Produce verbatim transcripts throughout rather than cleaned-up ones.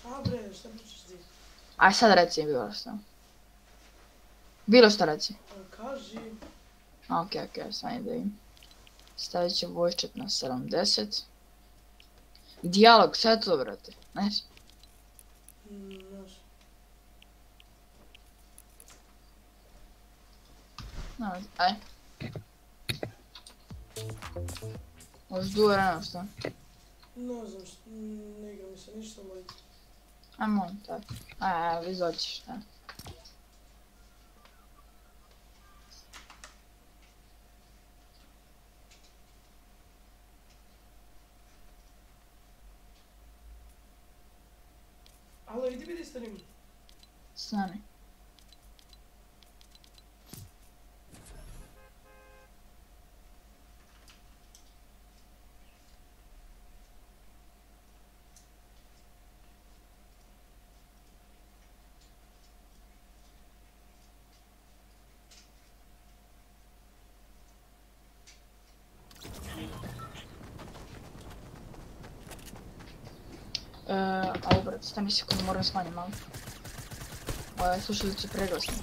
A bre, šta pričaš ti? Aj sad reci mi bilo što. Bilo što reci. Kaži. Okej, okej, sad da vidim. Stavit ću voice chat na sedamdeset. Dijalog, sve to brate, znaš? Znaš. No, aj. Možeš dugo vremena što? Ne znam što, ne igra mi se ništa ali... Ajmo, tako. Aj, aj, izoćiš, da. Alo, idi vidi stream. Stani. Eee, alo brate, stani sekundu, moram smanjiti malo. Ove slušalice preglasne.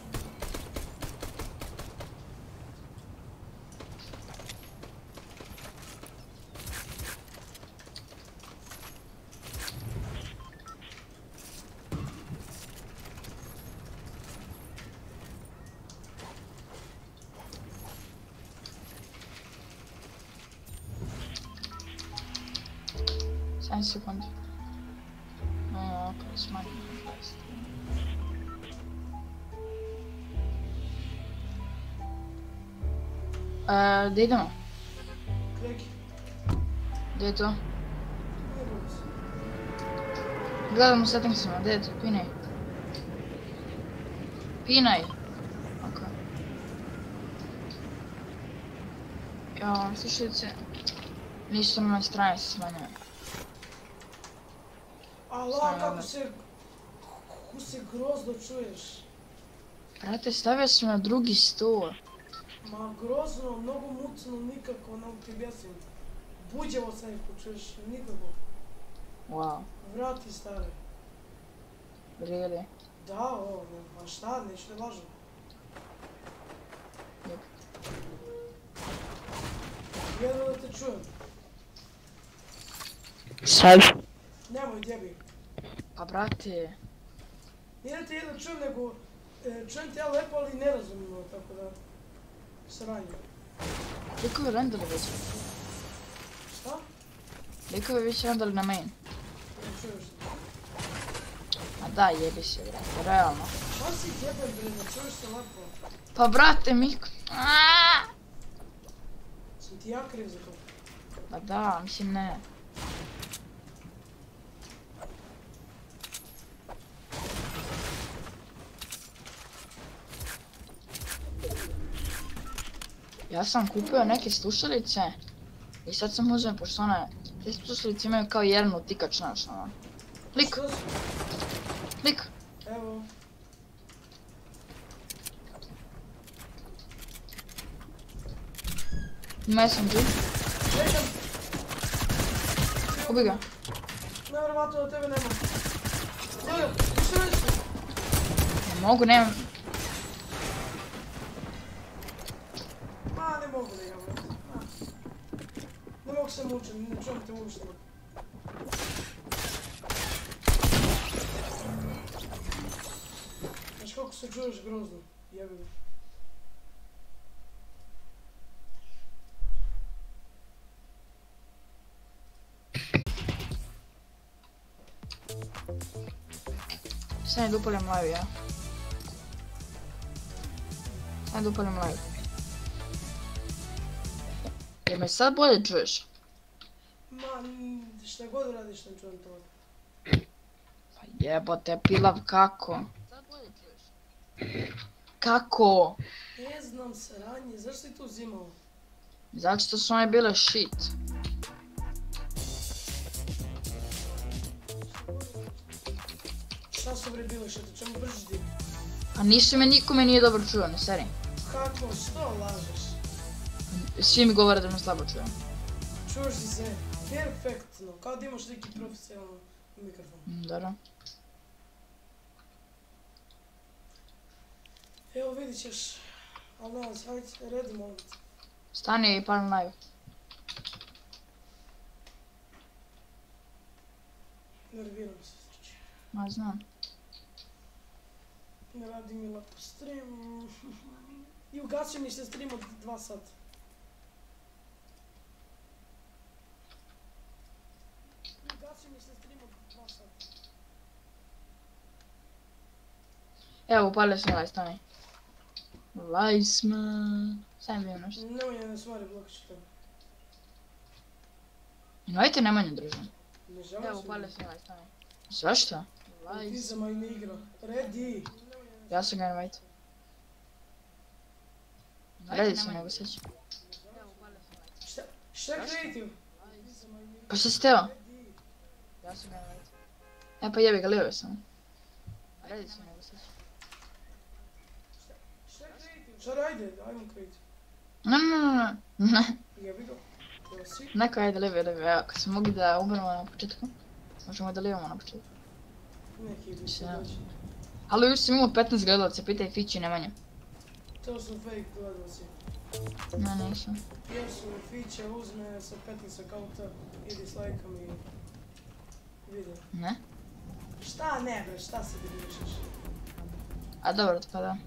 sedam sekundi. No, ok, smanjimo dvadeset. Eee, gdje idemo? Kreki. Gdje je to? Ne boli se. Gledamo u settingsima, gdje je to? Pinaj. Pinaj! Ok. Jo, slušajte. Nisu na strane se smanjuje. Alo, kako se... Kako se grozno čuješ. Brate, stavio sam na drugi stol. Ma grozno, mnogo mucno, nikako, ne mogu ti objasnim. Buđevo sam ih čuješ, nikako. Wow. Vrati stare. Really? Da, ovo, a šta, neću ne lažem. Yep. Jedno da te čujem. Sad? Nemoj, djebi. Pa brate... Nije da te jedno čujem, nego... E, čujem te ja lepo, ali nerazumno, tako da... Sranje. Liko je rendali već? Šta? Liko je već rendali na main? Ne čuješ se. A da, jebi se brate, realno. Šta si jebem bre, ne čuješ se lepo? Pa brate, Miko... Aaaa! Sam ti ja kriv za to? Pa da, mislim ne. Ja sam kupio neke slušalice i sad sam uzem, pošto one, te slušalice imaju kao jedan utikač, znaš, ono. Klik, Što si? klik. Evo. Ima S M G, Čekam. ubi ga. Nevjerovatno da tebe nema. Dobro, što reći? Ne mogu, nemam. Ma, ne mogu da igram, brate. Ne mogu se mučiti, ne čujem te uopšte. Znaš kako se čuješ grozno, jebi ga. Sad ne dupalim live, ja. Sad ne dupalim live. Jer me sad bolje čuješ? Ma, šta god radiš, ne čujem to. Pa jebote, pilav, kako? Sad bolje čuješ? Kako? Ne znam sranje, zašto si tu uzimao? Zato što su one bile shit. Šta su bre bile što te čemu bržiš ti? A nisu me, nikome nije dobro čuo, ne seri. Kako, što lažeš? Svi mi govore da me slabo čujem. Čuješ si se perfektno, kao da imaš neki profesionalno mikrofon. Mm, dobro. Evo vidit ćeš. Ali ne, ajde, redi molim te. Stani i pali live. Nerviram se, znači. Ma znam. Ne radi mi lepo stream. I ugasio mi se stream od dva sata. I ugasio mi se stream od dva sata. Evo, upalio sam live, stani. Live smo. Sam bio nešto. Nemoj ne stvari, blokit ću tebe. Invajte Nemanju, druže. Ne želim Evo, se. upalio sam live, stani. Zašto? Ti za maj ne igra. Redi. Ja sam ga invajte. Redi se mogu seći. Šta? Šta je creative? Pa šta si teo? Ja sam ga invajte. E pa jebi ga, live sam. Redi se mogu seći. Šta je creative? Šta ajde, ajmo creative. Ne, ne, ne, ne, ne. Jebi ga. Evo si. Neko ajde live, live, evo, kad smo mogli da umremo na početku, možemo da livamo na početku. Neki bi se Šta? doći. Ali još sam imao petnaest gledalaca, pitaj Fići i Nemanja. To su fake gledalci. Ne, nisam. Jesu, Fiće uzme sa petnaest akaunta i dislajka mi video. Ne? Šta ne bre, šta se ti mišliš? A dobro, pa da.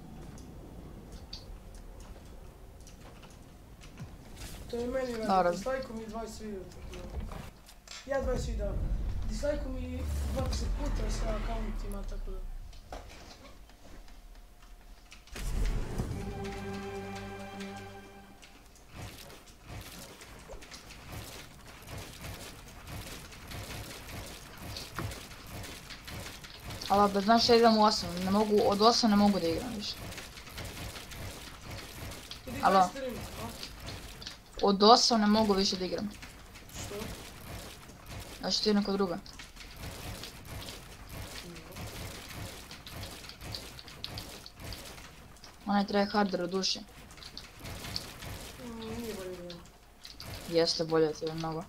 To je meni Dobro. radi, dislajku mi dvadeset video. Ja dvadeset video. Dislajku mi dvadeset puta sa akauntima, tako da. Ali da znaš ja idem u osam, ne mogu, od osam ne mogu da igram više. Idi Alo. gledaj stream, a? Od osam ne mogu više da igram. Što? Znači ti neko druga. Onaj treba harder u duši. Mm, nije bolje da imam. Jeste bolje od tebe mnogo.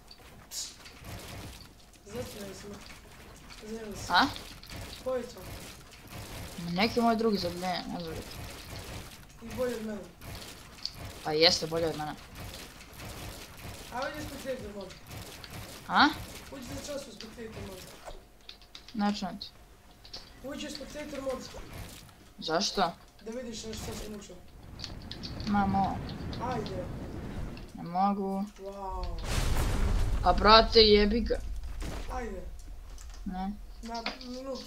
Začinaj se. Zeli se. A? Ko je to? Neki moj drugi zabljenje, ne znam. I bolje od mene. Pa jeste bolje od mene. A ovdje je spectator mod. A? Uđi za čas u spectator mod. Ne čujem ti. Uđi u spectator mod. Zašto? Da vidiš nešto što sam učio. Mamo, Ajde. ne mogu. Wow. Pa brate, jebi ga. Ajde. Ne. Na minut.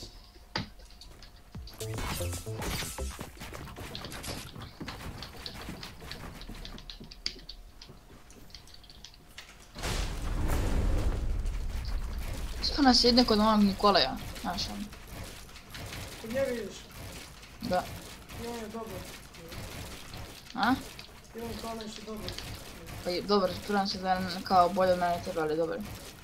Što nas jedne kod onog Nikolaja, znaš ono. Kod njega ideš. Da. I on je dobar. A? I on kao nešto dobar. Pa i dobro, trudim se da je kao bolje od mene tebe, ali dobar.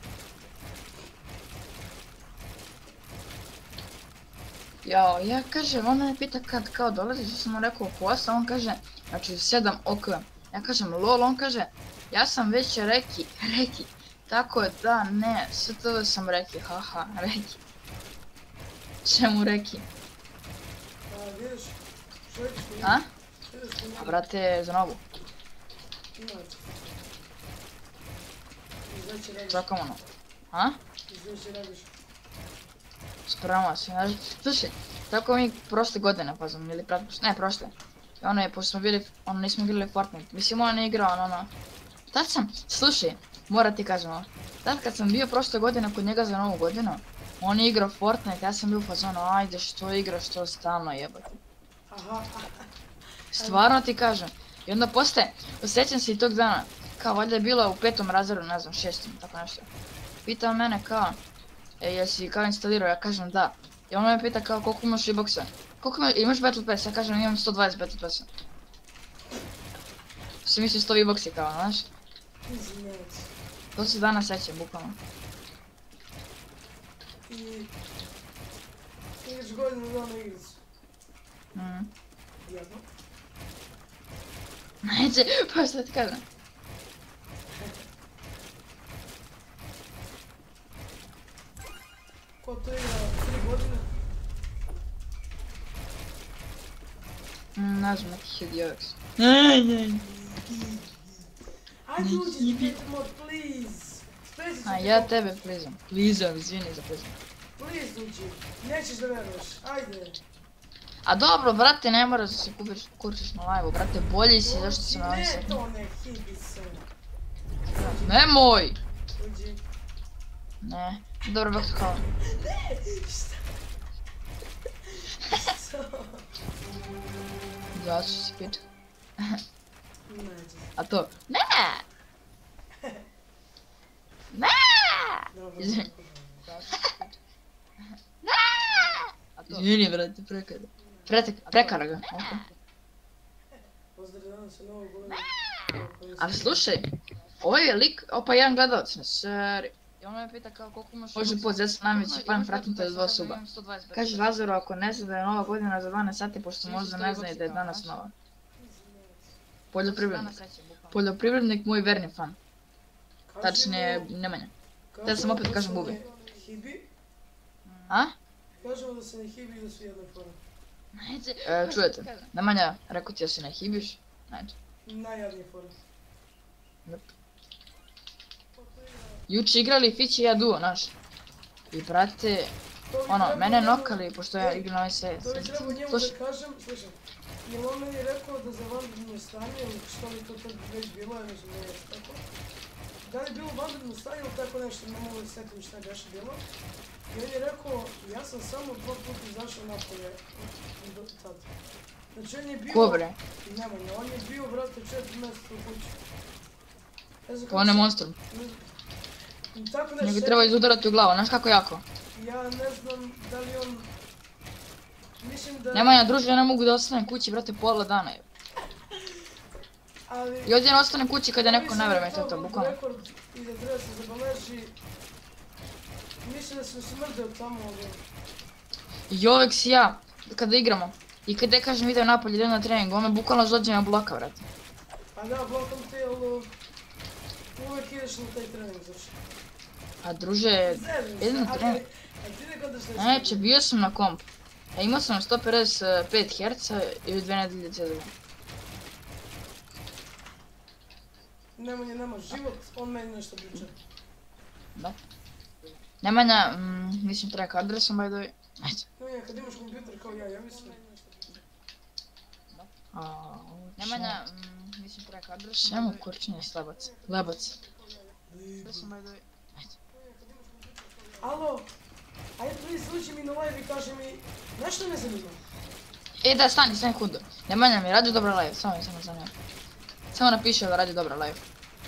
Jao, ja kažem, ona me pita kad kao dolaziš, ja sam mu rekao oko osam, on kaže, znači sedam ok. Ja kažem lol, on kaže, ja sam već reki, reki. Tako je, da, ne, sve to sam reki, haha, reki. Čemu reki? A vidiš? Što vidiš kod njega? A? Vidiš kod A njega? brate, za nogu, Imate. Izveće radiš. čakam ono. A? Izveće radiš. Spremao se, znaš, slušaj, tako mi prošle godine, pa znam, ili pretprošle, ne prošle. I ono je, pošto smo bili, ono nismo igrali Fortnite, mislim on je igrao, ono, ono. Tad sam, slušaj, moram ti kažem ovo, tad kad sam bio prošle godine kod njega za novu godinu, on je igrao Fortnite, ja sam bio u fazonu, ajde što igraš to stalno jebati. Aha. Stvarno ti kažem. I onda postaje, osjećam se i tog dana, kao valjda je bila u petom razredu, ne znam, šestom, tako nešto. Pitao mene kao, e, jesi kao instalirao, ja kažem da. I on me pita kao koliko imaš e-boxa. Koliko imaš, imaš Battle Pass, ja kažem imam sto dvadeset Battle Passa. Što misli sto e-boxi kao, znaš? Izmjec. To se danas sećam, bukvalno. I... Igraš godinu dana igricu. Mhm. Jedno. Neće, pa što ti kažem. Ko to igra tri godine? Mm, ne znam, neki Hidiox. Ne, ne. Ajde uđi, Petrmod, please! Speci ću A ti ja ko- tebe plizam. Plizam, izvini za plizam. Please uđi, nećeš da veruješ, ajde. A dobro, brate, ne moraš da se kupiš, kurčiš na live-u, brate, bolji si zašto Uđi, sam na ovim ne srpima. to ne, hibi se. Nemoj! Uđi. Ne, dobro, back to call. Ne, šta? Šta? Zato ću si pitu. Neđe. A to, ne! Ne! Dobro. Izvini. Izvini, brate, prekada. Pretek, prekara ga. ok. Pozdrav danas je novo godine. Ali slušaj, ovaj je lik, opa jedan gledalac na seri. I ono me pita kao koliko imaš... Može pod zesa najveći fan, pratim te do dva suba. Kaže Lazaru ako ne zna da je nova godina za dvanaest sati, pošto možda ne zna i da je danas nova. Poljoprivrednik. Poljoprivrednik moj verni fan. Tačnije, Nemanja. Ja sam opet kažem Bubi. Hibi? A? Kažemo da se ne hibi i da su jedna fora. E, čujete, Nemanja, rekao ti da se ne hibiš. Ajde. Najjadnije fora. Juče igrali Fići i ja duo, znaš. I brate, To bi ono, trebalo mene njemu- nokali, pošto ja igram na ovaj se... To bi trebalo njemu Slušaj, da kažem, slušaj. Jer on meni rekao da za vanredno stanje, ili što li to tad već bilo, ja ne znam, ne znam tako. Da li je bilo vanredno stanje ili tako nešto, ne mogu da setim šta je baš bilo. I on je rekao, ja sam samo dva puta izašao napolje do tad. Znači on je bio... ko bre? Nemanja, on je bio, brate, četiri mjeseca u kući. Ne znam To kako on je se- monstrum. ne- I tako nešto. Njega treba izudarati u glavu, znaš kako jako? Ja ne znam da li on... Mislim da... Nemanja, druže, ja ne mogu da ostanem kući, brate, pola dana je. Ali... I ovdje ne ostanem kući kada neko Mislim ne da vreme, je to je to, to bukvalno. rekord i da treba se zabeleži. Mislim da sam smrdeo tamo ovdje. I uvek si ja, kada igramo, i kada ja kažem idem napolje, idem na trening, on me bukvalno zlođe me bloka, brate. Pa da, blokam te, ali... Uvijek ideš na taj trening, znaš. A druže, Zezim idem se, na a trening. ti- a ti ne gledaš nešto? Neće, bio sam na komp. E, imao sam sto pedeset pet herca i dve nedelje C Z G. Nemanja, nema život, on meni nešto priča. Da. Nemanja, mm, mislim track adresom, by the way. Ajde. Nemanja, kad imaš kompjuter kao ja, ja mislim... A, Nemanja, mm, mislim track adresom. Čemu kurčenje slabac? Lebac. Adresom, by the way. Ajde. Alo, ajde please uđi mi na live i kaži mi, nešto me zanima. E da, stani, stani sekundu. Nemanja mi radi dobro live, samo mi samo zanima. Samo napiše da radi dobro live.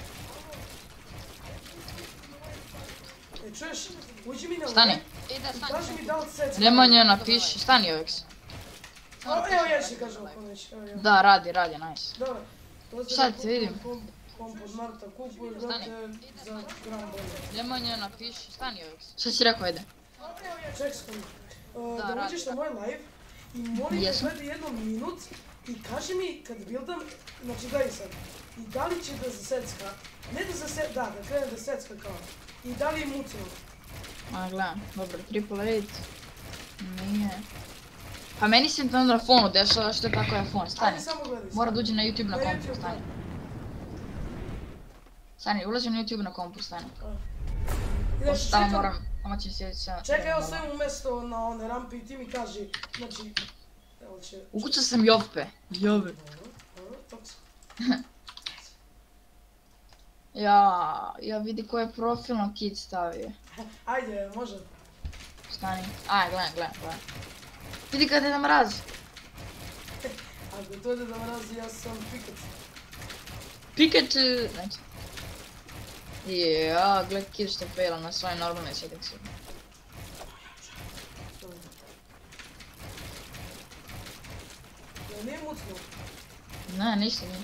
E, čuješ, uđi mi na Stani. live i kaži mi da li set... Nemanja napiši, stani Ovex. O, evo ja ću kažem ako neće, evo ja. Da, radi, radi, nice. Dobro. To se Sad da te vidim. Komp, komp od Marta kupuje, brate, za gram bolje. Nemanja napiši, stani Ovex. Šta si rekao, ajde? Ček sekund. Uh, Da, da radi. uđeš na moj live i molim te Jesam. gledaj jednom minut i kaži mi kad buildam, znači daj sad, i da li će da zasecka, ne da zasecka, da, da krene da secka kao, i da li je mucno. A, gledam, dobro, triple eight. Nije. Pa meni se to na fonu dešava što je tako je fon, stani. Ajde samo gledaj. Mora da uđe na YouTube na Na kompu, YouTube, stani. Stani, ulazim na YouTube na kompu, stani. I Pošto znači tamo čekam, moram, tamo će se sa... čekaj, evo stavim u mesto na one rampe i ti mi kaži, znači, evo će... Ukucao sam Jove. Jove. Dobro, dobro, tako se. Ja, ja vidi koji je profilno kit stavio. Ajde, može. Stani. Aj, gledam, gledam, gledam. Vidi kada je na mraz. Ako to ide da mrazi, ja sam pikat. Pikachu! Znači. Ja, gled kid što faila na svojoj normalnoj settings. Jel nije mucno? Ne, ništa nije.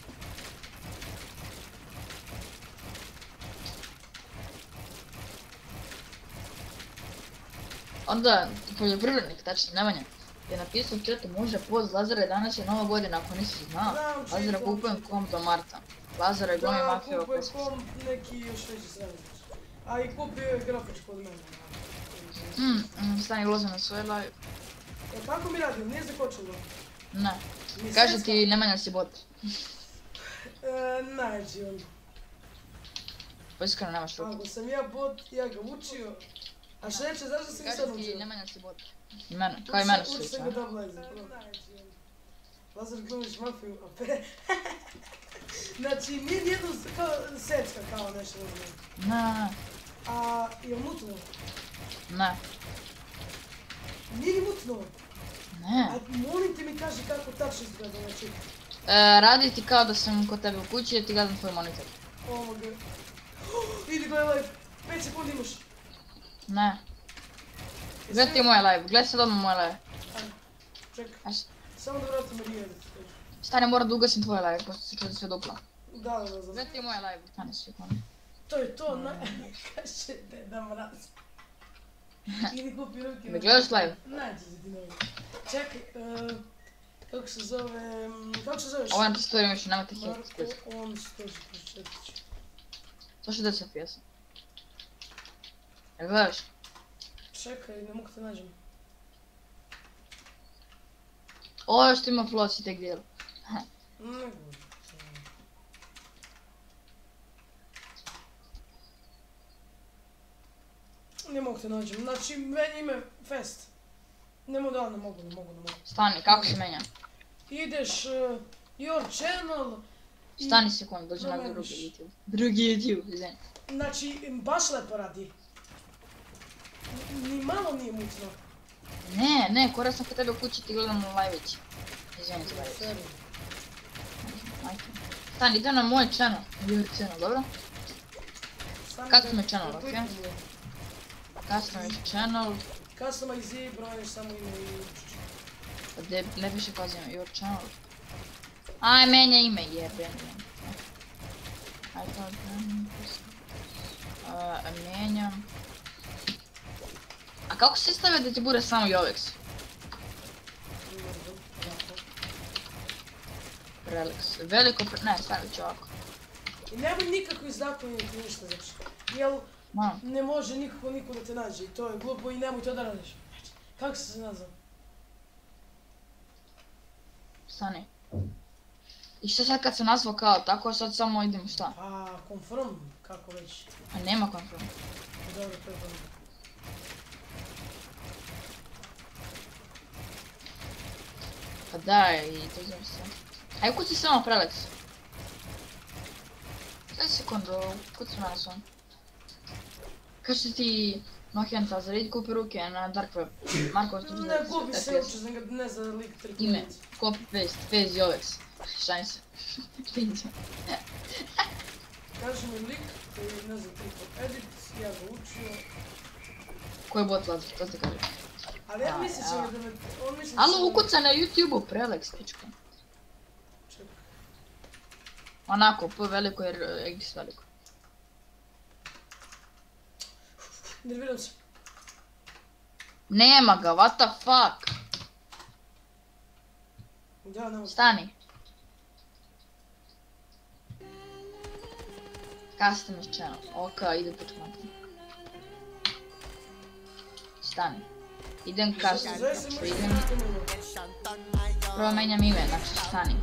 Onda, poljoprivrednik, tačno, Nemanja, je napisao u chatu, može poz Lazara, danas je nova godina, ako nisi znao. Znam, Lazara čitam. kupujem komp do Marta. Lazara je glumi Da, mafiju kupuje oko... komp neki još veći srednjič. A i kupio je grafičku od mene. Hmm, stani ulazim na svoj live. E kako mi radim, nije zakočilo? Ne. Ni Kaže sredstva? ti Nemanja si bot. E, nađi on. Pa iskreno nemaš ruku. Ako sam ja bot, ja ga učio. A šta reće, zašto sam ga sad Kaže ti učio? Nemanja si bot. I mene, kao i mene su Učio sam učio. ga da blaze. Lazar glumiš mafiju, a pe... Znači, nije nijedno kao secka kao nešto ne znam. Ne, ne, A, je mutno? ne. Nije ni mutno. Ne. A molim te mi kaži kako tačno izgleda, znači. E, radi ti kao da sam kod tebe u kući i ti gledam tvoj monitor. Ovoga. Idi gledaj live, pet sekundi imaš. Ne. Gledaj ti moj live, gledaj sad odmah moj live. Ajde, čekaj, Aj, s- samo da vratim Marije. Stani, mora da ugasim tvoj live, pošto se čuje sve duplo. Da, da, da, znam. Gledaj ti moj live. Stani sekundu. To je to, na... Kaže Deda Mraz. Idi kupi ruke. Me gledaš live? Nađi se ti novi. Čekaj, e, kako se zove, m, kako se zoveš? Ovo je na testorim još, nemate hit. Marko, on sto četrdeset četiri. sto šezdeset F P S. Jel gledaš? Čekaj, ne mogu te nađem. Ovo što ima flosi tek dijel. Ne mogu. Ne mogu te nađem, znači meni ime Fest. Ne mogu da, ne mogu, ne mogu, ne mogu. Stani, kako se menja? Ideš, uh, your channel, i- Stani sekundu, dođi na promeniš. drugi YouTube. Drugi YouTube, izvini. Znači, baš lepo radi. N- Ni malo nije mutno. Ne, ne, kora sam kod tebe u kući ti gledam u live-ići. Izvini ti live. Serio. Majke. Stani, ide na moj channel. Your channel, dobro? Stani Customer da- channel, da okej? kliknem. Customer channel. Customize, broješ samo ime i... Pa gdje ne piše kao zime, your channel. Aj, menja ime, jebe. Aj, to da... Mijenjam. A kako se stavio da ti bude samo Jovex? Relax. Veliko pre... Ne, stavit ću ovako. I nemoj nikako izakoniti ništa, znači. Jel Mam. ne može nikako niko da te nađe i to je glupo i nemoj to da radiš. Kako si se nazvao? Stani. I šta sad kad sam nazvao kao tako, sad samo idem šta? Pa, confirm, kako već. A nema confirm. Dobro, to je dobro. Pa daj, i to znam se. Aj, kuci samo Prelex. Daj sekundu, kuci malo sam. Kaže ti Nohenta, zar idi kupi ruke na Dark Web. Marko, tu Ne gubi se, uče sam ga ne za lik tri Ime, copy paste, Fez Jovex. Šajn se. Pinđe. Kaže mi lik koji ne znam tri edit, ja ga učio. Ko je bot Lazar, to ti kaže. Ali ja A, mislim ja. će mi da me... On mislim Alo, ukuca na YouTube-u, Prelex, pička. Čekaj. Onako, P veliko jer X veliko. Nerviram se. Nema ga, what the fuck? Da, nema. Stani. Customer channel, ok, ide počmati. Stani. Idem custom, Zove se znači moj idem, prvo menjam ime, znači stani.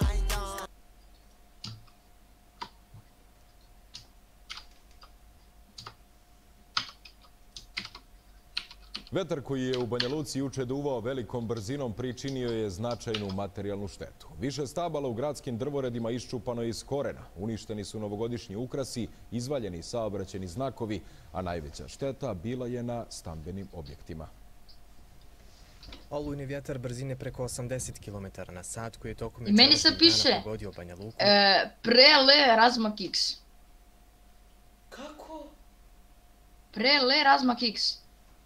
Vetar koji je u Banja Luci juče duvao velikom brzinom pričinio je značajnu materijalnu štetu. Više stabala u gradskim drvoredima iščupano je iz korena. Uništeni su novogodišnji ukrasi, izvaljeni saobraćeni znakovi, a najveća šteta bila je na stambenim objektima. Olujni vjetar brzine preko osamdeset kilometara na sat koji je tokom I meni sad jučerašnjeg dana piše, pogodio Banja Luku. e, prele razmak X. Kako? Prele razmak X.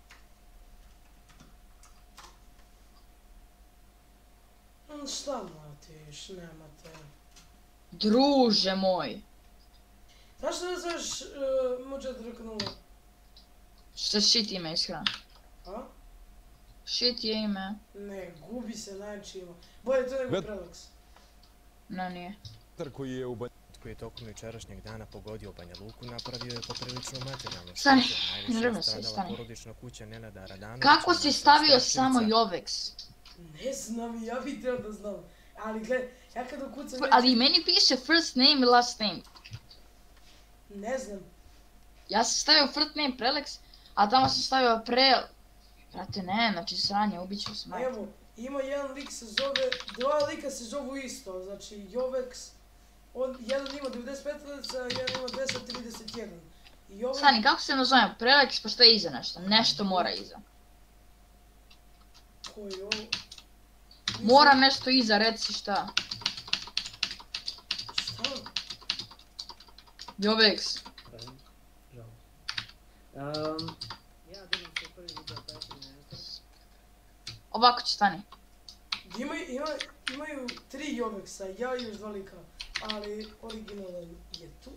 Mm, Šta matiš, nemate. Druže moj. Zašto ne zoveš uh, Muđad nula? Što shit ime iskreno. A? Shit je ime. Ne, gubi se najčima. Bolje to nego Vet- Prelex. No nije. Vetar koji je u Banja koji koji je tokom jučerašnjeg dana pogodio Banja Luku napravio je poprilično materijalno Stani, štetu. ne Najviše želim je se, stradala stani. porodična kuća Nenada Radanovića. Kako si naselje stavio Starčevica. samo Jovex? Ne znam, ja bih trebao da znam. Ali gle, ja kada ukucam... Ali meni piše first name i last name. Ne znam. Ja sam stavio first name Prelex, a tamo sam stavio pre... Brate, ne, znači sranje, ubit ću se, majke. Evo, ima jedan lik se zove, dva lika se zovu isto, znači Jovex, on, jedan ima devedeset pet lica, jedan ima dvesta trideset jedan. I ovaj... Stani, kako se nazovem? Prelex, pa što je iza nešto? Nešto mora iza. Koji je ovo? Mora nešto iza, reci šta. Šta? Jovex. Žao. Um, ja idem se prvi video tako nešto. Ovako će, stani. Ima, ima, imaju tri Jovexa, ja i još dva lika, ali originalan je tu.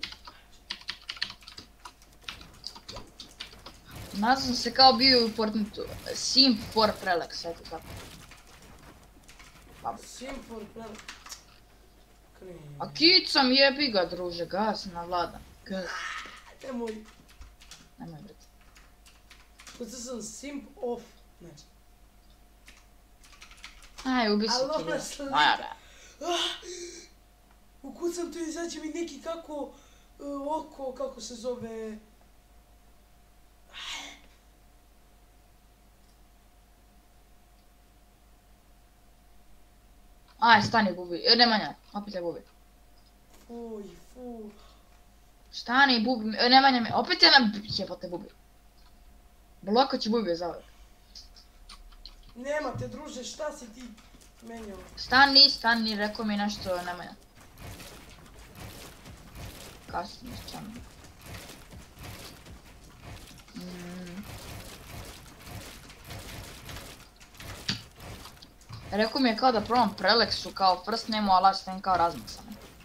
Nazvam se kao bio u Fortniteu. Simp for Prelex, eto tako. Babu. Sim for plan. Kreni. A kicam jebi ga, druže, gas na vlada. Gas. Nemoj, Nemoj, brate. kucao sam simp off, znači. Aj, ubi se Ali ti. ona bre. slika. Aj, bre. Ukucam to i izađe mi neki kako, uh, oko, kako se zove... Aj, stani, bubi. E, Nemanja, opet je bubi. Fuj, fuj. Stani, bubi. E, Nemanja me, opet je na... Jebote, bubi. Bloko će bubi za uvijek. Nema te, druže, šta si ti menjao? Stani, stani, rekao mi nešto, Nemanja. Kasnije, čano. Mm. Rekao mi je kao da probam Prelexu kao first name, a last name kao razmisam.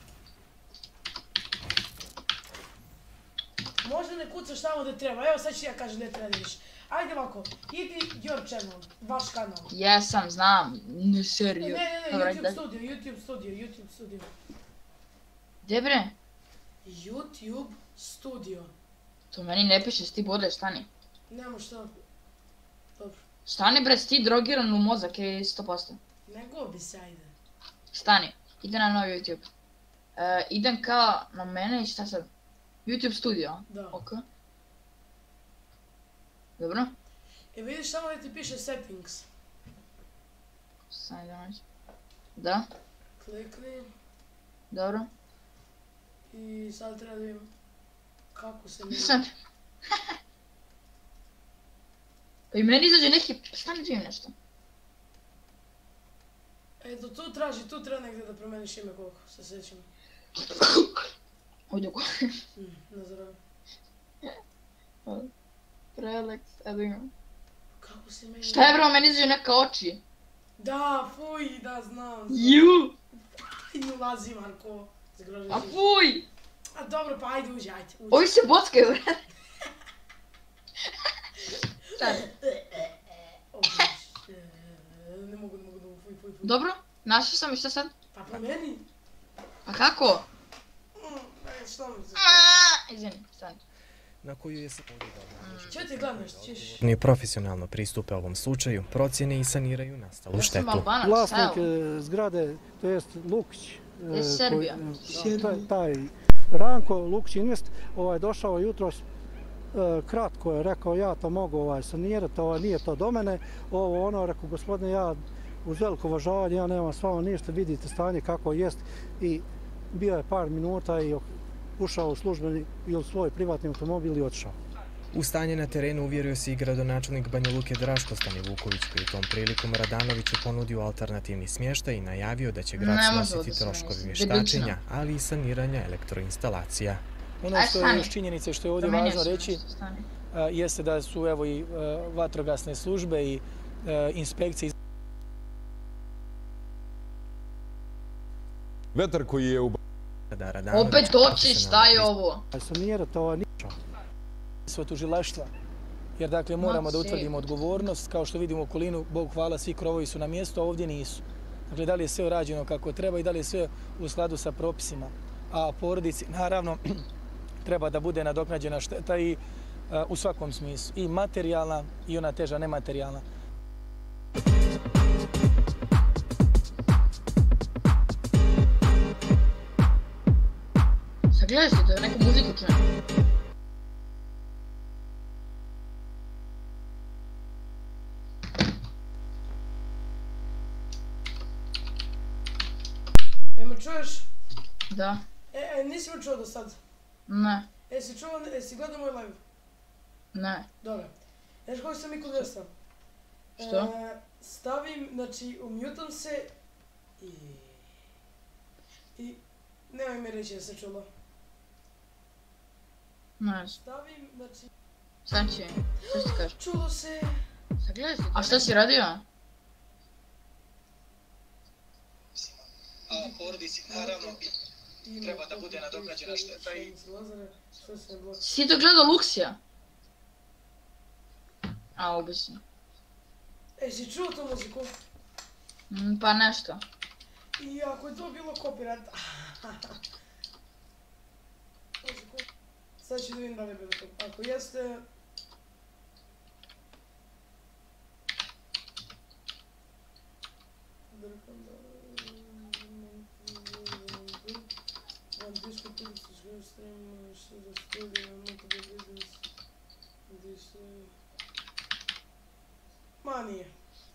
Možda ne kucaš tamo gdje treba, evo sad ću ja kažem gdje treba da ideš. Ajde ovako, idi your channel, vaš kanal. Jesam, znam, ne Ne, serio. ne, ne, Dobra, YouTube da- studio, YouTube studio, YouTube studio. Gdje bre? YouTube studio. To meni ne piše, sti bodeš, stani. Nemo šta. Dobro. Stani bre, sti drogiran u mozak je sto posto. Nego bi se, ajde. Stani, ide na novi YouTube. E, idem kao na mene i šta sad? YouTube studio, Da. ok. Dobro. E vidiš tamo gdje ti piše settings. Stani da nađem. Da, Klikni dobro. i sad treba da vidim kako se mi... Sad. Pa i meni izađe neki, stani da vidim nešto. Eto tu traži, tu treba negdje da promeniš ime koliko se sjećam. Ovdje ko. Mm, ne zdravim. Prelex, evo imam. Kako se meni... Šta je bro, meni izađe neka oči. Da, fuj, da znam. Ju! I ulazi Marko. Zgrožen A si. fuj! A dobro, pa ajde uđi, ajde. Uđi. Ovi se bockaju, bre. Stani. O, Bože, ne mogu, ne mogu, ne mogu, fuj, fuj, fuj. Dobro, našao sam i šta sad? Pa promeni. A kako? Mm, ajde, šta mi se... Aaaa, izvini, stani. Na koju je se podigao. Čeo ti gledaš, ćeš... Oni profesionalno pristupe ovom slučaju, procjene i saniraju nastalu Ja sam štetu. Albanac, Vlasnik evo. e, zgrade, to jest Lukić, e, Je Srbija. koji- e, taj, taj Ranko Lukić Invest, ovaj, došao jutros, e, kratko je rekao ja to mogu ovaj, sanirati, ovaj, nije to do mene, ovo ono, rekao gospodine ja uz veliko uvažavanje, ja nemam s vama ništa, vidite stanje kako jest i bio je par minuta i ušao u službeni ili svoj privatni automobil i otišao. U stanje na terenu uvjerio se i gradonačelnik Banja Luke Draško Stani Vuković, koji je tom prilikom Radanoviću ponudio alternativni smještaj i najavio da će grad Ne može snositi da se troškovi mesti, vještačenja, debilčina. ali i saniranja elektroinstalacija. Ono Aj, što je stani. još činjenica i što je ovdje Promijenio važno sam reći nešto, stani. a, jeste da su evo i a, vatrogasne službe i a, inspekcije. Vetar koji je u Da Radanović Opet doći, profesionalno šta je pristupa- ovo? Sanirati ovaj ništa. Svo tužilaštva. Jer dakle moramo da Ma, utvrdimo odgovornost, kao što vidimo u okolinu, Bog hvala, svi krovovi su na mjestu, a ovdje nisu. Dakle, da li je sve urađeno kako treba i da li je sve u skladu sa propisima. a porodici naravno treba da bude nadoknađena šteta i u svakom smislu, i materijalna i ona teža nematerijalna. Sad gledaj se, to je neka muzika čujem. E, me čuješ? Da. E, e, nisi me čuo do sad? Ne. E, si čuo, e, si gledao moj live? Ne. Dobro. Znaš koji sam i kod desna? Što? E, stavim, znači, umutam se i... I... Nemoj mi reći da se čulo. Ne. Stavim, znači... Sad će, što ti kažeš? Čulo se... Sad gledaj se. A šta si radio? A porodici naravno treba da bude nadoknađena šteta i... Si to gledao Luksija? A, ubi si. E, si čuo tu muziku? Mm, pa nešto. I ako je to bilo copyright... Sad ću da vidim da li je bilo to. Ako jeste... Ma nije.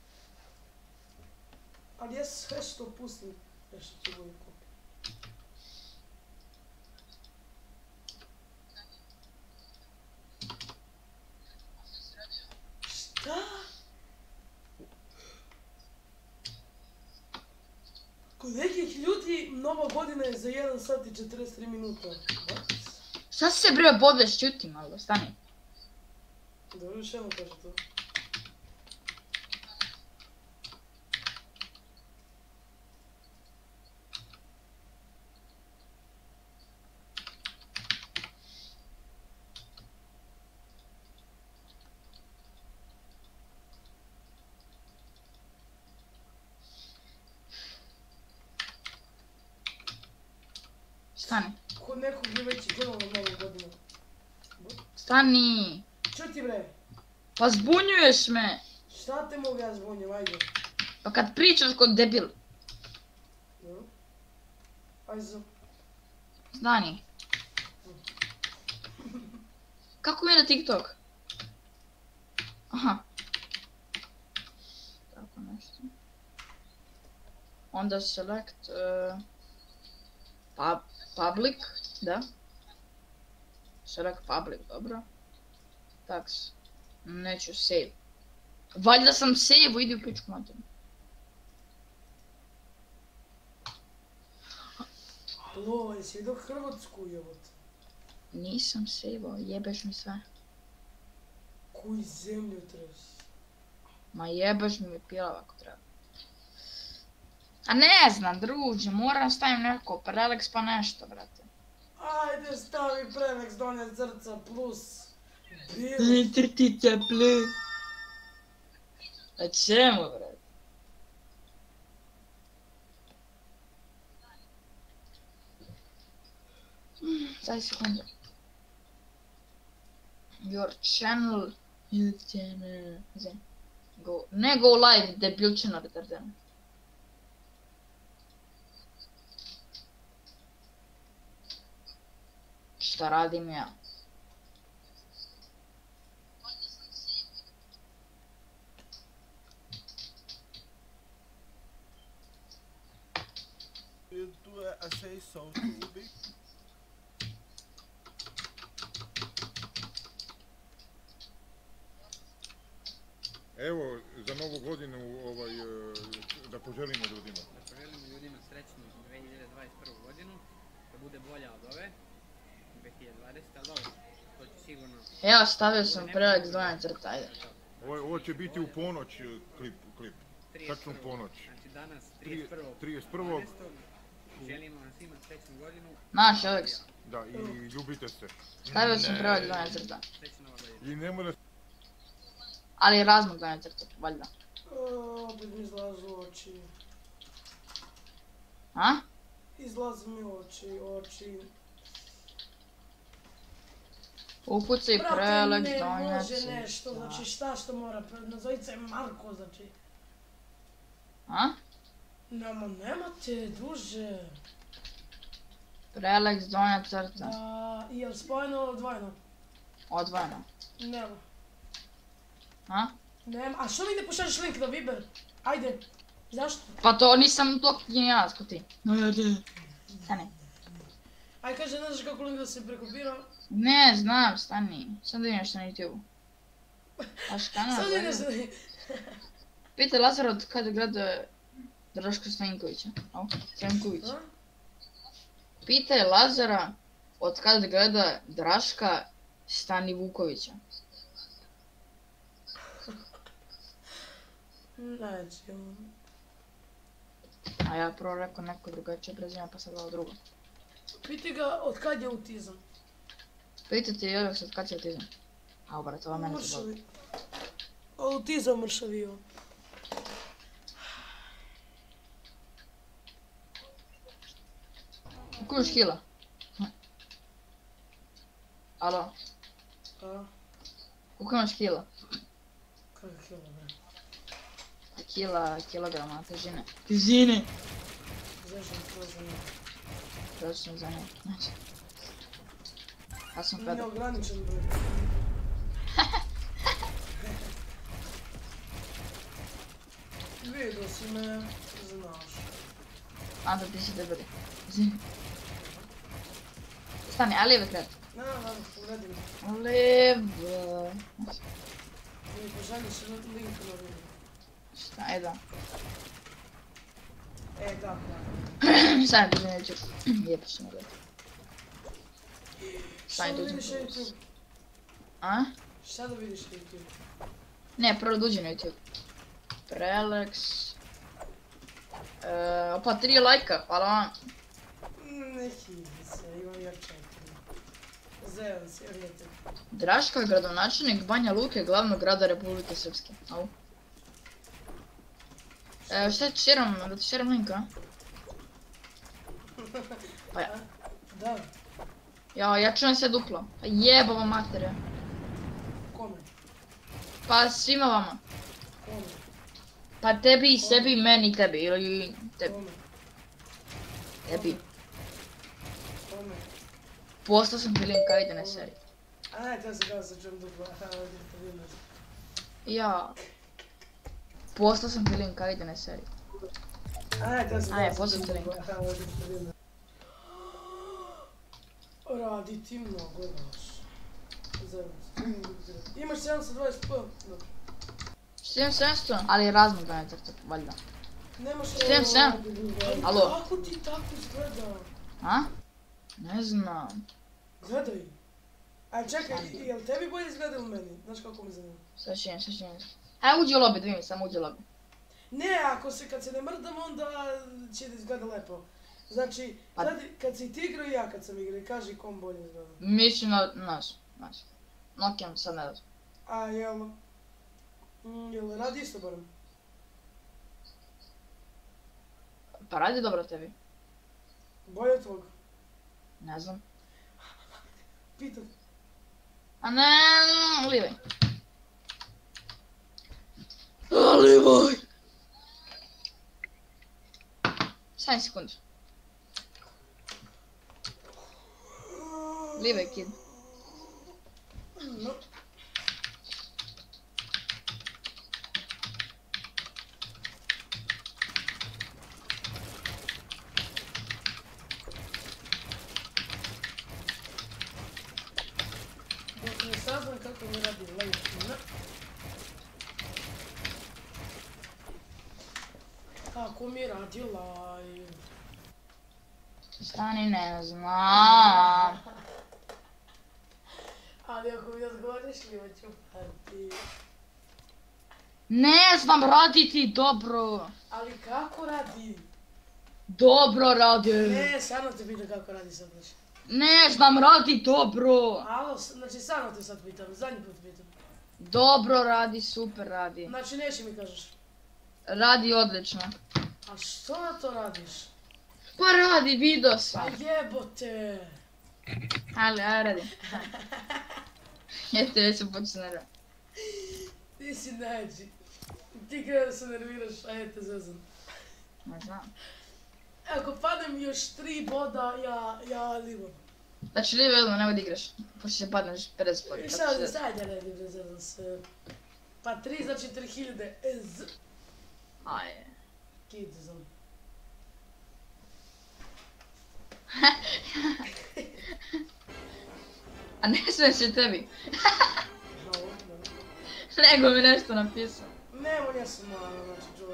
Ali ja sve što pustim, nešto će bolje kopiti. Šta? Kod nekih ljudi nova godina je za jedan sat i četrdeset tri minuta. What? Šta si se bre bodeš, čuti malo, stani. Dobro, još jedno kaže to. Stani. Kod nekog je već krenulo novu godinu. Stani. Čuti bre, Pa zbunjuješ me. šta te mogu ja zvonjem, ajde. Pa kad pričaš kod debil. Dobro. Ajde zo. Stani. Kako mi je na TikTok? Aha. Tako nešto. Onda select... Uh, pub, public, da. Select public, dobro. Taks. Neću save. Valjda sam save, idi u pičku materinu. Lo, jesi vidio Hrvatsku jebot? Nisam save-o, jebeš mi sve. Koji zemlju tresi? Ma jebeš mi pilava ako treba. A ne znam, druže, moram stavim neko preleks pa nešto, brate. Ajde, stavi preleks donje zrca plus. Bilo. Crtica plus. A čemu, brate? Daj sekundu. Your channel, your channel, Zem. Go, ne go live, debilčina retardena. Šta radim ja? I say so too big. Evo, za novu godinu ovaj, da poželimo ljudima. Da poželimo ljudima srećnu dve hiljade dvadeset prvu godinu, da bude bolja od ove, dve hiljade dvadesete, ali dobro, to će sigurno... Evo, stavio sam preleks dvanaest crta, ajde. Ovo, ovo će biti u ponoć klip, klip. Tačno u ponoć. Znači danas, trideset trideset prvog želimo vam svima srećnu godinu. Naš, Alex. Da, i ljubite se. Stavio sam preleks dvanaest crta. Srećna nova godina. I nemoj da... Ali razmog dvanaest crta, valjda. O, opet mi izlažu oči. A? izlazi mi oči, oči. Upucaj prelek, Brate, ne donjac. može nešto, znači šta što mora, nazovit se Marko, znači. A? Nema, nemate, druže. Prelek, donja crta. A, jel spojeno ili odvojeno? Odvojeno. Nema. A? Nema, a što mi ne pošalješ link na Viber? Ajde, zašto? Pa to nisam toliko genijalac ko ti. Stani. Aj kaže, ne znaš kako link da se prekopira? Ne, znam, stani. Sad da vidim nešto na YouTube. A šta Sad je na nešto. Pita Lazar od kada gleda Draško Stankovića. Au, Stanković. A? Pitaj Lazara od kada gleda Draška Stani Vukovića. Znači, A ja prvo rekao neko drugačije prezime pa sad dao drugo. piti ga od kad je autizam. Pitaj ti Jovek sad kad će autizam. A brate, ova mene se boli. Mršavi. Autizam mršavio. Koliko imaš kila? Alo, A? koliko imaš kila? Kako kilo, bre? Kila, kilograma, težine. Težine! Zašto mi to zanima? Zato sam za ne, znači. Ja sam pedal. Neograničen broj. Vidio si me, znaš. Anda, ti si debeli. Izvini. Stani, a lijeve kret. Na, na, uradim. Lijeve. Mi poželjiš link na Viber. Šta, e da. E, tako, da. Sad ti neću. Lijepo sam gledati. Šta da vidiš na YouTube? A? Šta da vidiš na YouTube? Ne, prvo dođi na YouTube. Prelex. E, opa, tri lajka, hvala vam. Ne hivi se, imam ja četiri. Zevan si, vrijete. Draško je gradonačelnik Banja Luke, glavnog grada Republike Srpske. Au. E, šta ti širam, da ti širam link, a? Pa ja. Da, Ja, ja čujem se duplo. Pa jebava materija. kome? Pa svima vama. Kome? Pa tebi, sebi, meni, tebi. Ili tebi. Kome? Tebi. Kome? Postao sam ti link, ajde ne seri. A ne, to se kao sa čujem duplo, aha, ovdje to vidim. Ja. Postao sam ti link, ajde ne seri. A ne, to se Ajde, kao sa poslije čujem ti duplo, link. aha, ovdje to vidim. Radi ti mnogo, znaš. Zevan si. Imaš sedamsto dvadeset p? Dobro. Stijem sedamsto, ali razmog da ne crta, valjda. Nemaš Sedam, sedam. Ali Alo. kako ti tako izgleda? A? Ne znam. Gledaj. A čekaj, jel tebi bolje izgleda ili meni? Znaš kako me zanima? Sad ću sad ću Ajde uđi u lobby, da vidim, samo uđi u lobby. Ne, ako se, kad se ne mrdam, onda će da izgleda lepo. Znači, Pa- sad, kad si ti igrao i ja kad sam igrao, kaži kom bolje izgleda. Mislim na nas, nas. Nokian sad ne znam. A jel... Mm, jel radi isto barem? Pa radi dobro tebi. Bolje od tvog. Ne znam. Pitam. A ne, livaj. A livaj! Saj sekundu. Livaj, kid. No. Dok ne saznam kako mi radi live. No. Kako mi radi live. Stani, ne znam. Ali ako mi odgovoriš li hoću parti. Ne znam raditi dobro. Ali kako radi? Dobro radi. Ne, stvarno te pitam kako radi sad znači. Ne znam radi dobro. Alo, s- znači stvarno te sad pitam, zadnji put pitam. Dobro radi, super radi. Znači neće mi kažeš. Radi odlično. A što na to radiš? Pa radi video Pa sam. jebote! Ali, aj radi. Jeste, već sam počeo nervira. Ti si najđi. Ti kada da se nerviraš, a je te zezam. Ne znam. Ako padem još tri boda, ja, ja livam. Znači, lijevo jedno, nemoj da igraš. Pošto će padneš pedeset pojka. I sad, sad ja ne livam, zezam se. Pa tri znači tri hiljade. Ez. Aj. Kid zezam. A ne sve se tebi. No, no. Nego mi nešto napisao. Nemo, ja sam malo, znači, Joel.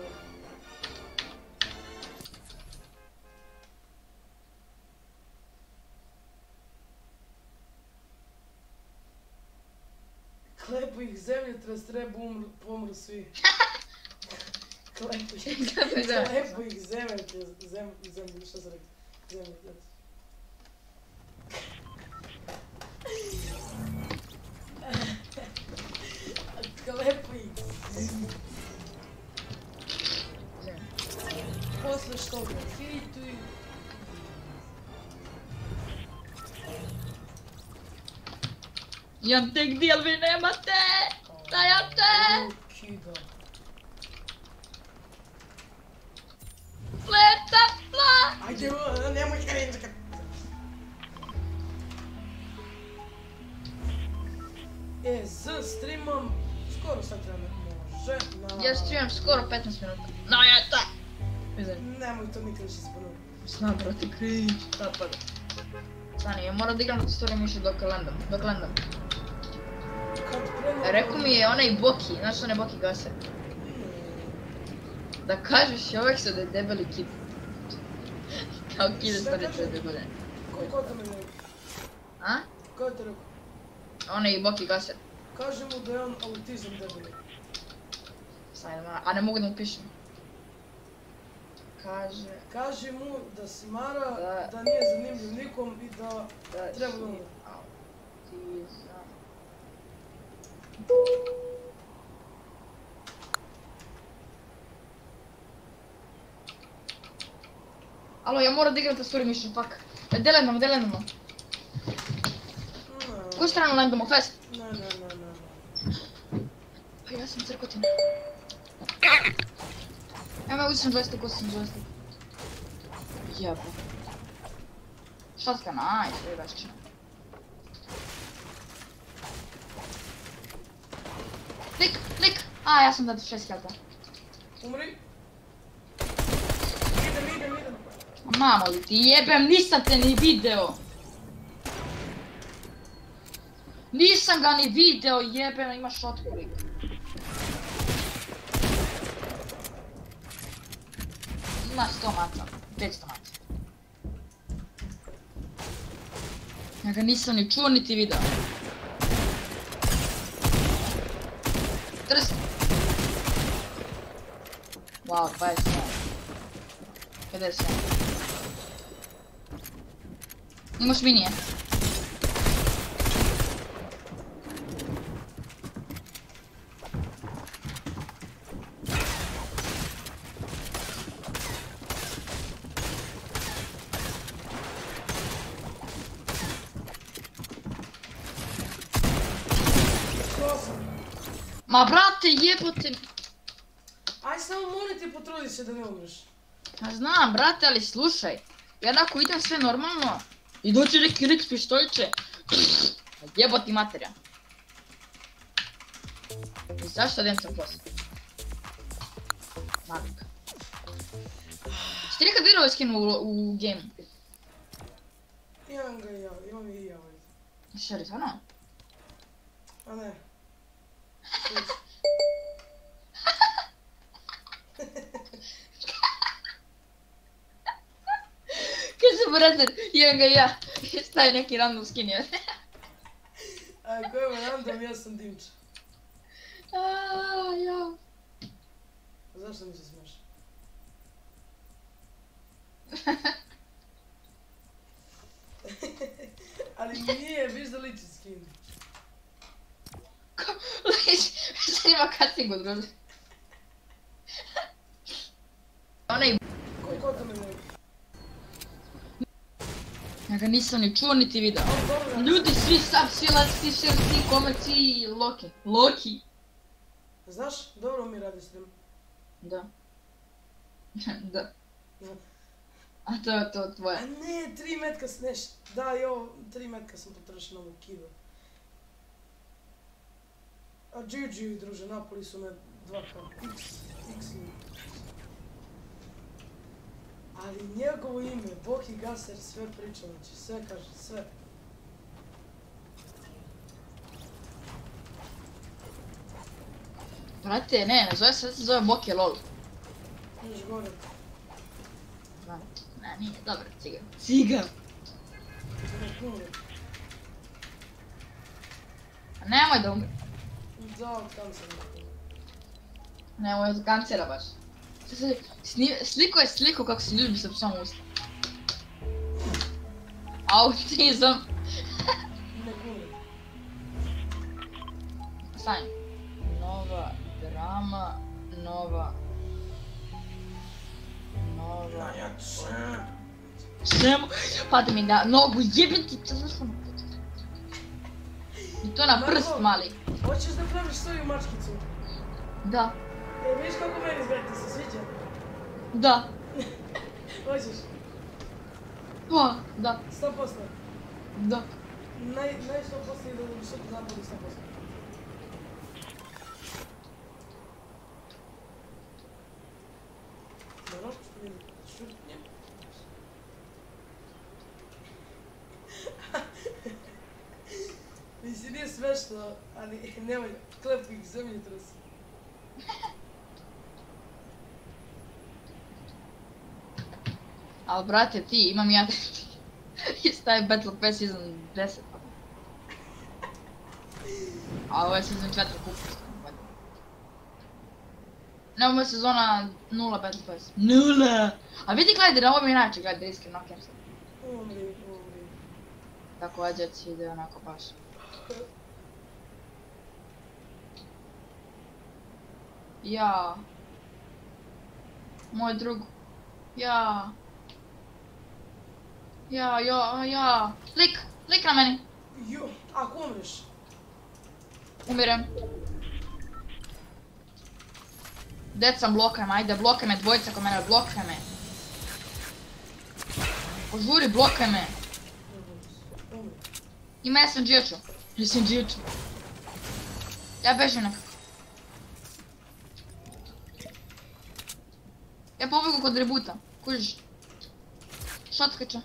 Klepu ih zemljotres, treba umru, pomru svi. Klepu ih, klepu ih zemljotres, zem, zemlj, šta sam rekao? Zemljotres. Klepu ih. Posle što ga hejtuju. Imam tek dijel, vi nemate! Dajate! Kida. Fleta, fla! Ajde, nemoj krenuti kad... E, z streamom, skoro sad treba može, na... Ja streamam skoro petnaest minuta. Dajate! Nemoj to nikad više spomenuti. Znam, brate, krić. Sad pada. Stani, ja moram da igram tu story mišu dok landam, dok landam. Kad prema... Rekao mi je onaj Boki, znaš onaj Boki gase? Da kažeš ovak se da je debeli kid. Kao kid je stvari četiri godine. Ko, ko to mi ne rekao? A? Ko je to rekao? Onaj Boki gase. Kaži mu da je on autizam debeli. Stani, a ne mogu da mu pišem. Kaže... Kaži mu da smara, Da. da nije zanimljiv nikom i da Da treba si da umre. autizam. Alo, ja moram da igram ta story mission, fuck. Gde landamo, gde landamo? Ne, Koju stranu landamo, fest? ne, ne, ne, ne, ne. Pa ja sam crkotina. Evo ja uzim sam joystick, uzim sam joystick. Jebo. Šatka, nice, to je vešćina. Lik, lik! A, ja sam dati šest kelta. Umri. Idem, idem, idem. Mamo li ti jebem, nisam te ni video! Nisam ga ni video, jebem, ima šotku lik. Ima sto maca, petsto maca. Ja ga nisam ni čuo niti video. Trst! Wow, dvadeset sedam. pedeset sedam. Imaš minije. Ma brate, jebote. Aj samo molim te, potrudi se da ne umreš. Ja znam, brate, ali slušaj. Ja onako idem sve normalno. I dođe neki lik s pištoljiće. Jeboti materija. I zašto idem sam posle? Navika. Ste nekad vidio ovaj skin u, u game? Imam ga i ja, imam i ja ovaj. Šeri, stvarno? A ne. Kaže brate, imam ga i ja. Staje neki random skin je. A ko je random, ja sam Dimča. Aaaa, ja. Zašto mi se smiješ? Ali nije, viš da liči skin. Ko, liči, sad ima cutscene druže. Onaj... Ko, ko to mi ne... Ja ga nisam ni čuo niti video. Dobro, Ljudi, svi sab, svi let's share, svi komerci, Loki. Loki! znaš, dobro mi radi stream. Da. Da. A to je to tvoje. A ne, tri metka s neš... Da, jo, tri metka sam potrošio na ovu kidu. A G G, druže, napoli su me dva K. X, X. Ali njegovo ime, Boki Gaser, sve priča, znači, sve kaže, sve. Brate, ne, ne zove se, se zove Boki lol. Ideš gore. Da. Ne, nije, dobro, ciga. Ciga! A nemoj da umre. Da, od kancera. Nemoj od kancera baš. Sliko je sliku kako se ljubi sa psom usta. Autizam. Ne kumre. Stani. Nova drama, nova... Nova... Čemu? Pati mi da nogu jebim ti telefon. I to na prst mali. Hoćeš da praviš svoju mačkicu? Da. E, vidiš kako meni izgleda, ti se sviđa? Da. Hoćeš? O, da. sto posto. Da. Naj, naj sto posto ide u visoku zapadu sto posto. Dobro, vidim, šutnje. Mislim, nije smešno, ali nemoj, klepu ih zemlji trusi. Al brate ti, imam ja iz taj Battle Pass season deset. A ovo je season četiri kupio. Ne, ovo je sezona nula Battle Pass. Nula! A vidi Glider, ovo mi je najče Glider, iskreno nokem se. Umri, umri. Također će ide onako baš. Ja. Moj drug. Ja. Ja, ja, ja. Lik, lik na meni. Jo, ako umreš. Umirem. Decam, blokaj me, ajde, blokaj me, dvojica ko mene, blokaj me. Požuri, blokaj me. Umri. Ima ja sam džiječu. Nisam džiječu. Ja bežim nekako. Ja pobjegu kod rebuta. Kužiš. Šotkača.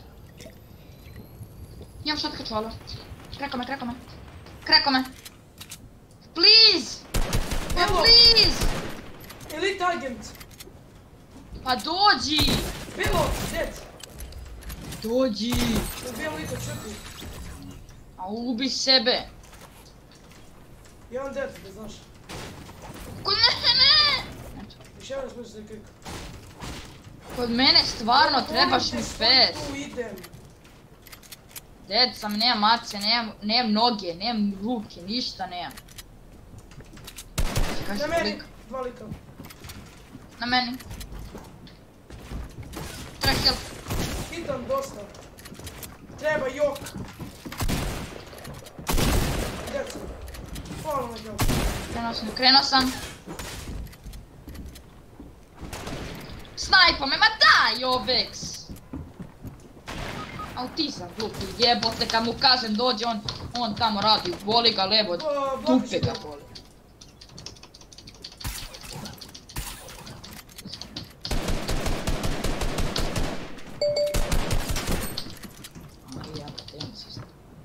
Imam šotkaču, alo. Kreko me, kreko me. Kreko me. Please! Pa Evo! please! Elite agent. Pa dođi! Bilo, dead. Dođi! Ubijem lika, čuti. A ubi sebe. Jedan dead, da znaš. Kod mene ne! Još jedan smiješ se klik. Kod mene stvarno trebaš mi fest. Tu idem. Dead sam, nemam mace, nemam, nemam noge, nemam ruke, ništa nemam. Kaži Na meni, lik. dva lika. Na meni. Treba health. Hitam dosta. Treba jok. Dead sam. Hvala na health. Krenuo sam, krenuo sam. Snajpa me, ma daj, Ovex! Autizam, glupi, jebote, kad mu kažem dođe, on, on tamo radi, boli ga levo, dupe ga boli. Aj, jebote, imam se.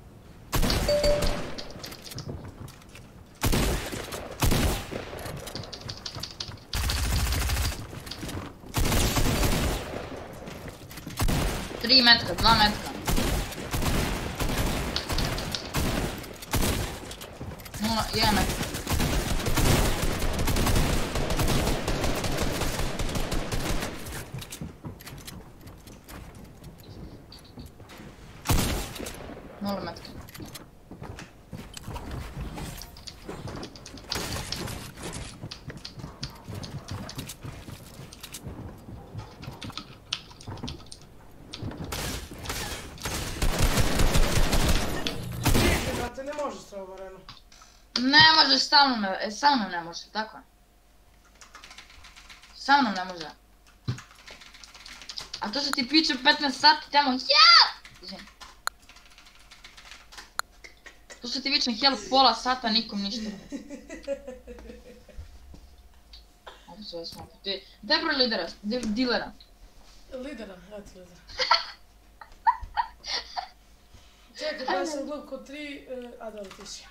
Tri metka, dva metka. Nula, jedan metka. Nula metka. Ne može, sa mnom, e, sa mnom ne može, tako? Sa mnom ne može. A to što ti piče petnaest sati tamo, ja! Izvim. To što ti vičem help pola sata, nikom ništa. Ovo sve smo. Daj broj lidera, dilera. Lidera, eto lidera. Čekaj, pa ja sam glup kod tri, a dobro ti si.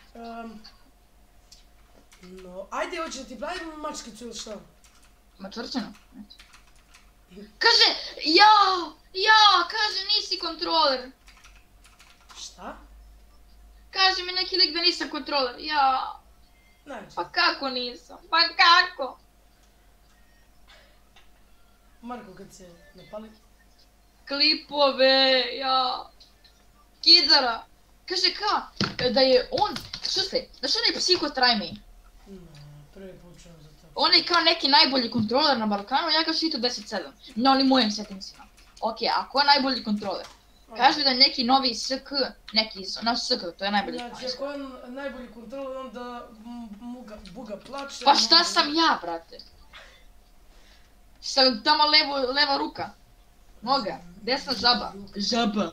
No, ajde, hoće da ti pravimo mačkicu ili što? Ma čvrčeno. Kaže, jao, jao, kaže nisi kontroler. Šta? Kaže mi neki lik da nisam kontroler, jao. Najče. Pa kako nisam, pa kako? Marko kad se napali. Klipove, jao. Kidara. Kaže ka, da je on, slušaj, znaš onaj psihotrajmi? Ne, prvi put čujem za to. On je kao neki najbolji kontroler na Balkanu, ja ga šitu deset sedam. Na onim mojim settingsima. Ok, a ko je najbolji kontroler? Kaže da je neki novi S K, neki, naš S K, to je najbolji kontroler. Znači, ako je on najbolji kontroler, onda Buga plače. Pa šta sam ja, brate? Sam tamo leva ruka. Noga, desna žaba. Žaba.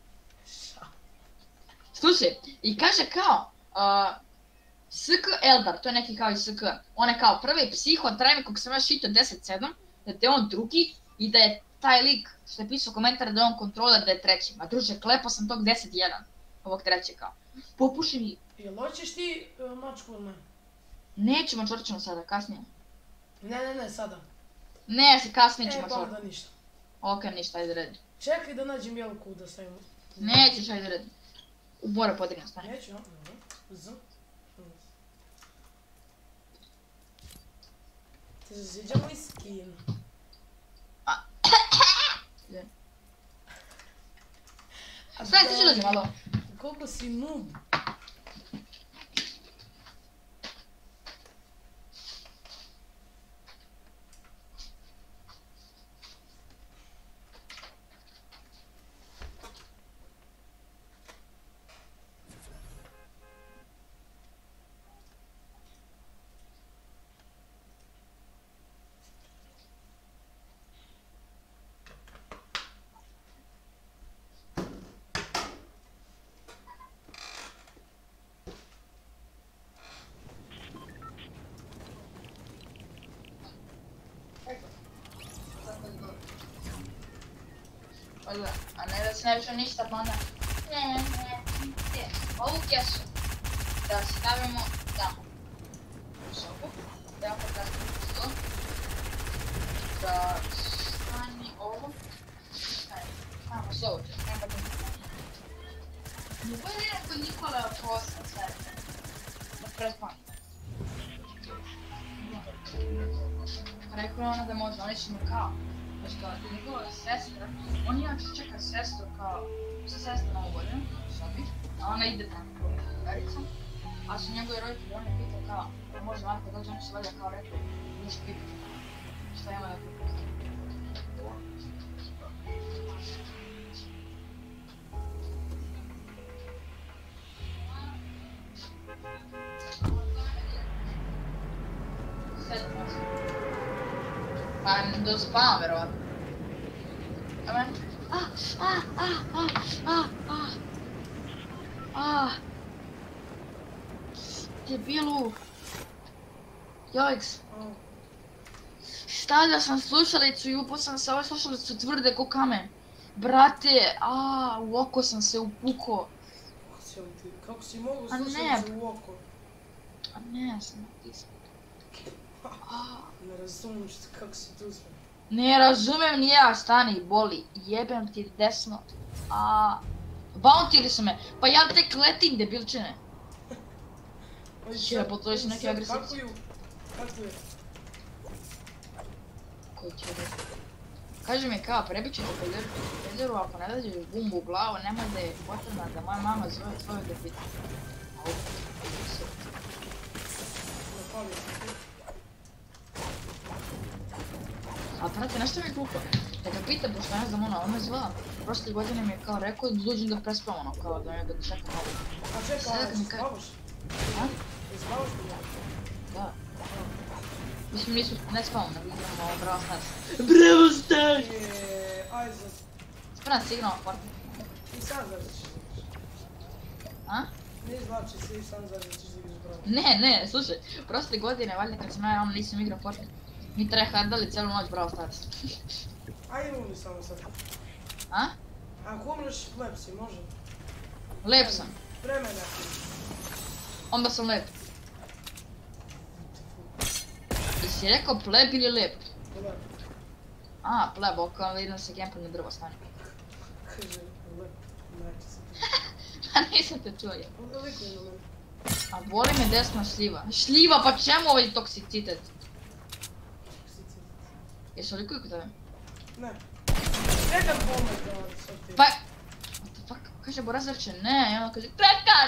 Slušaj, i kaže kao, S K Eldar, to je neki kao i S K, on je kao prvi psihotrajmi kog sam ja šitio deset sedam, da je on drugi i da je taj lik što je pisao komentar da je on kontroler da je treći. Ma druže, klepo sam tog deset jedan, ovog trećeg kao. Popuši mi. Jel hoćeš ti mačku ili ne? Nećemo čvrčeno sada, kasnije. Ne, ne, ne, sada. Ne, se kasnije ćemo čvrčeno. E, pa onda ništa. Ok, ništa, ajde redi. Čekaj da nađem jelku da stavimo. Nećeš, ajde redi. U bora podignem stanje. Neću, no, Z. Ti se sviđa moj skin. Staj, ti ću dođe malo. Koliko si noob. A ne da se ne više ništa pa onda... Ne, ne, ne, ovu kesu da stavimo tamo u sobu, da ja pokazam to, da stani ovo, stani, tamo sobu će, nema da mi ne bude idem kod Nikole oko osam sve, da prespam. Rekao je ona da može, oni su mu kao, znači kao da njegova sestra, on inače čeka sestru kao, sa sestrom ovu godinu, u sobi, a ona ide tamo kao drugaricom, a su njegovi roditelji, on je pitao kao, da može Marko dođe, on će valjda kao rekao, niš pitao, šta ima da pitao. Sedam osam. Pa do spavam, verovatno. Amen. Ah, ah, ah, ah, ah, ah. Ah. Debilu. Jojks. Stavljao sam slušalicu i upao sam se, ove slušalice su tvrde ko kamen. Brate, a u oko sam se upukao. Kako si mogu slušalicu u oko? A ne, sam natisao. Ne razumijem kako si tu sve. Ne razumem ni ja, stani, boli, jebem ti desno. A bountili su me, pa ja tek letim, debilčine. Jebo, to su neki agresivci. Kako je? Koji će reći? Kaži mi kao, prebit ću te pederu, ako ne dađeš bumbu u glavu, nemoj da je potrebna da moja mama zove tvoju debitu. A prate, nešto mi je glupo, da ga pitam, pošto ne znam ono, on me zvala, prošle godine mi je kao rekao da dođem da prespavam ono, kao da me da čekam ovo. A čekaj, ali spavaš? A? Ti spavaš mi ja? Da. Mislim, nisu, ne spavam, nego igramo ovo Brawl Stars. Brawl Stars! Jeee, ajde za... Spremno se igramo Fortnite. I sam završiš da igraš. A? Ne izvlači se i sam završiš da igraš Brawl. Ne, ne, slušaj, prošle godine, valjda kad sam ja ono nisam igrao Fortnite, mi trehardali cijelu noć Brawl Stars. Ajde umri samo sad. A? Ako umreš, lep si, može? Lep sam. Vremena ti. Onda sam lep. Jesi rekao pleb ili lep? Lep. A, pleb, oko vidim se gameplay na drvo stane. Kaže, lep. Neće se ti. A nisam te čuo je. Likuj na mene. A boli me desna šljiva. Šljiva, pa čemu ovaj toksicitet? Jesu likuju kod tebe? Ne. Čekam pomoć da vam sad ti. Pa... What the fuck? Kaže Borazarče, ne, i onda kaže Tretkar!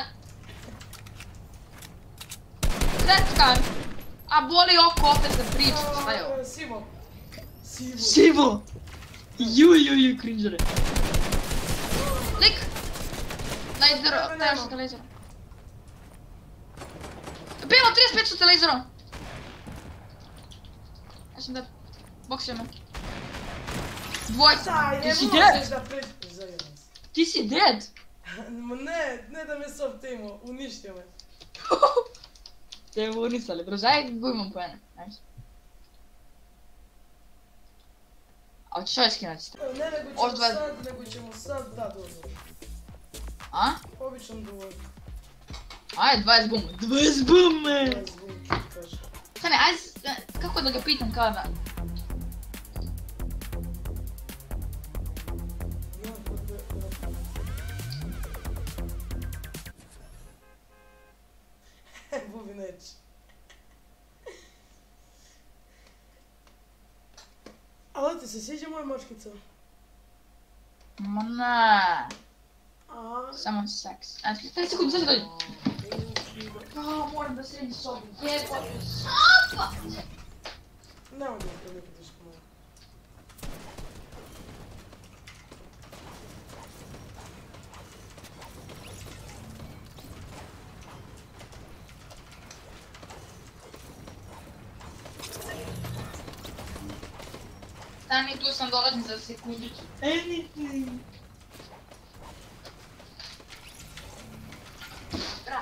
Tretkar! A boli oko opet da pričam, šta je ovo? Sivo. Sivo. Sivo! Juj, juj, juj, cringeore. Lik! Laser, trebaš sa te laserom. Bilo, trideset pet su te laserom! Ja sam dead. Boksio me. Dvojca, ti si dead! Da pričaš za jedan. Ti si dead! Ne, ne da me soft timo, uništio me. Te me unisali, bro, ajde gubimo pojene, nice. A hoćeš ovaj skinuti strah? Ne, nego ćemo sad, nego ćemo sad da dođe. A? Običan duvod. Ajde, dvadeset bume. dvadeset bume! dvadeset bume, kaže. Stane, ajde, kako da ga pitam kao da... Bubi neće. Ali ti se sviđa moja mačkica? Ma ne. A? Samo seks. A, tri sekunde, sad dođi. Kao, moram da sredim sobu. Jebote, soba! Nemoj da to neko tiško moja. Stani, tu sam, dolazim za sekundicu. Anything. Brat.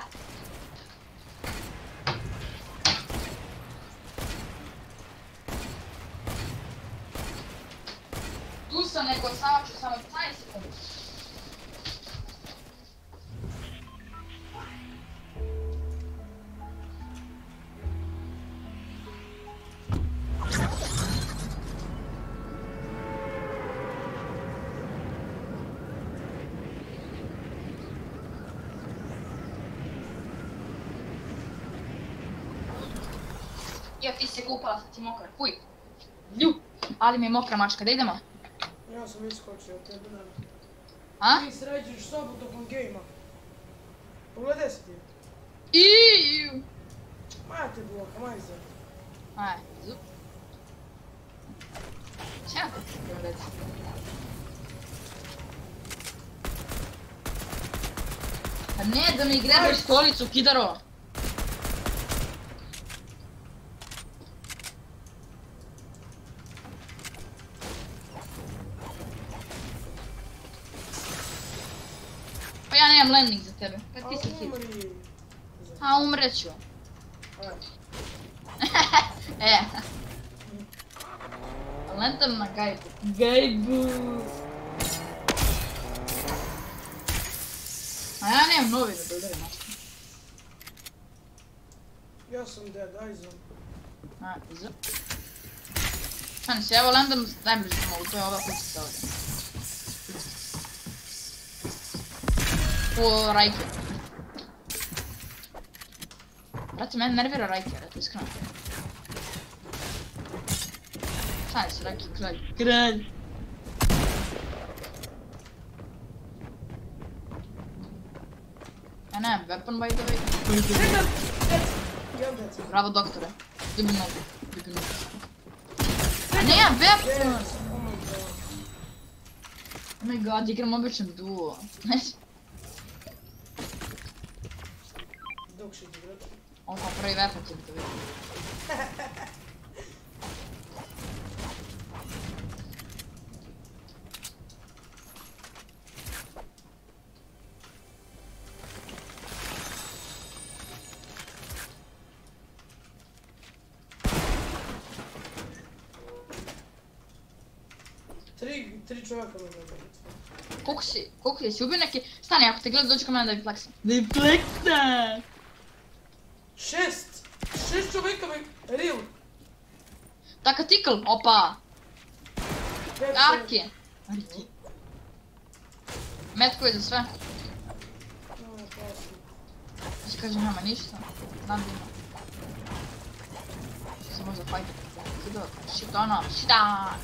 Tu sam, nego samo ću samo petnaest sekundi. Ja, ti se kupala, sad ti mokra, fuj. Lju, ali mi je mokra mačka, da idemo? Ja sam iskočio od tebe, nema. A? Ti sređuješ sobu tokom gejma. Pogledaj se ti. Iiii. Maja te bloka, maj se. Aj, zup. Čemu te ti to reći? Pa ne, da mi grebaš stolicu, kidaro! Pa ja nemam landing za tebe, kad ti si hit. Umri. A, umreću. Ajde. E. Lentam na gajbu. Gajbu. A ja nemam novi da dodarim mačka. Ja sam dead, aj za. A, z. Hani se, evo landam najbliže mogu, to je ova kućica ovdje. O, Rajker. Brate, mene nervira Rajker, eto iskreno. Sani se, Rajker, kralj. Kralj! Ja nemam weapon by the way. Čekam! Jedan dead sam. Bravo doktore. Ljubi nogu. Ljubi nogu. A nemam weapon! Oh my god. Oh my god, igram običan duo. Znaš? Dog shit igrati. Ovo kao prvi weapon će biti vidio. Tri, tri čovjeka me gleda. Koliko si, koliko jesi ubio neki? Stani, ako te gleda dođi kod mene da mi flexam. Da mi flexam! Šest! Šest čovjeka me... Real! Takatikl, opa! Pet, Arke! Arke. Metko je za sve. No, opasno. Znači kaže nema ništa. Znam da ima. Što se možda fajta. Shit ono, shit on!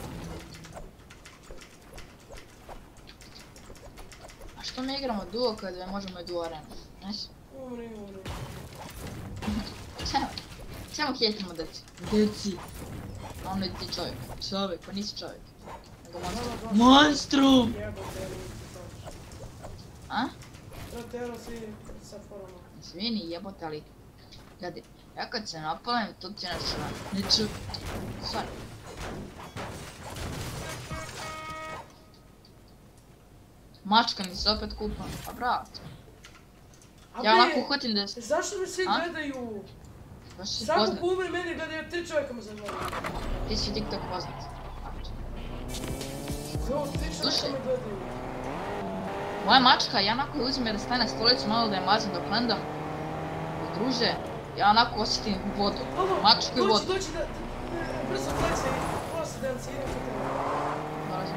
A što mi igramo duo kada možemo i duo arenu? Znaš? Umri, umri. Čemo? Čemo hejtimo deci? Deci! A ono je ti čovjek. Čovjek, pa nisi čovjek. Nego monstrum. Monstrum! Jebote, niti to. A? Protero svi sa forama. Izvini jebote, ali... Gledaj, ja kad se napalim, to ti nešto na... Neću... Sorry. Mačka mi se opet kupa, pa bravo. Ja onako uhvatim da... Zašto me svi gledaju? Zašto si Svako poznat? ko umre mene gledaju, tri čovjeka me zagledaju. Ti si TikTok poznat. Jo, tri čovjeka me gledaju. Moja mačka, ja onako je uzim da staje na stolicu malo da je mazim dok lendam. I druže, ja onako osjetim vodu. Mačku i vodu. Doći, doći da... Brzo flexa i pola se danci, idem kod tebe. Dolazim.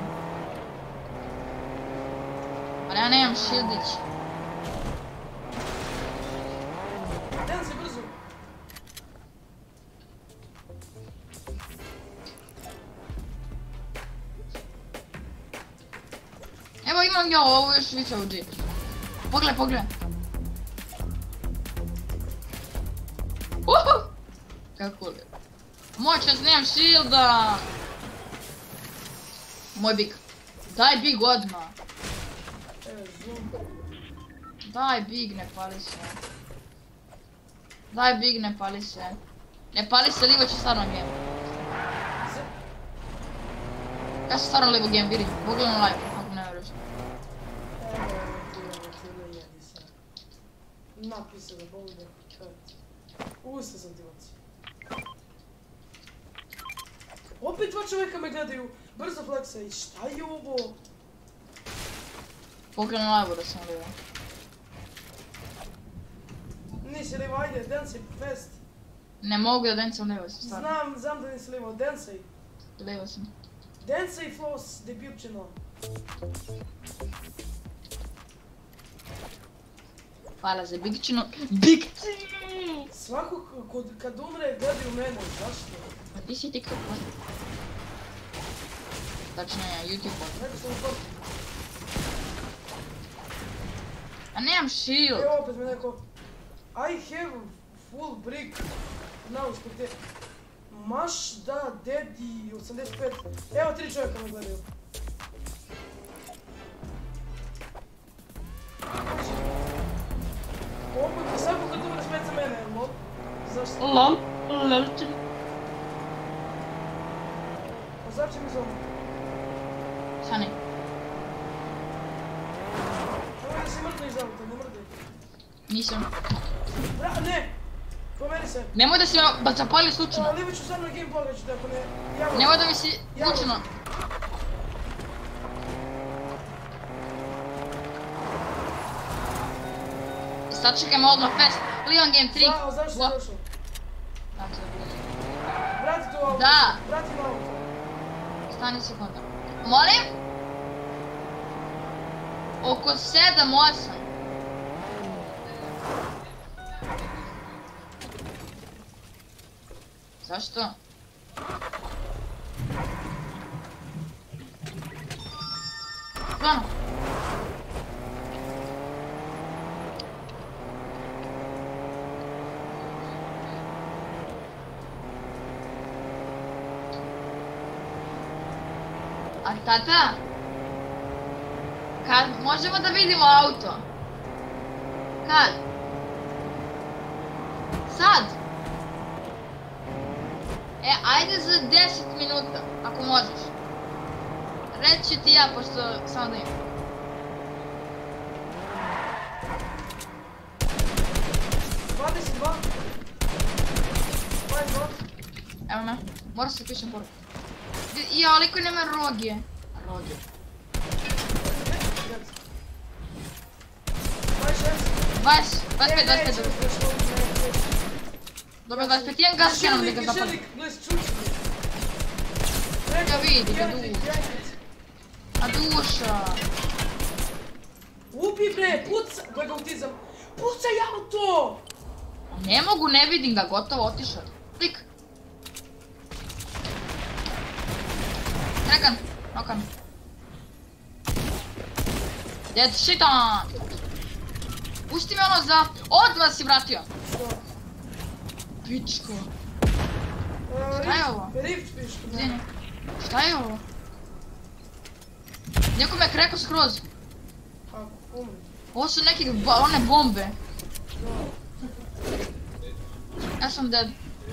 Ali ja nemam shieldić. Danci, brzo. Evo imam ja ovo još više u G. Pogledaj, pogledaj. Uhu! Kako li? Moj čas, nemam shielda! Moj big. Daj big odmah. E, zoom. Daj big, ne pali se. Daj big, ne pali se. Ne pali se, Livo će stvarno game. Ja sam stvarno Livo game, vidi. Pogledam live, ako ne vjeruješ. Evo, ti evo, ti ne jedi se. Napisao da boli da krat. Usta sam ti oci. Opet dva čovjeka me gledaju. Brzo flexa i šta je ovo? Pogledam live da sam Livo. Nisi livo, ajde, dancey, fest. Ne mogu da dancam Livo sam stvarno. Znam, znam da nisi livo, dancey. Livo sam. Dancey floss, debutčino. Hvala za bigčinu. Bigčinu! Svako kod, kad umre gledaju mene, zašto? Pa ti si TikTok poznat. Tačnije, YouTube poznat. Rekao sam u portu. A nemam shield. Evo opet me neko... I have full brick. Na uspute. Maš da, dedi, osamdeset pet. Evo tri čovjeka me gledaju. Opet, svako kad umre smeca mene, lol. Zašto? Lol, lolčin. A zašto mi zovu? Sani. Ovo da si mrtno iz auta, ne mrde. Nisam. Bra, ne! Pomeri se. Nemoj da si me zapali slučajno. Livo ću sad na game pogledat ću te ako ne... Javno. Nemoj da mi si slučajno. Sad čekaj me odmah fest. Leon Game tri. Znao, zašto si došao? Tako se bude. Vrati to auto. Da. Vrati na auto. Stani sekunda. Molim? Oko sedam osam. Zašto? Stvarno? A tata? Kad možemo da vidimo auto? Kad? Sad! E, ajde za deset minuta, ako možeš. Reći ti ja, pošto samo da imam. dvadeset dva. dvadeset dva. Evo me, mora se pišem poruku. Ja, ali koji nema rogije. Rogije. dvadeset, dvadeset pet, dvadeset pet. Dobro, dvadeset pet, jedan gas kanon da ga zapadne. Ja vidi ga duša. A duša. Ubi bre, puca, gleda autizam. Pucaj auto! Ne mogu, ne vidim ga, gotovo, otišao. Klik. Nekan, nokan. Dead shitan! Pusti me ono za... Odmah si vratio! Što? Pičko. Šta je ovo? Rift piško, Gdje ne. ne? Šta je ovo? Neko me kreko skroz. Kako, umri. Ovo su neke one bombe. Ja sam dead.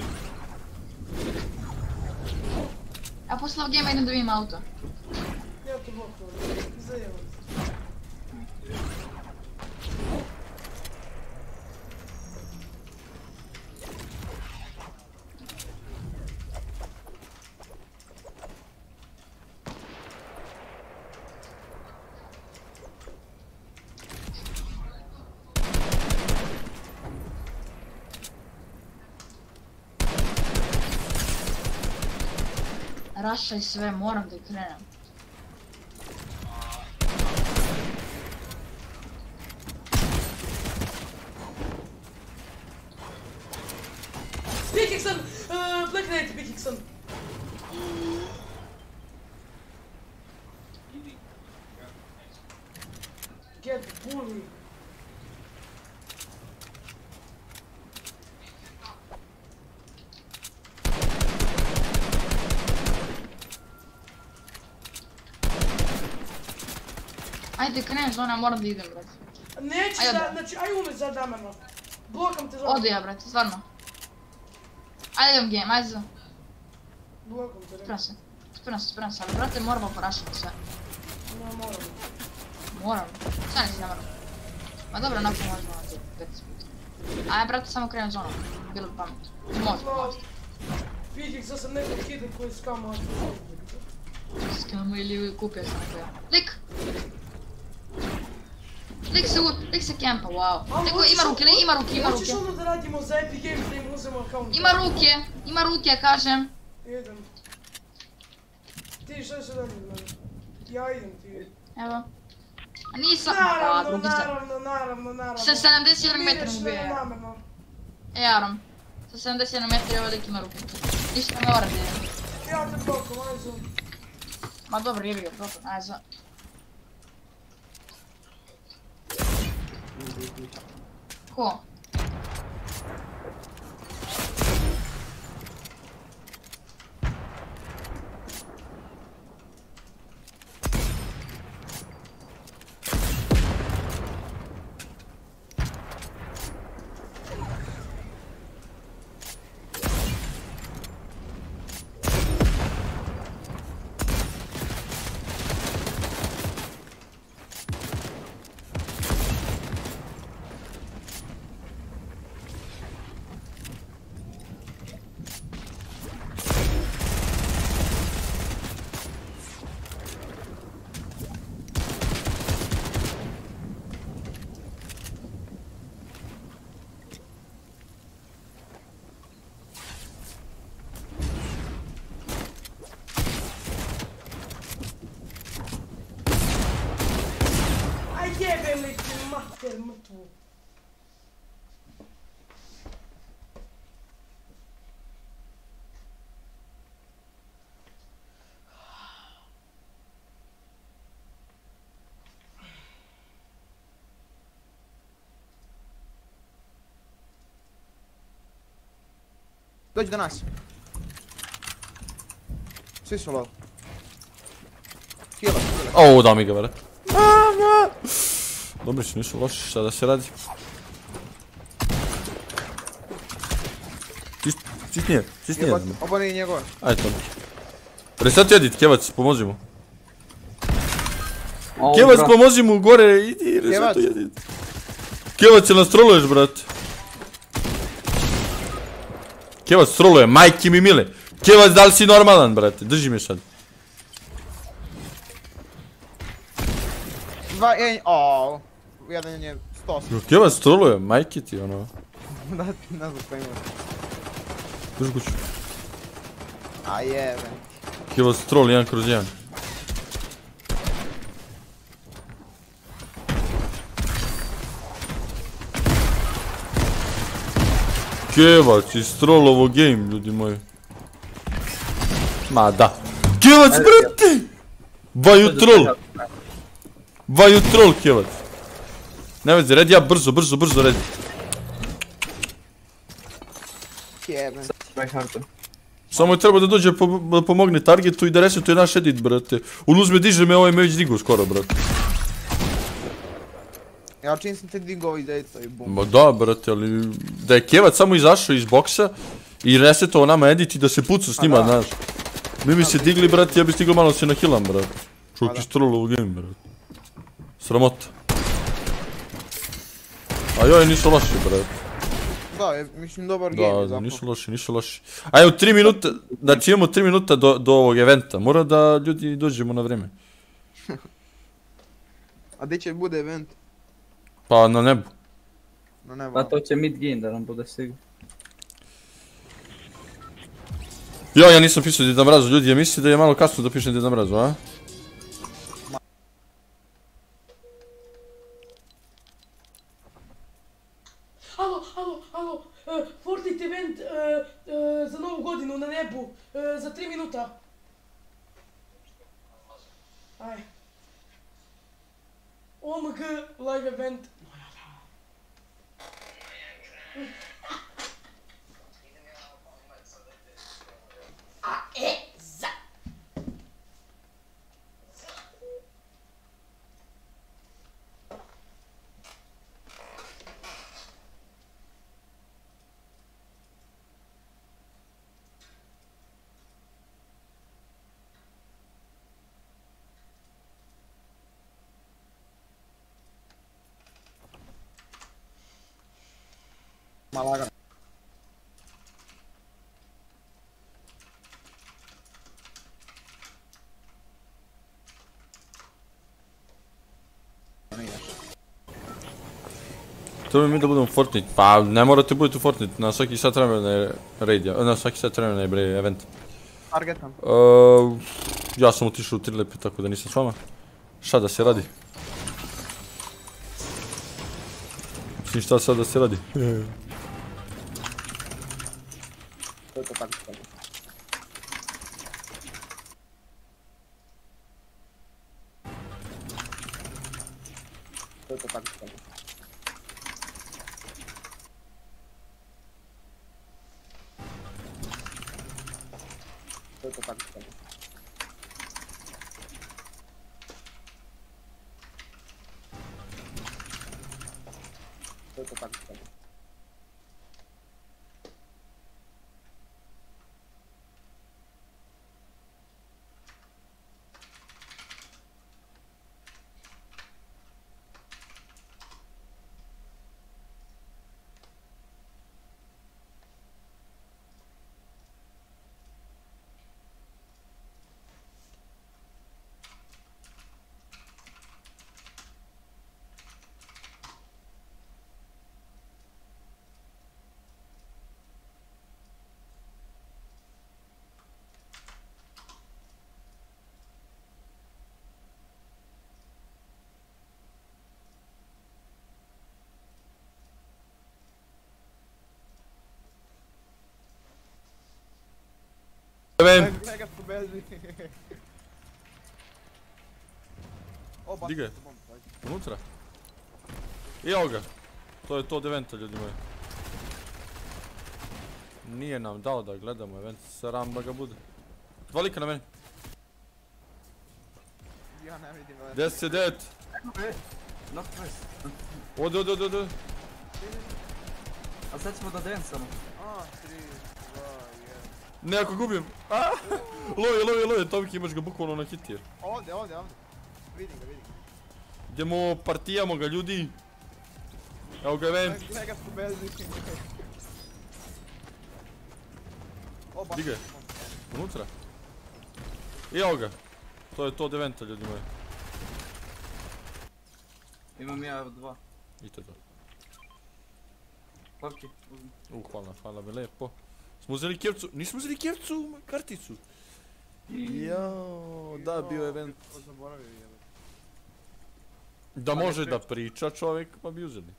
Ja posle ovog gema idem da vidim auto. Ja to blokao, zajevam se. Rašaj sve, moram da krenem. Pickaxon! Black Knight Pickaxon! Get bully! Ajde krenem zona, moram da idem, brate. Neću Aj, da, ode. znači, aj umri za dameno. Blokam te za... Odu ja, brate, stvarno. Ajde idem game, ajde za... Blokam te, Sprem rekao. se. Sprem se, sprem se, ali brate moramo porašiti sve. Ne, moram. Moram. Sve nisi ne moram. Ma dobro, nakon možemo na petnaest puta. Ajde brate, samo krenem zonu. Bilo bi pametno. Može, No, može. Pickaxon sam nekog hida koji skama od Skamo ili kupio sam to ja. Lik! Lik se u... Lik se kempa, wow. Liko ima ruke, ne, ima ruke, ima ruke. Hoćeš ono da radimo za Epic Games da im uzemo account? Ima ruke, ima ruke, kažem. Idem. Ti šta se dalje od mene? Ja idem, ti idem. Evo. A nisam... Naravno, A, drugi se... naravno, naravno, naravno. Sa sedamdeset jedan metar Ideš ubija mene ja. namjerno. E, Arom. Sa sedamdeset jedan metar je ovaj lik ima ruke. Ništa ne mora da idem. Ja te blokam, ajde. Ma dobro, jebi ga, blokam, ajde za... Ko? Aj jebem li ti mater mrtvu. Dođi do nas. Svi su low. Hila, hila. O, da mi ga vrat. Dobri su, nisu loši, šta da se radi. Cisnije, cisnije. Jebać, ovo nije njegov. Ajde, tamo. Reset edit, Kevac, pomozi mu. Kevac, pomozi mu gore, idi, reset edit. Kevac, jel nas troluješ, brate? Kevac troluje, majke mi mile. Kevac, da li si normalan, brate? Drži me sad. Dva, jedan, ooo. Jedan je sto. Kevac troluje, majke ti, ono. Da, ne znam ko ima. Drži kuću. A jebe. Kevac troll, jedan kroz jedan. Kevac, istrolovo game, ljudi moji. Ma da. Kevac, brate! Vaju troll! Vaju troll, Kevac. Ne veze, red ja, brzo, brzo, brzo, red. Jebe. Samo je treba da dođe da pomogne targetu i da resetuje naš edit, brate. On uzme, diže me, ovaj me već digao skoro, brate. Ja čim sam te digao iz edita i bum. Ma da, brate, ali da je Kevac samo izašao iz boksa i resetovao nama edit i da se pucao s njima, znaš. Mi bi se digli, brate, ja bi stigao malo se nahilam, brate. Čovjek je strolo u game, brate. Sramota. A joj, nisu loši, brate. Da, mislim dobar game zapravo. Da, nisu loši, nisu loši. A evo, tri minuta, znači imamo tri minuta do ovog eventa. Mora da ljudi dođemo na vreme. A gdje će bude event? Pa na nebu. Na nebu. Pa to će mid game da nam bude sigurno. Jo, ja nisam pisao Deda Mrazu, ljudi, ja mislim da je malo kasno da pišem Deda Mrazu, a? Alo, alo, alo, Fortnite event za novu godinu na nebu, za tri minuta. Aj. O M G live event. A e za. Malaga. Treba mi da budemo Fortnite, pa ne morate budete u Fortnite, na svaki sat vremena je raid, na svaki sat vremena je bre event. Targetam. Ja sam otišao u Trilepi, tako da nisam s vama. Šta da se radi? Mislim šta sad da se radi? To je to tako. To je to tako. To je to tako. To je to tako. Mega pobedili. Di ga je? Unutra? Evo ga. To je to od eventa, ljudi moji. Nije nam dao da gledamo event, sram da ga bude. Dva lika na meni. Ja ne vidim event. deset devet. Ode, ode, ode, ode. A sad ćemo da dancamo. A, tri, dva, Ne, ako gubim. Aaaa! Lovi, lovi, lovi, Tomki, imaš ga bukvalno na hitir. Ovdje, ovdje, ovdje. Vidim ga, vidim ga. Idemo, partijamo ga, ljudi. Evo ga event. Gledaj ga po belzi. Gdje ga je? Unutra? I evo ga. To je to od eventa, ljudi moji. Imam ja dva. I to je to. Papki, uzmi. U, hvala, hvala mi lepo. Smo uzeli kjevcu, nismo uzeli kjevcu, karticu. Jao, da, bio event. Zaboravio je. Da može da priča čovjek, pa bi uzeli.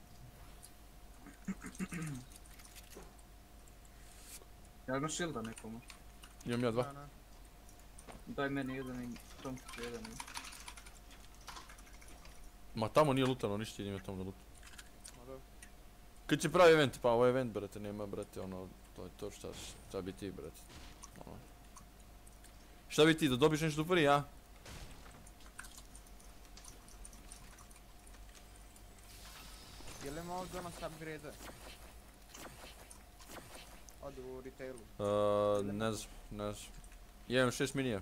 Ja imam šilda nekomu. Imam ja dva. Daj meni jedan i Tom jedan. Ma tamo nije lutano, ništa idem ja tamo da lutam. Kad će pravi event, pa ovo je event, brate, nema, brate, ono, to je to šta, šta bi ti, brate. Ono. Šta bi ti, da dobiš nešto prije, a? Je li imao donos upgrade? Od u retailu? Uh, ne znam, ne znam. Ja imam šest minija.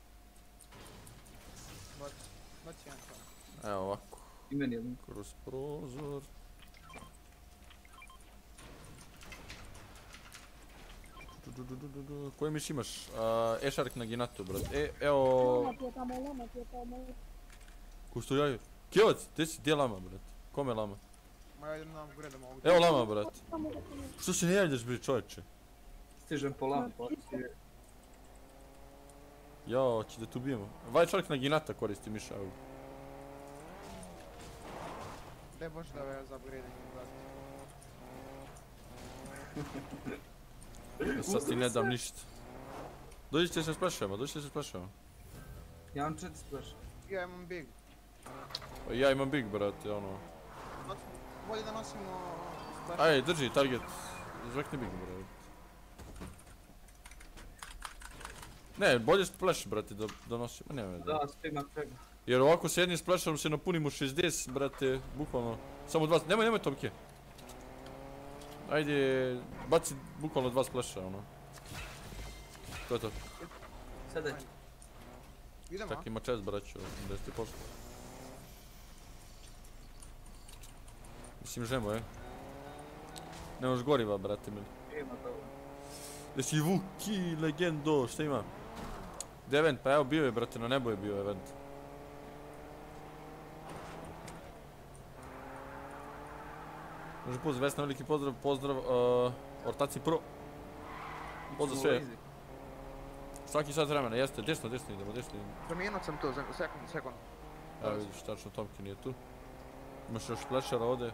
Noći jedan tamo. Evo ovako. I meni jedan. Kroz prozor. Koji miš imaš? E-Shark na Ginatu, brate. E, evo... Ko što jaju? Kjevac, gdje si? Gdje je lama, brate? Kome je lama? Ma ja idem na upgrade ovdje. Evo lama, brate. Što se ne javljaš, bre, čovječe? Stižem po lamu. Jao, će da tu bijemo. Vaj Shark na Ginata koristi miša. Daj Bože da ovaj za upgrade Ja sad ti ne dam ništa. Dođite se splašujemo, dođite se splašujemo. Ja imam četiri splaša. Ja imam big. Ja imam big, brate, ono. Bolje da nosimo splaša. Aj, drži, target. Zvekni big, brate. Ne, bolje splash, brate, da, da nosimo, nema veze. Da, svima treba. Jer ovako s jednim splashom se napunimo šezdeset, brate, bukvalno. Samo dva, nemoj, nemoj Tomke. Ajde, baci bukvalno dva splasha, ono. To je to. Sada. Idemo, Tak ima čest, braću, deset posto. Mislim, žemo, je. Nemaš goriva, brate, mili. Ima dobro. Jesi Vuki, legendo, šta ima? Gdje event? Pa evo bio je, brate, na nebo je bio event. Može pozdrav, Vesna, veliki pozdrav, pozdrav, uh, Ortaci Pro. Pozdrav sve. Svaki sat vremena, jeste, desno, desno idemo, desno idemo. Promijenut sam to, sekund, sekund. Evo vidiš, tačno Tomki nije tu. Imaš još splashera ovdje.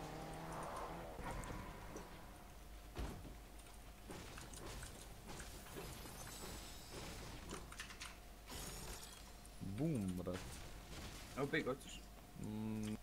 Bum, brat. Evo big, hoćeš? Mm.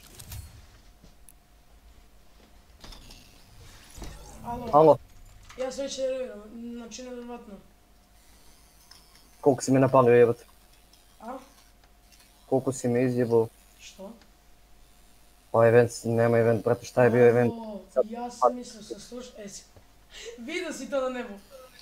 Alo. Alo. Ja ja sve će reviram, znači nevjerovatno. Koliko si me napalio jebate? A? Koliko si me izjebao? Što? Pa event, nema event, brate, šta je bio event? Ja sam mislio se slušaj, e si, vidio si to na nebu.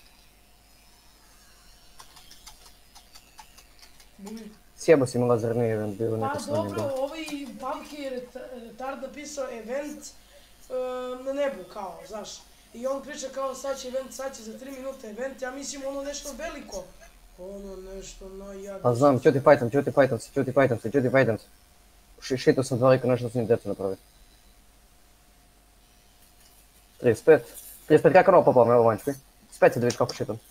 Bumi. Sjebo si mi lazerni event, bio Pa neka sranje. dobro, ovaj Pavki je retard napisao event na nebu, kao, znaš. I on priča kao sad će event, sad će za tri minute event, ja mislim ono nešto veliko. Ono nešto najjadnije. Pa znam, ću ti fajtam, ću ti fajtam se, ću ti fajtam se, ću ti fajtam se. Šitao sam dva reka nešto s njim djecu napravio. trideset pet. trideset pet kako ono popao me ovo vanjčki. Spet se da vidiš kako šitam.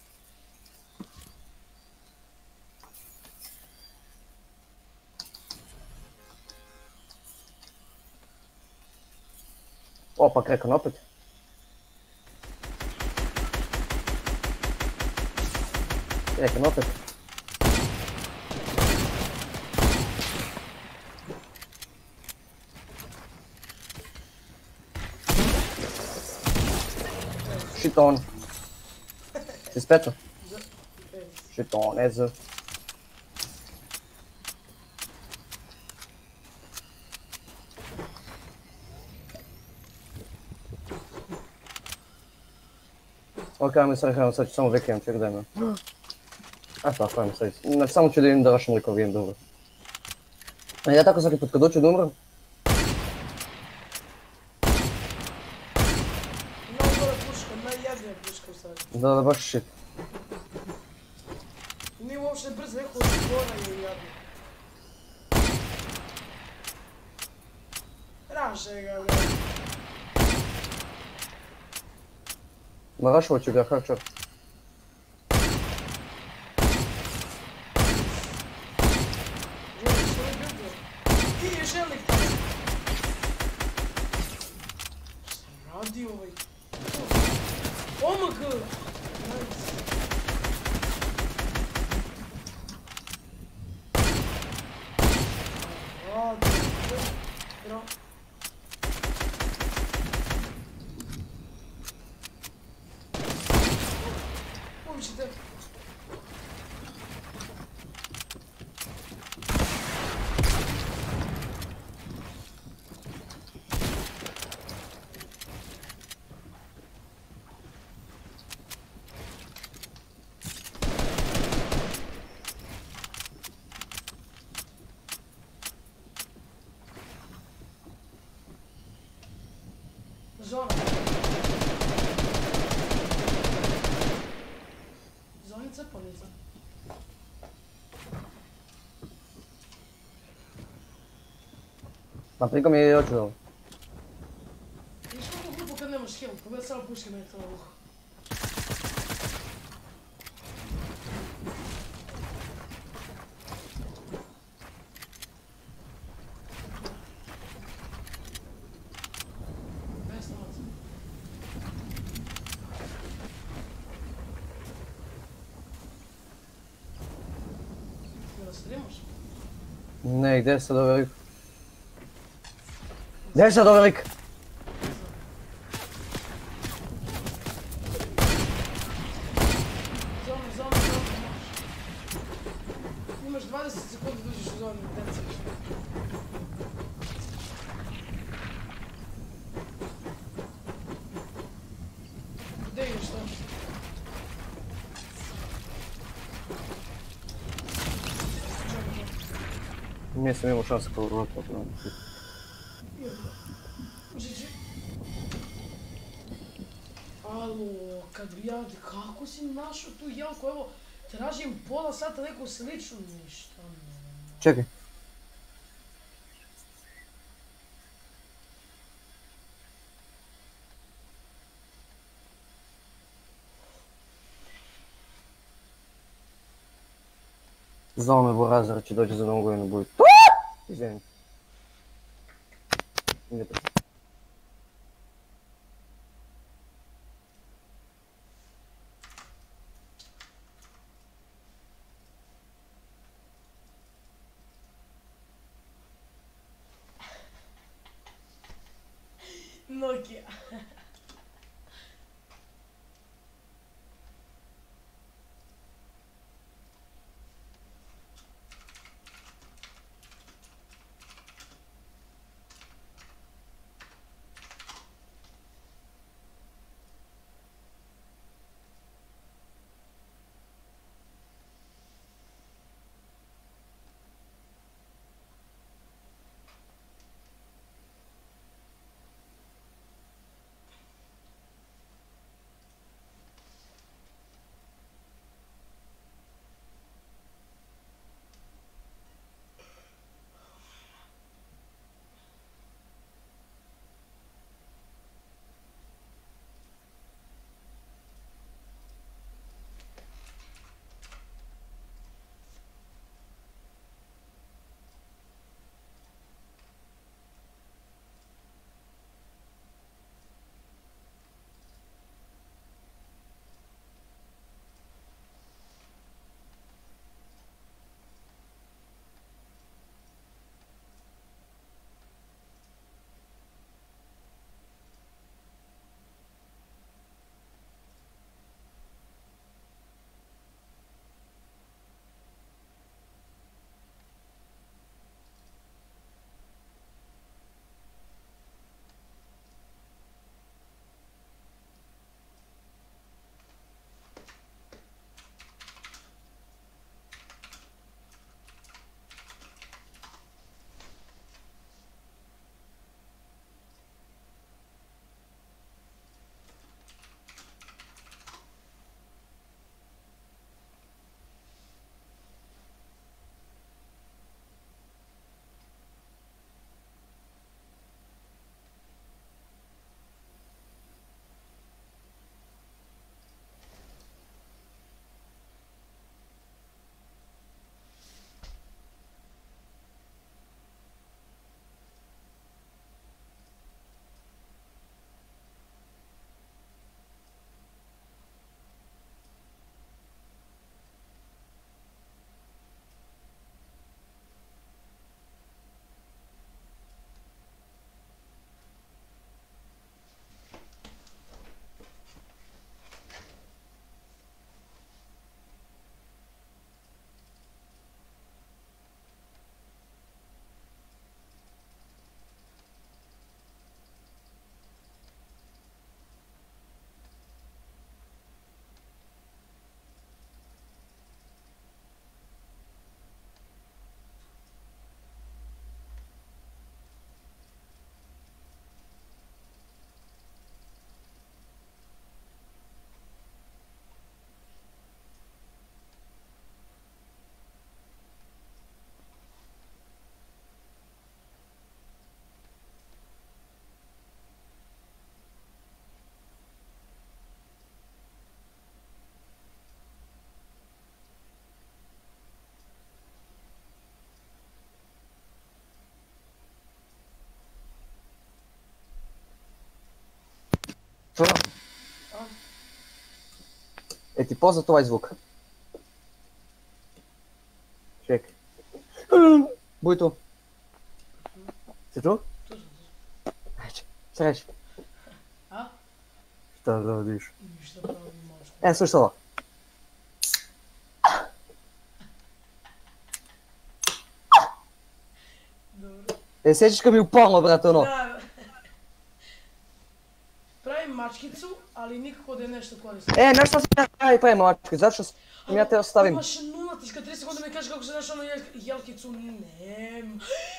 Opa, krekan opet. Krekan opet. Shit on. Si speto? Shit on, ez. Ok, ajme sad, ajme sad ću samo vekijem, ček daj me. A tako, ajme sad. Znači samo ću da vidim da vašem likom vidim dobro. Ja tako svaki put kad doću da umrem. Da, da, baš shit. Nije uopšte brz neko od zbora je jadno. Raže ga, bre. Ma rašovo ću ga, harčar. Želi, što je bilo? Ti je želik tamo. Šta radi ovaj? O M G! Bro. Ubićete. Zona. Zonica, polica. Ma priko mi je oču ovo. Viš kako glupo kad nemaš heal, pogledaj samo puške me to na uho. Ne, gdje je sad ovaj lik? Gdje je sad ovaj lik? Zona, zona, zona, imaš dvadeset sekundi da uđeš u zonu, gdje ćeš. Gdje ideš to? Nisam imao šanse kao vrlo potrebno. Alo, kad bi ja, kako si našao tu jelku, evo, tražim pola sata neku sličnu, ništa. Čekaj. Znao me Borazar će doći za novu godinu budu. Izvijem. Nije to. Nokia. Što? E ti poznat ovaj zvuk? Čekaj. Buj tu. Si tu? Ajde, šta reći? A? Šta radiš? Ništa pravim mačku. E, slušaj ovo. Dobro. E, sjećaš kad mi upalo, brate, ono? Da. Pravim mačkicu, ali nikako da je nešto korisno. E, znaš šta sam ja pravi pravim mačke, zato što sam ja te ostavim. Imaš nula tiška trideset sekunde mi kažeš kako se daš ono jel, jelkicu, nem.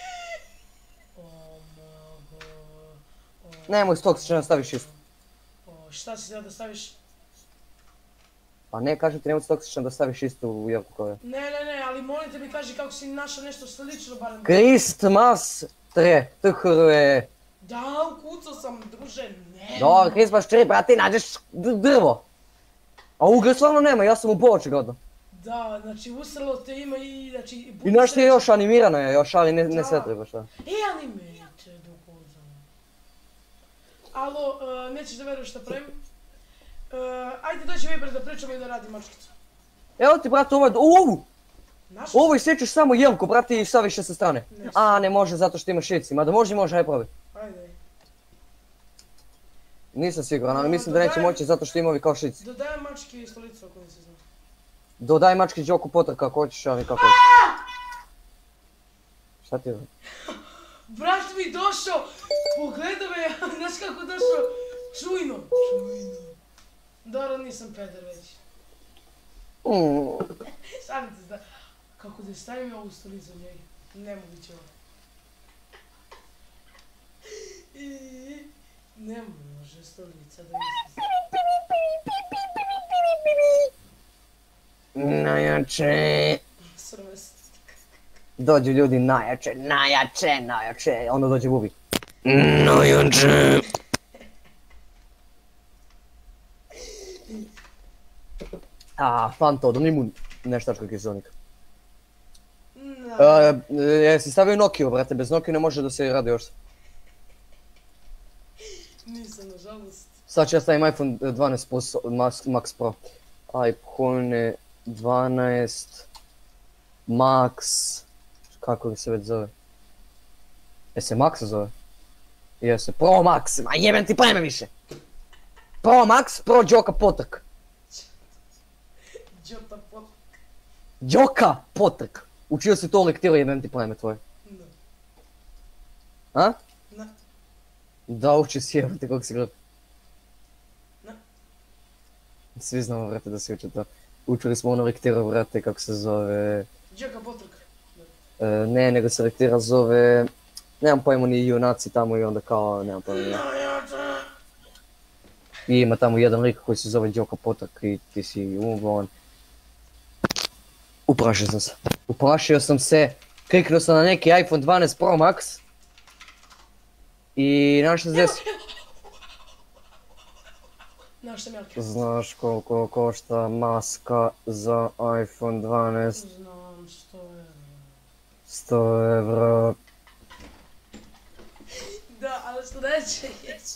O, mogo. Nemoj stok, što ne staviš isto. O, šta si htio da staviš? Pa ne, kažem ti nemoj stok, što da staviš isto u jelku kao je. Ne, ne, ne, ali molim te mi kaži kako si našao nešto slično barem. Christmas tre, thrve. Da, ukucao sam, druže, ne. Dobro, Christmas tre, brate, nađeš drvo. A ugle stvarno nema, ja sam u bo očigledno. Da, znači usralo te ima i, znači... I znaš ti je još animirano je još, ali ne, ne sve treba šta. E, animirajte dok odzam. Alo, uh, nećeš da veruješ šta pravim? Uh, ajde dođi Viber da pričamo i da radim mačkicu. Evo ti, brate, ovo je, ovu! Našao Ovo isjećaš samo jelku, brate, i staviš je sa strane. Ne. A, ne može zato što imaš šici, mada može i može, aj probi. Ajde. Nisam siguran, ali No, mislim da neće dodaj- moći zato što ima ovi kao šici. Dodajem mački i stolicu ako ne se zna. Dodaj mački Đoku Potter kako hoćeš, ali kako hoćeš. Šta ti je? Brat mi došao, pogledao me, znaš kako došao, čujno, čujno. Dobro, nisam peder već. Mm. Šalim te zna, kako da stavim ovu stolicu njega, nemoguće ovo. I... Ne može stolica da isti. Najjače. Srvest. Dođu ljudi najjače, najjače, najjače. Onda dođe Bubi. Najjače. A, Fanta od Onimun. Neštačka kiselnika. E, jesi stavio Nokiju, brate, bez Nokiju ne može da se radi još. Nisam, nažalost. Sad ću ja stavim iPhone dvanaest Plus Max, Max Pro. iPhone dvanaest Max... Kako li se već zove? Je se Max zove? Jeste, Pro Max, ma jebem ti preme više! Pro Max, Pro Đoka Potrk. Đota pot... Đoka Potrk! Učio si to lektiru jebem ti preme tvoje. Ne. A? Ne. Da, uči si jebem ti kako si gleda. Ne. Svi znamo, vrate, da si uči to. Učili smo ono lektiru, vrate, kako se zove... Đota potrk. E, ne, nego se lektira zove... Nemam pojma ni junaci tamo i onda kao, nemam pojma. I ima tamo jedan lik koji se zove Đoka Potrk i ti si uvovan. Uprašio sam se. Uprašio sam se, kliknuo sam na neki iPhone dvanaest Pro Max. I znaš šta se desi? Znaš šta Melke? Znaš koliko košta maska za iPhone dvanaest? Znam, sto evra. sto evra. Da, ali što neće, jeće.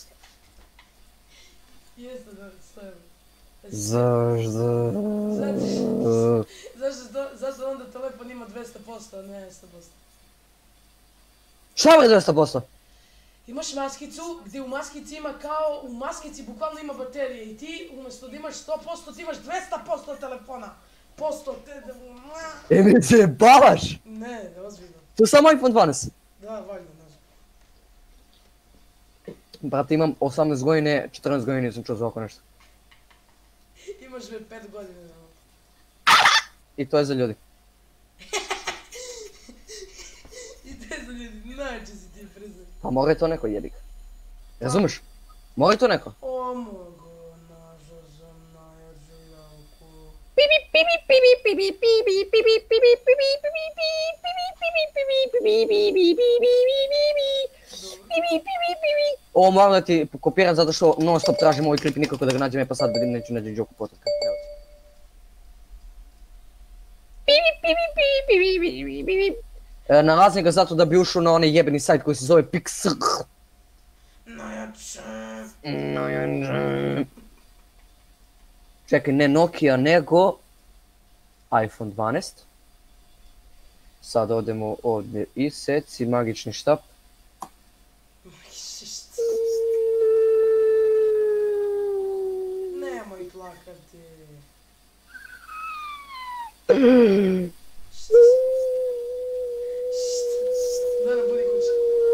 Jeste da, sto evra. Zašto? Zato, zašto, zašto onda telefon ima dvesta posto, a ne sto posto. Šta je dvesta posto? Imaš maskicu gdje u maskici ima kao, u maskici bukvalno ima baterije i ti umjesto da imaš sto posto ti imaš dvesta posto telefona. Posto te... E mi se bavaš? Ne, ozbiljno. To je samo iPhone dvanaest. Da, valjda, ne znam. Brate, imam osamnaest godine, četrnaest godina nisam čuo za ovako nešto. Imaš me pet godina. I to je za ljudi. I to je za ljudi, najče si ti frizer. Pa mora je to neko jebik. Razumeš? Mora je to neko. O mogo, našao sam najjaču javku. Ovo moram da ti kopiram zato što non stop tražim ovaj klip i nikako da ga nađem, e pa sad vidim neću nađem Đoku Potrka. E, nalazim ga zato da bi ušao na onaj jebeni sajt koji se zove Pixr. Najjače. Čekaj, ne Nokia, nego iPhone dvanaest. Sad odemo ovdje i seci magični štap. Nemoj plakati. Dara, budi kuća.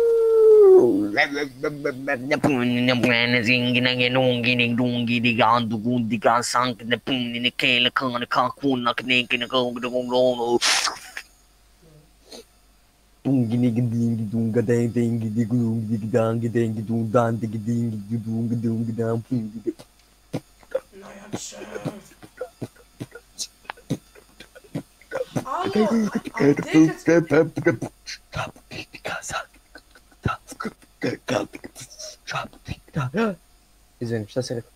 Alo, a gdje kad... Izvini, šta si rekao?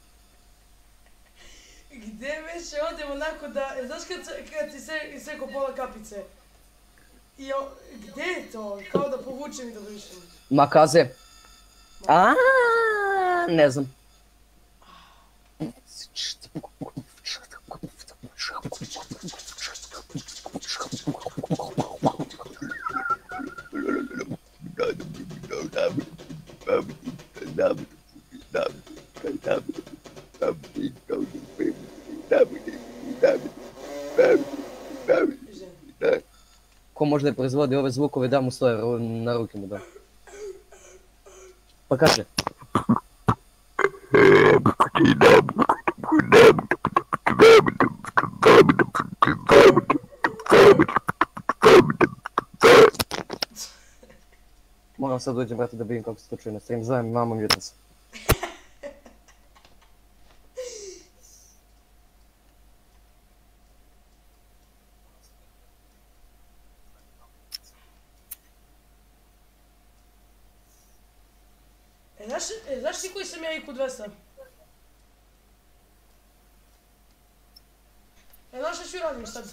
Gdje više odemo onako da... Znaš kad, kad si se, isekao pola kapice? I o, gdje je to? Kao da povučem i da brišem. Makaze. Aaaa, ne znam. Ko možda je proizvodi ove zvukove, da mu stoje na ruke mu da. Pa kaže. Moram sad dođem, brate, da vidim kako se to čuje na stream. Zovem mi mama, mjutam se. E, znaš, e, znaš ti koji sam ja I Q dvesta? E, znaš šta ću radim sad?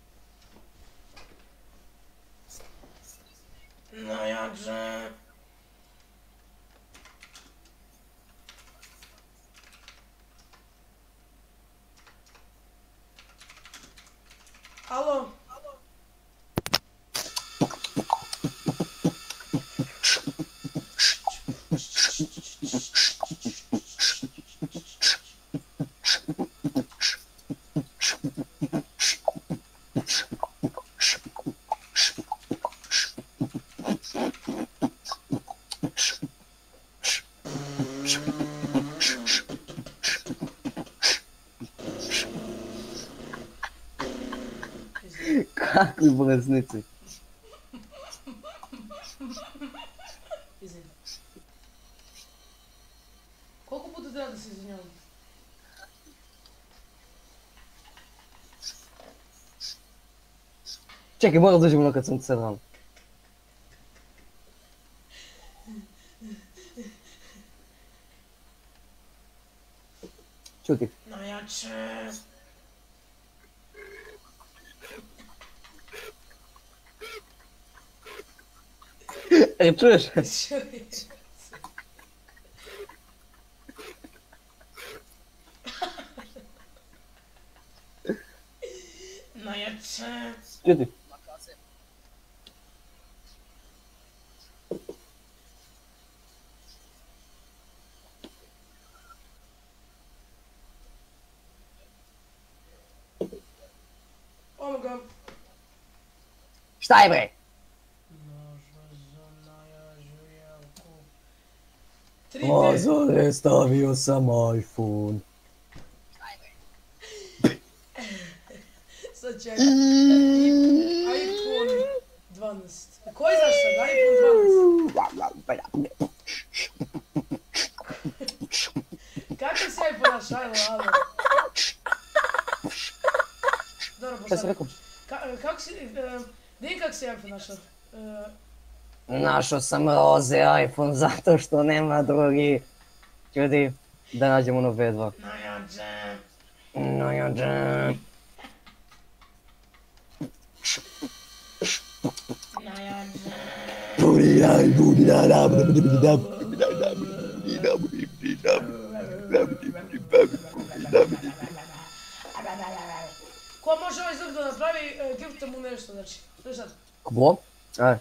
Najjače. Alo? Kakvi bolesnici. Izvini. Koliko puta treba da se izvinjavam? Čekaj, moram dođem ono kad sam se sedam. Čuti. Najjače. E, čuješ? Čuješ. Najjače. Čuti. Ono ga. Šta je bre? Lazare, stavio sam iPhone. Sad čekaj. iPhone dvanaest. Koji znaš sad? iPhone dvanaest. Kako si iPhone naš? Ajde, alo. Dobro, Šta si rekao? Kako si... Di kako si iPhone našao? Našao sam roze iPhone zato što nema drugi. Čudi, da nađemo ono V dva. Najjače. Najjače. Najjače. Ko može ovaj zvuk da napravi, gifta mu nešto, znači. To je sad. Ko? Aj.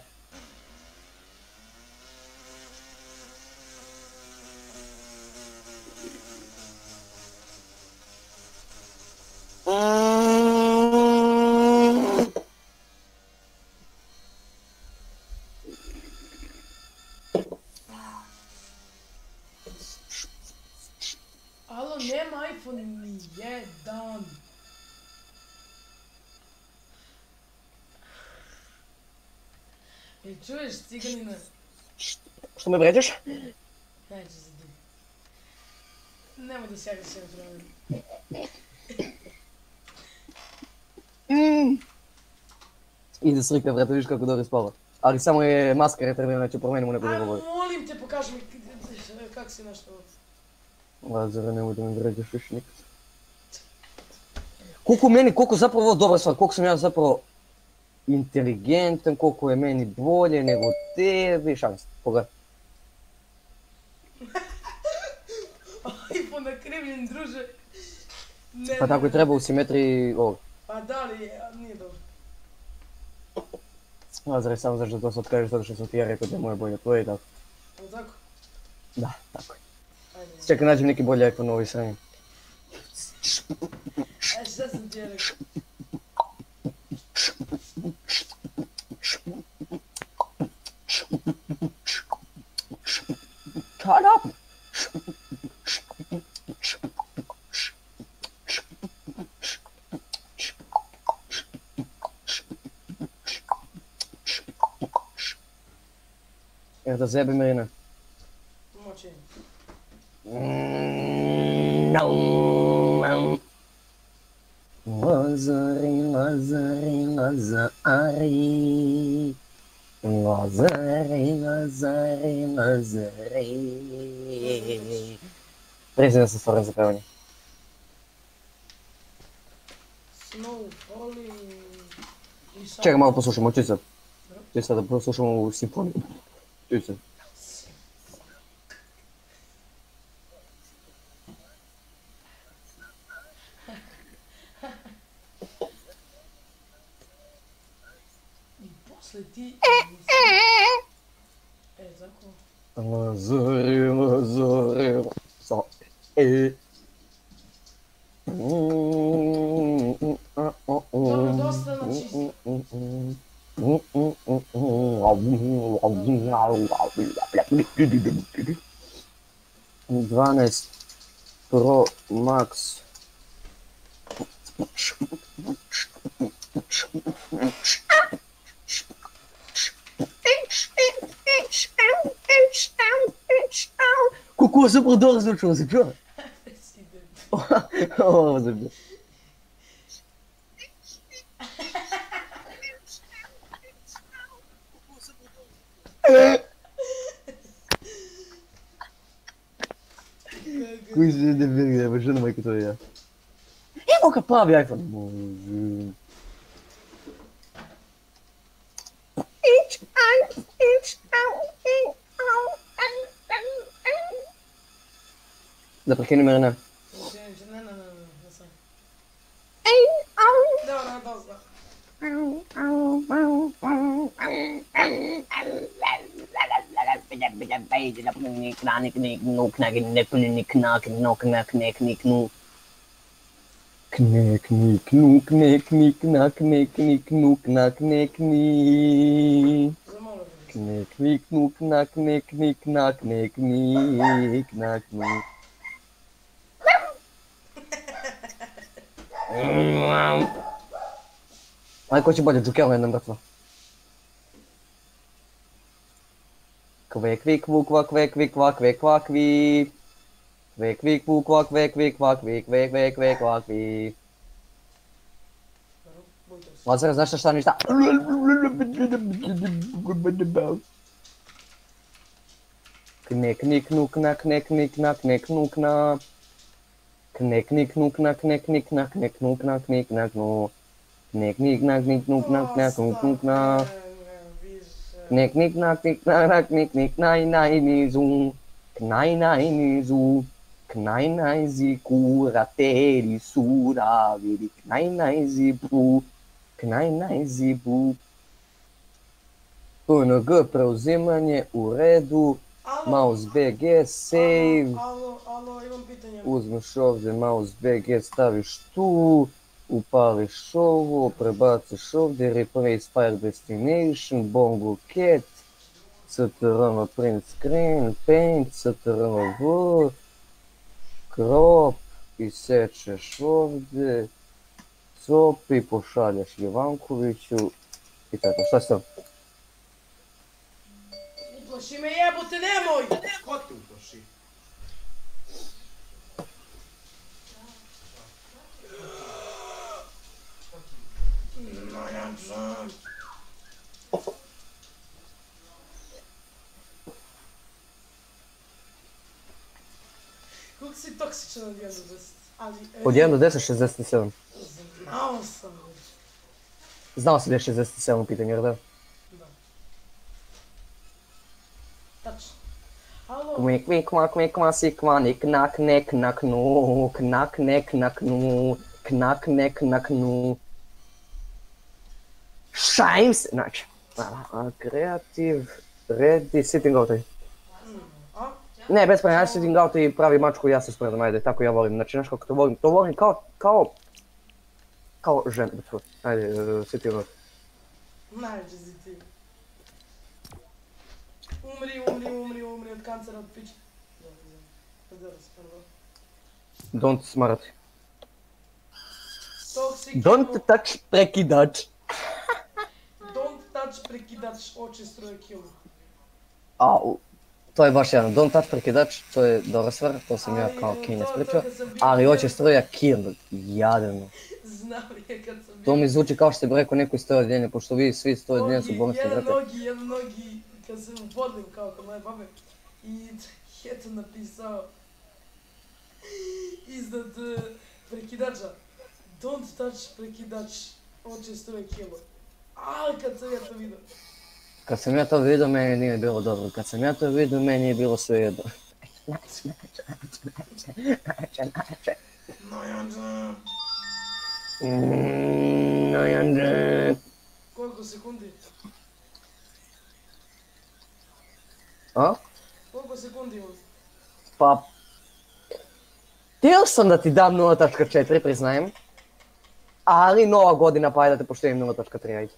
Alo, nema iPhone ni jedan. E, čuješ, ciganina? Što me vređaš? Neće se ti. Nemoj da se javi sve vremena. Ide slika, vrata, vidiš kako dobro spava. Ali samo je maska retardena, će promenimo neko da govori. A molim te, pokaži mi kako si nešto ovo. Lazare, nemoj da me vređaš još nikad. Koliko meni, koliko zapravo ovo dobra stvar, koliko sam ja zapravo inteligentan, koliko je meni bolje nego tebi, šalim se, pogledaj. iPhone nakrivljen, druže. Pa tako je treba u simetriji ovog. Pa da li je, a nije dobro. Lazare, samo zašto to sad kažeš, zato što sam ti ja rekao da je moje bolje tvoje i tako. Je tako? Da, tako je. Čekaj, nađem neki bolji iPhone novi sranjem. E, šta sam ti ja rekao? Shut up! Evo da zebe Mirina. Moći. Lazari, Lazari, Lazari. Lazari, Lazari, Lazari. Prezident sam stvoren za pevanje. Snow falling... Čekaj, malo poslušamo, čuj sad. Čuj sad da poslušamo ovu simfoniju. Čuj sad. I posle ti... E, tako... Lazari, Lazari, sa e. Dobro, dosta na čisto. dvanaest Pro Max. Coucou, c'est pour d'autres autres choses, c'est quoi? Oh, c'est bien. Koji se ne vidi, pa što na majku to je ja. Evo ga pravi iPhone. Može. Da prekini Mirina. Ne, ne, ne, ne, ne sam. Dobro, dosta. Knek, nik, nuk, nek, nik, nak, nek, nik, nuk, nak, nek, ni. Knek, nik, nuk, nak, nek, nik, nak, nek, nik, nak, nik. Aj, ko će bolje, Džukela jedna mrtva. Kvek, vik, vuk, vak, vek, vik, vak, vek, vak, vi. Kvek, vik, vuk, vak, vek, vik, vak, vik, vek, vek, vek, vak, vi. Lazare, znaš šta ništa? Knek, nik, nuk, nak, nek, nik, nak, nek, nuk, na. Knek, nik, nuk, nak, nek, nik, nak, nek, nuk, nak, nik, nak, no. Knek, nik, nak, nik, nuk, nak, nak, nuk, nuk, na. Knek, nik, nak, nik, nak, nak, nik, nik, naj, naj, ni, zu. Knaj, naj, ni, zu. knaj najzi kurateri suraviri, knaj najzi bru, knaj najzi bu. P N G preuzimanje u redu, mouse B G, save. Alo, alo, imam pitanje. Uzmeš ovdje mouse B G, staviš tu, upališ ovo, prebaciš ovdje, replace file destination, bongo cat, ctrl print screen, paint, ctrl v, crop, isečeš ovdje, copi, pošalješ Jovankoviću i tako, šta si to? Uplaši me jebote, nemoj! Ko te uplaši? Koliko si toksičan od jedan do deset? Ali... Od jedan do deset, šezdeset sedam. Znao sam. Znao si da je šezdeset sedam u pitanju, jer da? Da. Tačno. Alo? Kvik, kvik, kvak, kvik, kvasi, kvanik, knak, nek, nak, nu, knak, nek, nak, nu, knak, nek, nak, nu. Šajm se, znači, kreativ, ready, sitting out. Ne, bez prema, ja sitting out i pravi mačku, ja se spredam, ajde, tako ja volim, znači, znaš kako to volim, to volim kao, kao, kao žena, ajde, sitting out. Najveće si ti. Umri, umri, umri, umri od kancera, od pića. Don't smarati. Toxic. Don't touch prekidač. Don't touch prekidač, oči struje kilu. Au, to je baš jedan, don't touch prekidač, to je dobra stvar, to sam ja kao Kinja spričao, ali oči struja kill, jadeno. Znam je kad sam bio... To mi zvuči kao što bi rekao neko iz stoje odljenja, pošto vi svi stoje odljenja su bolesti, Jedan brate. nogi, jedan nogi, kad sam upornim kao kod moje babe. I eto napisao iznad uh, prekidača. Don't touch prekidač, oči struje kilo. Ali kad sam ja to vidio. Kad sam ja to vidio, meni nije bilo dobro. Kad sam ja to vidio, meni nije bilo sve jedno. No Janđe. No Janđe. Koliko sekundi? A? Koliko sekundi imam? Pa... Htio sam da ti dam nula tačka četiri, priznajem. Ali nova godina, pa ajde da te poštujem nula tačka tri, ajde.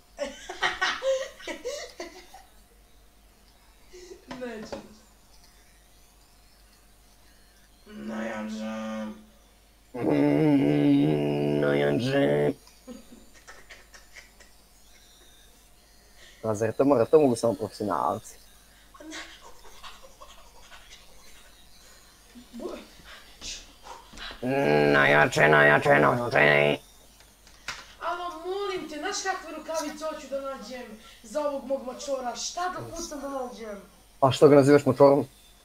Neću. No Janđe. No Janđe. A zar to mora, to mogu samo profesionalci. Najjače, najjače, najjače. Alo, molim te, znaš kakve rukavice hoću da nađem za ovog mog mačora? Šta da pucam da nađem? A što ga nazivaš mačorom?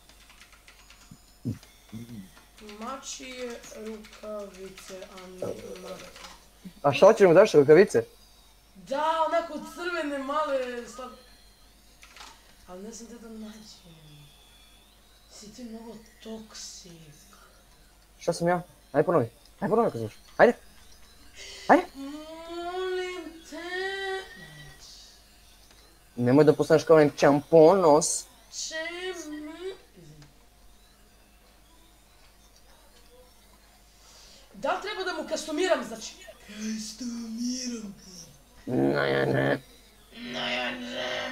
Mačije rukavice, a ne mačije. A šta hoćeš mu daš rukavice? Da, onako crvene, male, slab... Ali ne znam gdje da nađem. Si ti mnogo toksik. Šta sam ja? Ajde ponovi. Ajde ponovi ako znaš. Ajde. Ajde. Molim te. Nemoj da postaneš kao onaj čamponos. Čemu? Da li treba da mu kastomiram, znači? Kastomiram. Ne, ne. Ne, ne.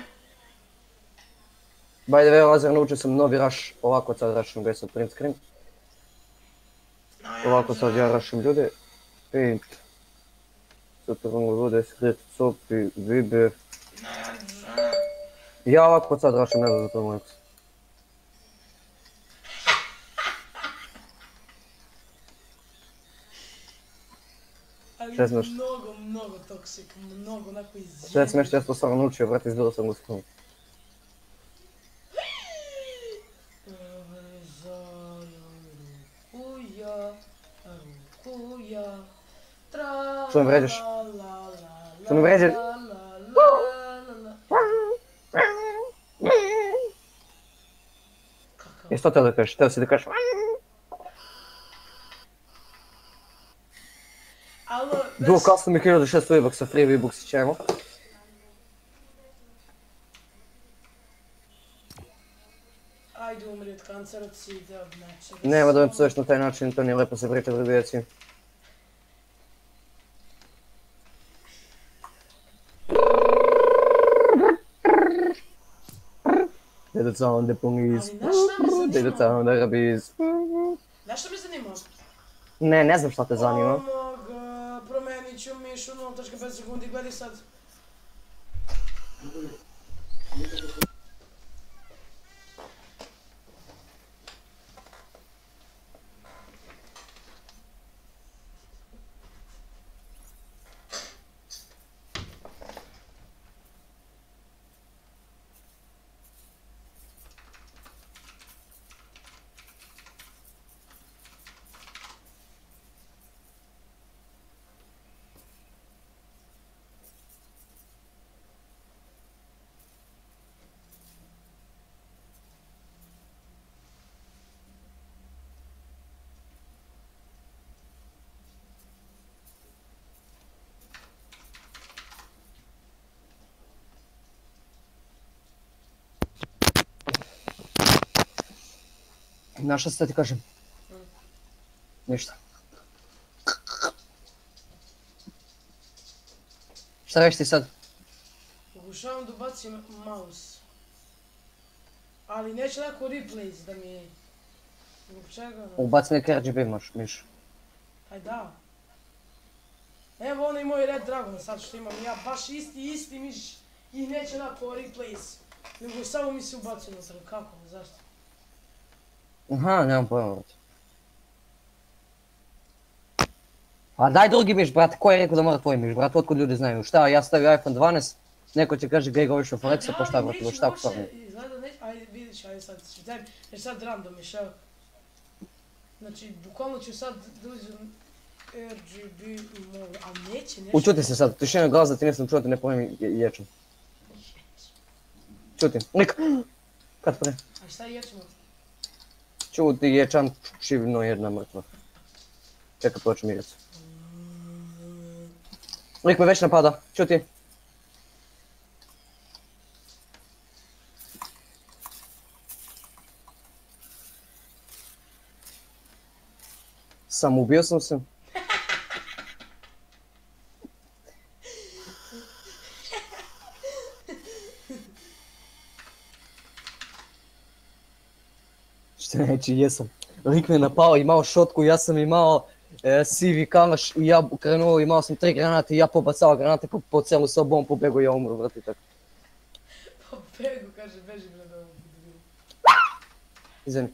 By the way, Lazar, naučio sam novi rush. Ovako sad rushim bez od print screen. Ovako sad ja rushim ljude. Paint. Zapravo ljude, script, copy, vibe. Ja ovako sad rushim, ne znam za to moj eks. Ali mnogo, mnogo toksik, mnogo onako izjemno. Sve smiješ, ja sam to stvarno naučio, brate, izgledao sam u skrunu. Što me vređaš? Što me vređaš? Jesi to teo da kažeš? Teo si da kažeš? Do, kasno mi hiljadu šesto V-Bucksa, free V-Bucks ćemo. Ajde umri od kancera od sida, od nečega. Nema da me psuješ na taj način, to nije lepo se priča drugi djeci. They the sound the police. They the sound the rabbis. Znaš šta me zanima? Ne, ne znam šta te zanima. Onog, promenit ću mišu nula tačka pet sekundi, gledaj sad. Znaš šta se ti kažem? Ništa. Šta reš ti sad? Pokušavam da bacim mouse. Ali neće lako replays da mi... Zbog čega? Ubaci neki R G B maš, miš. Aj da. Evo onaj moj Red Dragon sad što imam ja, baš isti, isti miš. I neće lako replays. Nego samo mi se ubaci unutra, kako, zašto? Aha, nemam pojma, brate. A daj drugi miš, brate, ko je rekao da mora tvoj miš, brate, otkud ljudi znaju? Šta, ja stavio iPhone dvanaest, neko će kaže gej ga više Forexa, pa šta, brate, šta ko stvarno? Izgleda neće, ajde vidit ću, ajde sad, jer sad random miš, evo. Znači, bukvalno ću sad da uzem R G B mode, ali neće nešto... Učuti se sad, tišina glasa, ti nisam čuo, ti ne pojmi ječem. Čuti, nik, kad pre? A šta je ječemo? Čuti, ječan, šivno, jedna mrtva. Čekaj, počem igrati. Lik me već napada, čuti. Sam ubio sam se. Šta neći, jesam. Lik me napao, imao šotku, ja sam imao e, sivi kamaš i ja krenuo, imao sam tri granate i ja pobacao granate po, po celu sobom, pobegu i ja umru, vrati tako. Pobegu, kaže, beži gled ovo. Izvini.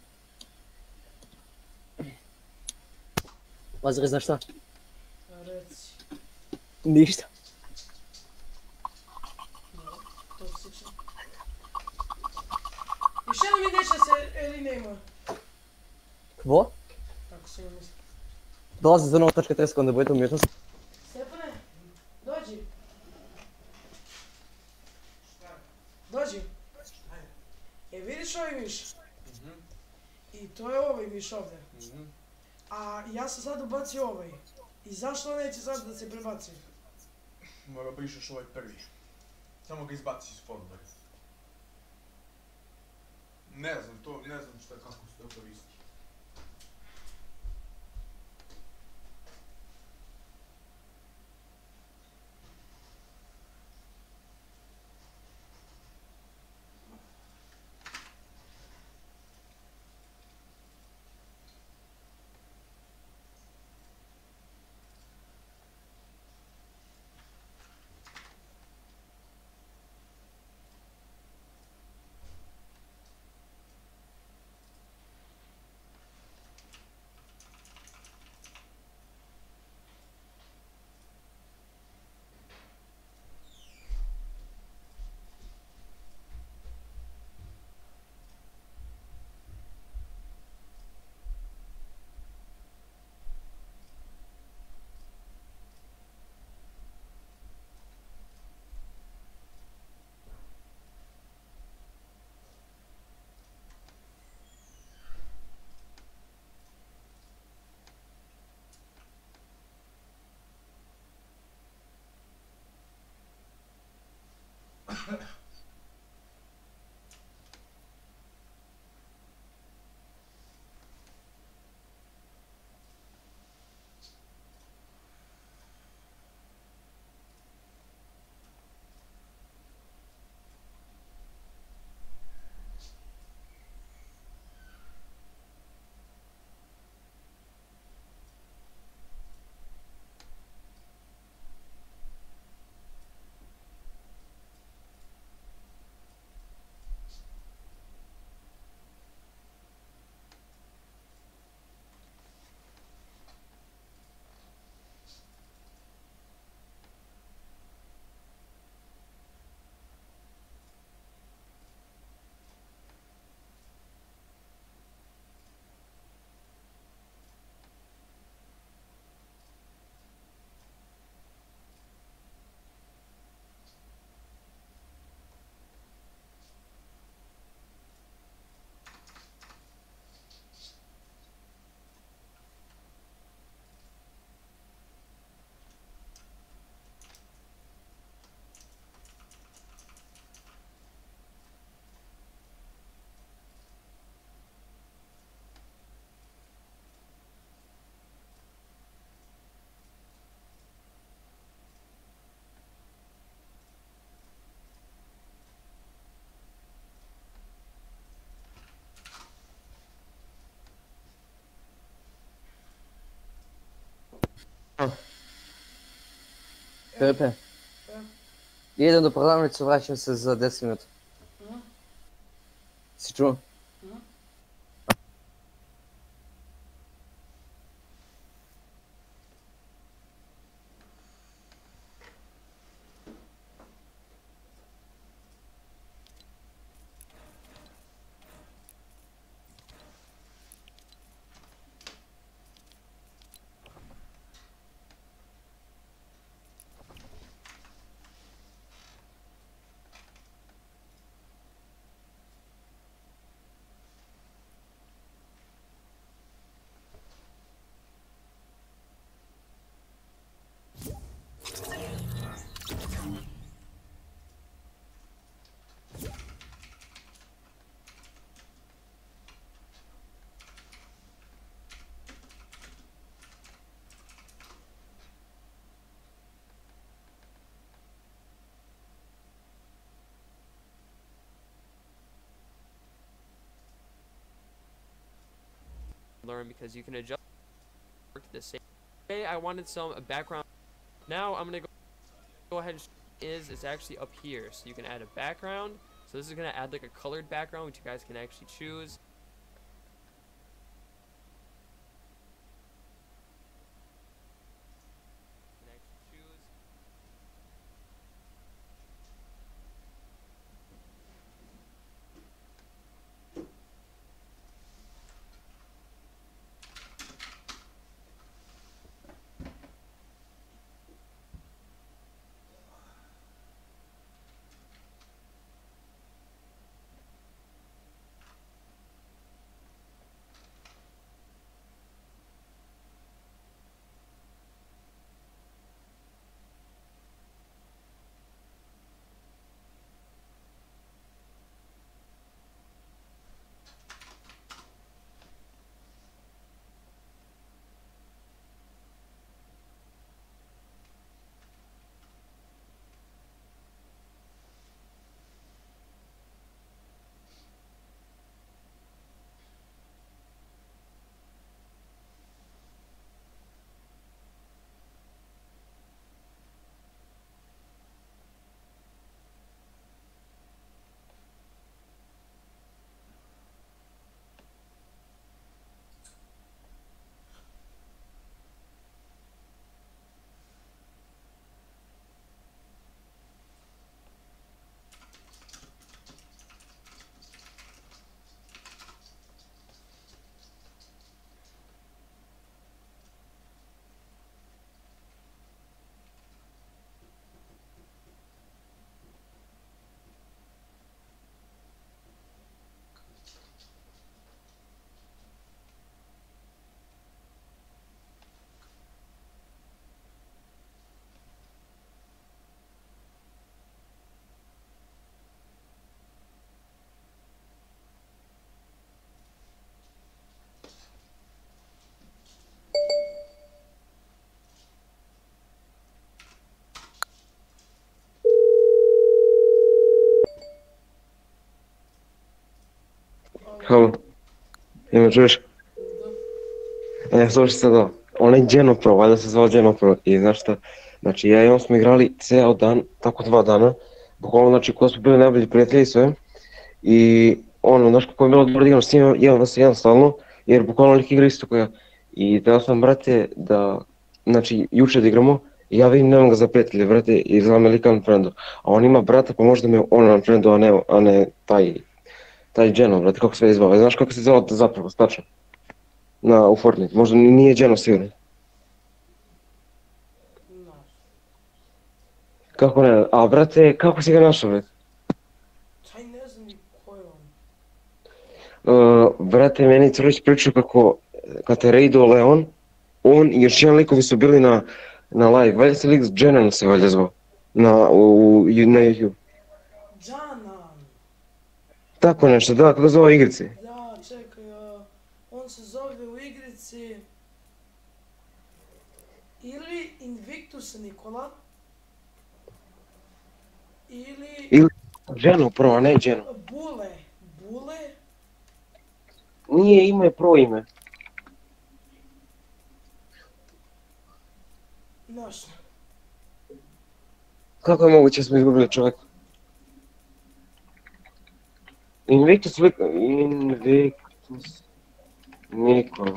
Lazare, znaš šta? Reci. Ništa. Toksično. Još jedno mi neće se rename-a. Kvo? Tako se ima misli. Dolazi za nula tačka trideset onda budete umjetnosti. Stepane, dođi. Dođi. E, vidiš ovaj miš? I to je ovaj miš ovdje. A ja sam sad ubacio ovaj. I zašto on neće sad da se prebaci? Mora brišeš ovaj prvi. Samo ga izbaci iz formule. Ne znam to, ne znam šta, kako se to koristi. Pepe. Idem do prodavnicu, vraćam se za deset minuta. Si čuo? Learn because you can adjust the same way. I wanted some background. Now I'm gonna go, go ahead and is it's actually up here, so you can add a background. So this is gonna add like a colored background, which you guys can actually choose. Halo, jel me čuješ? E, slušaj sad ovo, onaj Genopro, valjda se zvao Genopro i znaš šta, znači ja i on smo igrali ceo dan, tako dva dana, bukvalno znači ko smo bili najbolji prijatelji i sve, i ono, znaš kako je bilo dobro da igram s njima, jedan vas jedan stalno, jer bukvalno lik igra isto koja, i teo sam, brate, da, znači, juče da igramo, i ja vidim nemam ga za prijatelje, brate, i znam je lika unfriendu, a on ima brata, pa možda me on unfriendu, a ne, a ne taj, taj Geno, brate, kako se već zvao, znaš kako se zvao zapravo, stačno, na, u Fortnite, možda nije Geno sigurno. Kako ne, a brate, kako si ga našao, brate? Taj ne znam ni ko je on. Uh, brate, meni Crlić pričao kako, kad te raidao Leon, on i još jedan likovi su bili na, na live, valjda se lik Genan se valjda zvao, na, u, na YouTube. Džanan. Tako nešto, da, kako zove igrici. Da, čekaj, uh, on se zove u igrici ili Invictus Nikola, ili... Ili Geno pro, a ne Geno. Bule, Bule. Nije ime pro ime. Znaš. Kako je moguće da smo izgubili čovjeka? Invictus, Invictus, Nikola.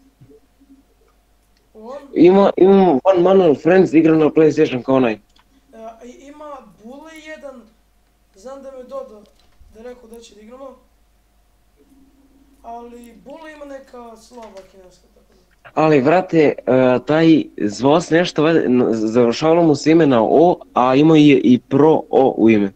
Ima, imamo One Manual Friends igra na PlayStation kao onaj. Ima Bule jedan, znam da me dodao, da je rekao da će da igramo. Ali Bule ima neka slaba kineska, tako da. Ali, vrate, taj zvao se nešto, završavalo mu se ime na O, a imao je i Pro O u ime.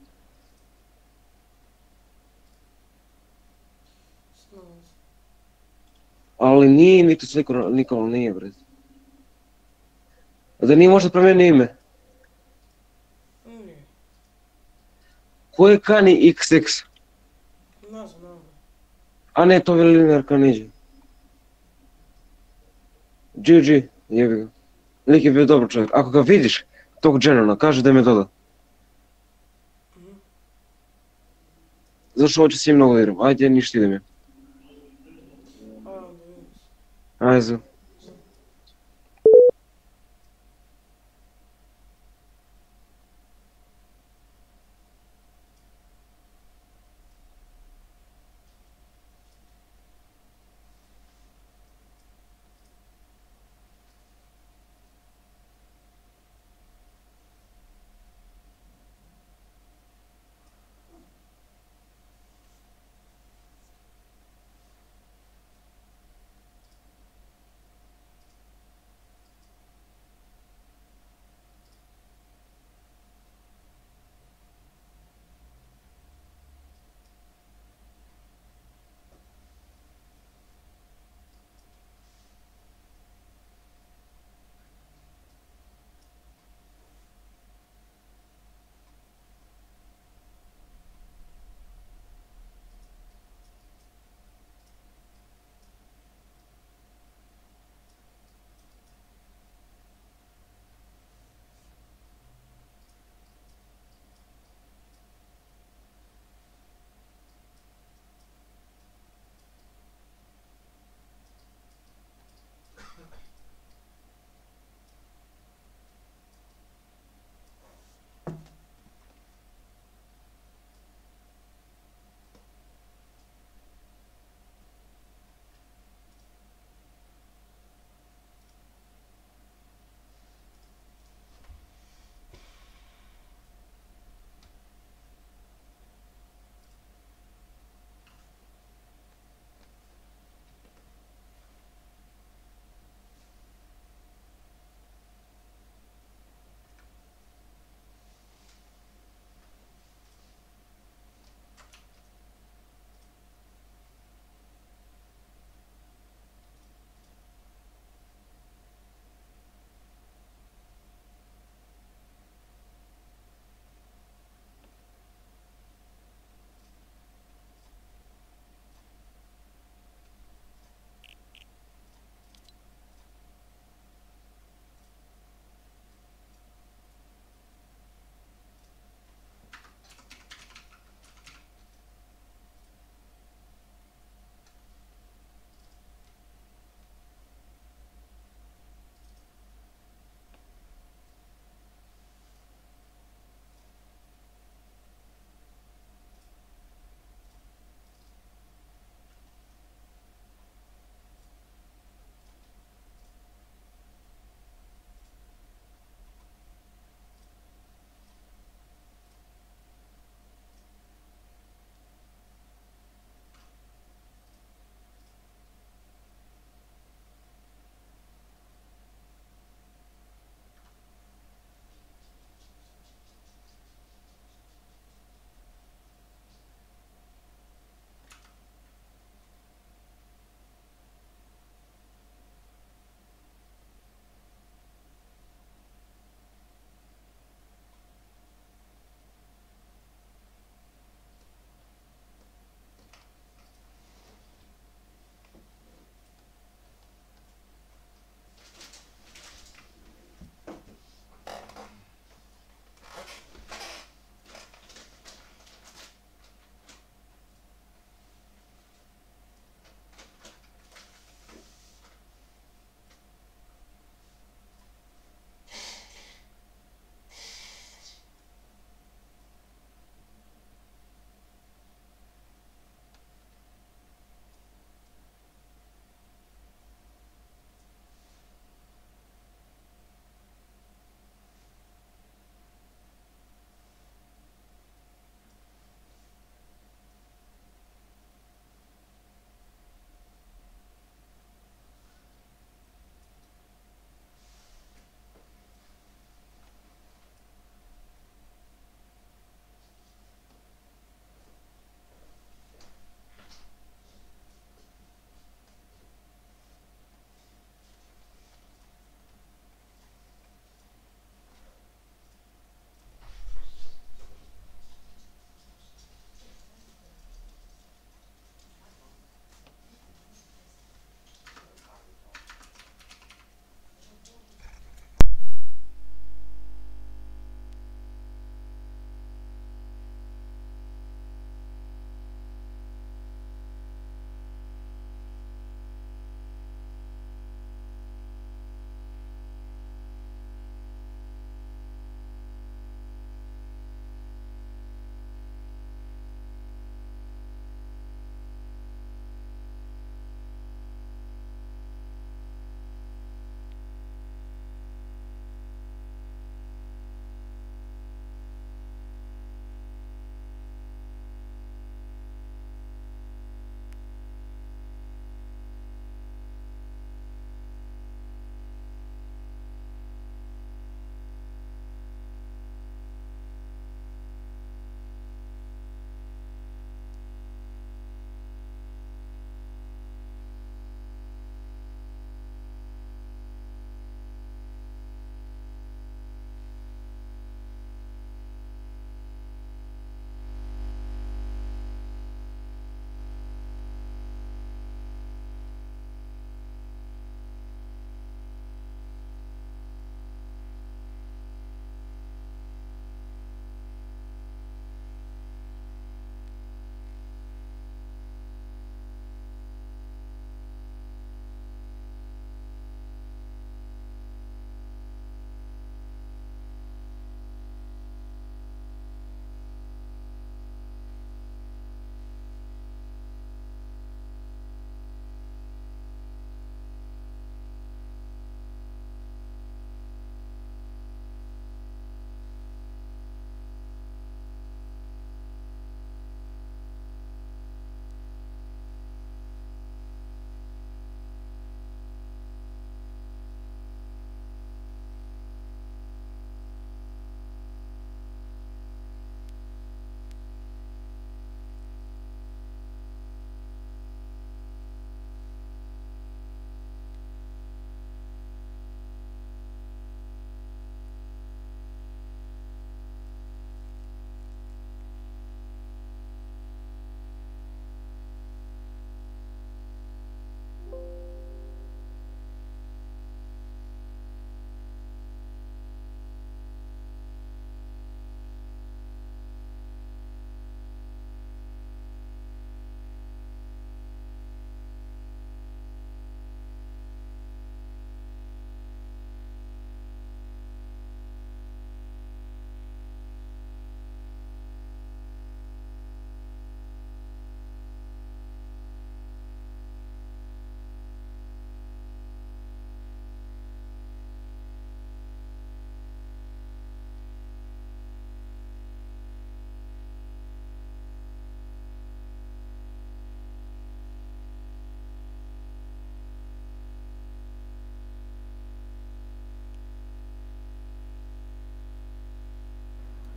Ali nije Invictus Nikola, nije, bre. Da nije možda promijenio ime? Nije. Ko je Kani iks iks? Ne znam, ne znam. A ne, to je Linear Kaniđe. G G, jebi ga. Lik je bio dobar čovjek. Ako ga vidiš, tog Dženona, kaže da me doda. Zašto hoću s njim mnogo da igram? Ajde, ništa idem je. Ajde, za.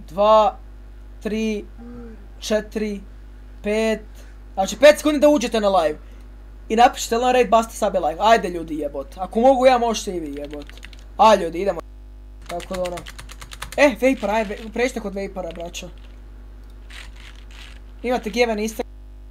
dva, tri, četiri, pet. Znači pet sekundi da uđete na live. I napišite lan raid basta sabe live. Ajde ljudi jebot. Ako mogu ja, možete i vi jebot. A ljudi, idemo. Tako da ono. E, Vapor, ajde, pređite kod Vapora, braćo. Imate Given Instagram.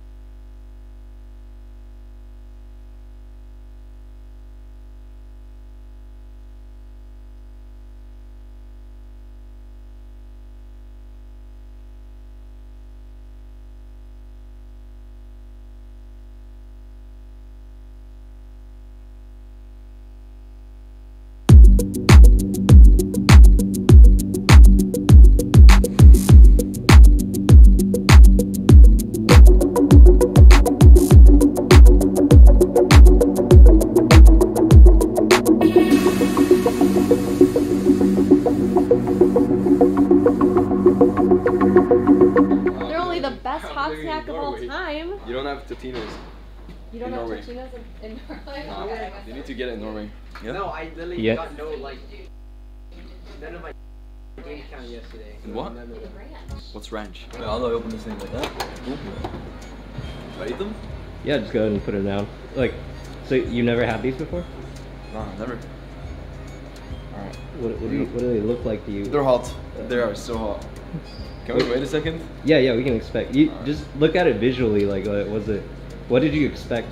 You don't have Totino's. You don't in have Norway. Totino's in, in Norway? No, you need to get it in Norway. Yeah? No, I literally Yeah. got no, like, none of my game count yesterday. What? None of them. What's ranch? Yeah, how do I open this thing like that? Boom. Should I eat them? Yeah, just go ahead and put it down. Like, so you never had these before? No, never. Alright. What, what, do you, what do they look like to you? They're hot. They are so hot. Can we wait a second? Yeah, yeah, we can expect. You just look at it visually. Like, what was it? What did you expect?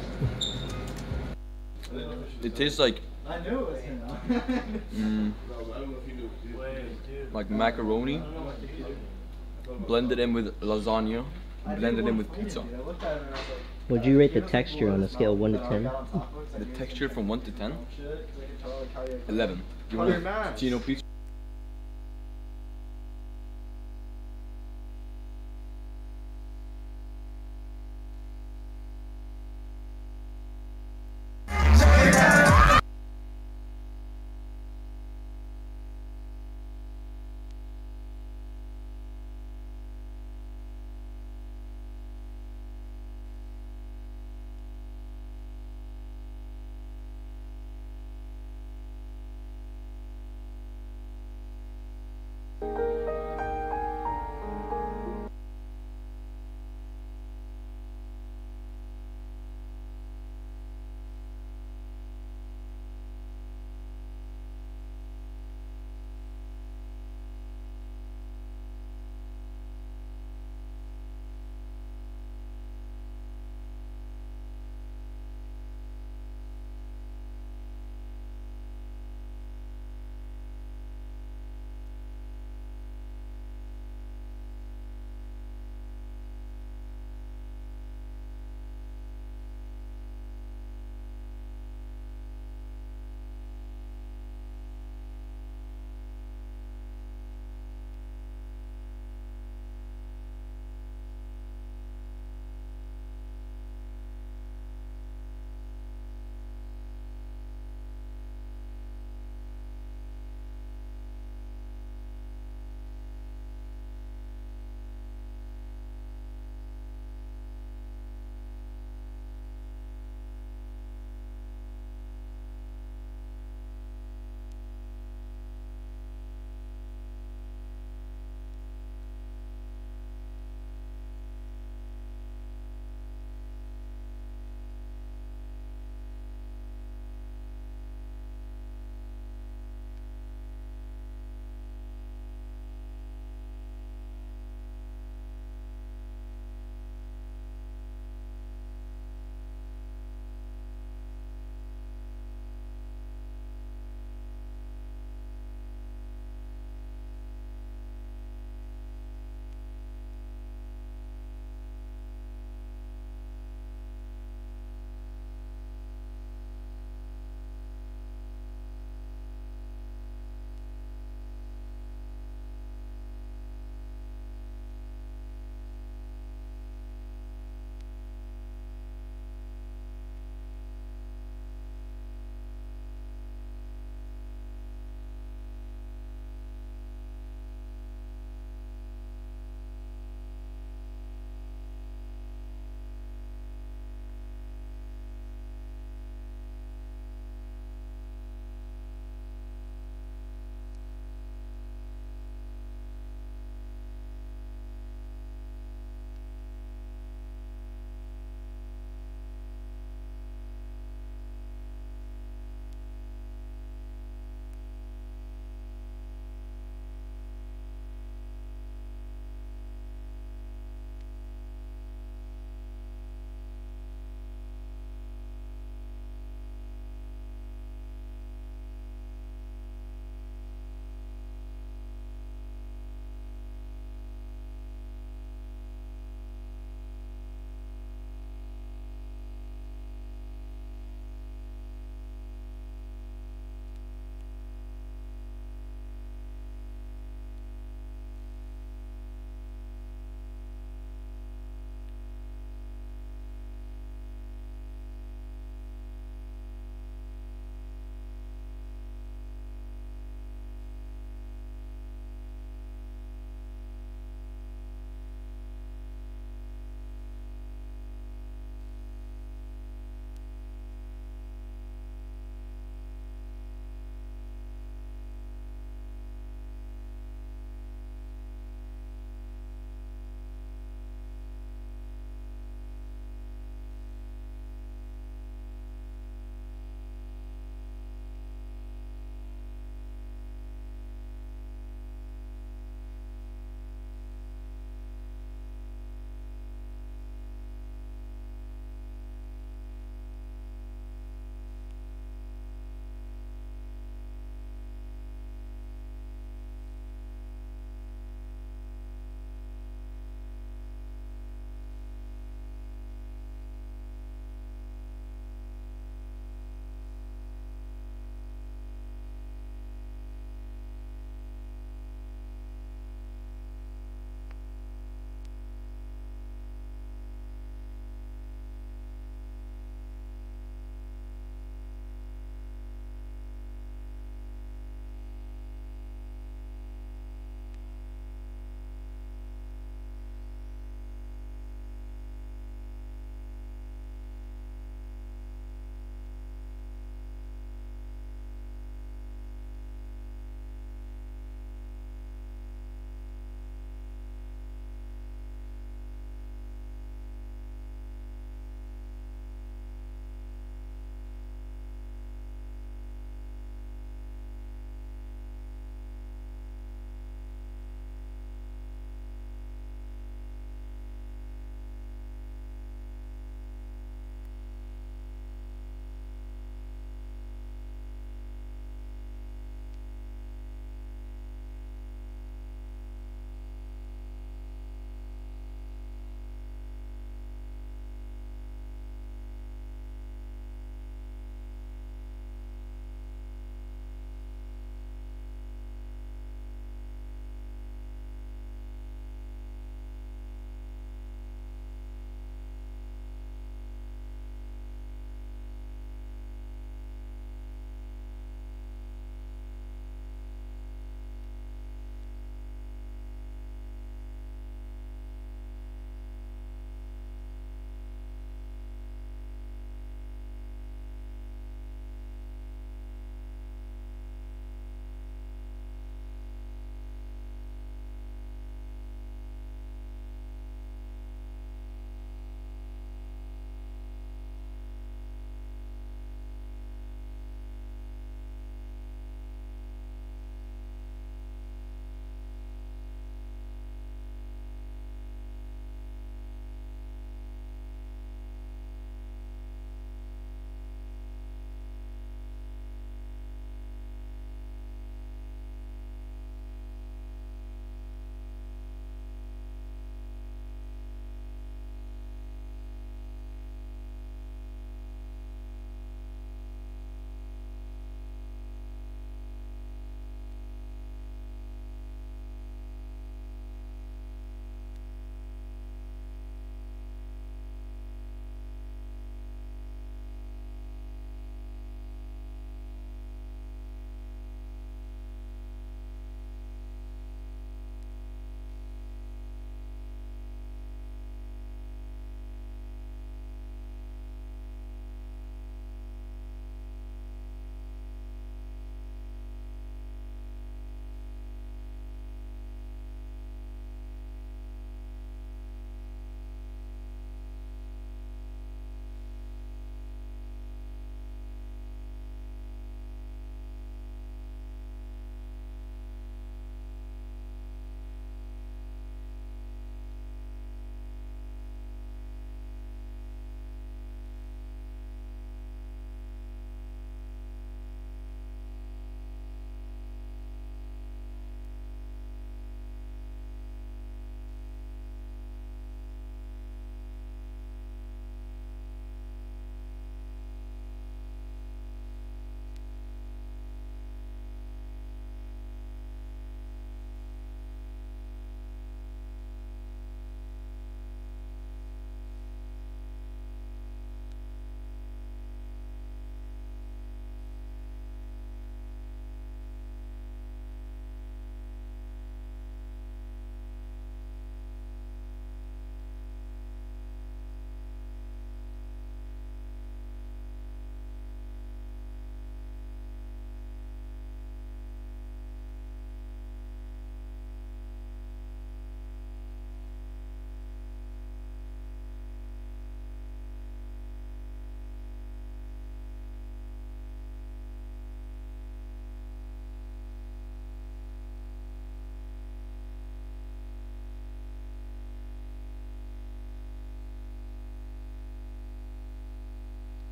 It tastes like I knew it was mm, him. like macaroni blended in with lasagna, blended in with pizza. Would you rate the texture on a scale of one to ten? The texture from one to ten? Eleven. You want a Tino pizza?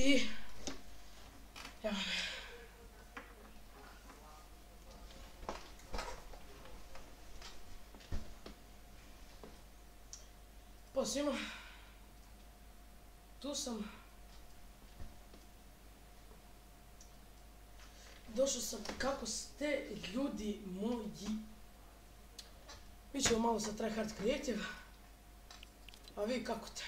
I... Evo me. Pozdrav svima. Tu sam. Došao sam, kako ste ljudi moji? Mi ćemo malo za Try Hard Creative. A vi kako te?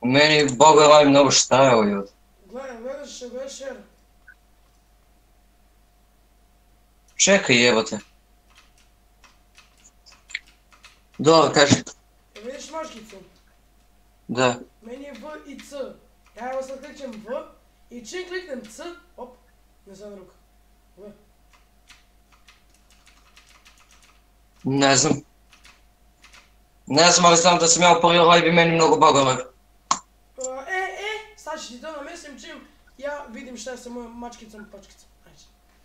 Meni Boga live mnogo stajao, jod. Gledaj, gledaš, gledaš jer. Čekaj, jebote. Dobro, kaži. E, vidiš maškicu? Da. Meni je V i C. Ja evo sad klikćem V i čim kliknem C, op, ne sad ruka. V. Ne znam. Ne znam, ali znam da sam ja upario live i meni mnogo Boga live. E, e, sad ću ti to nameslim čim ja vidim šta je sa mojom mačkicom i pačkicom. Ajde.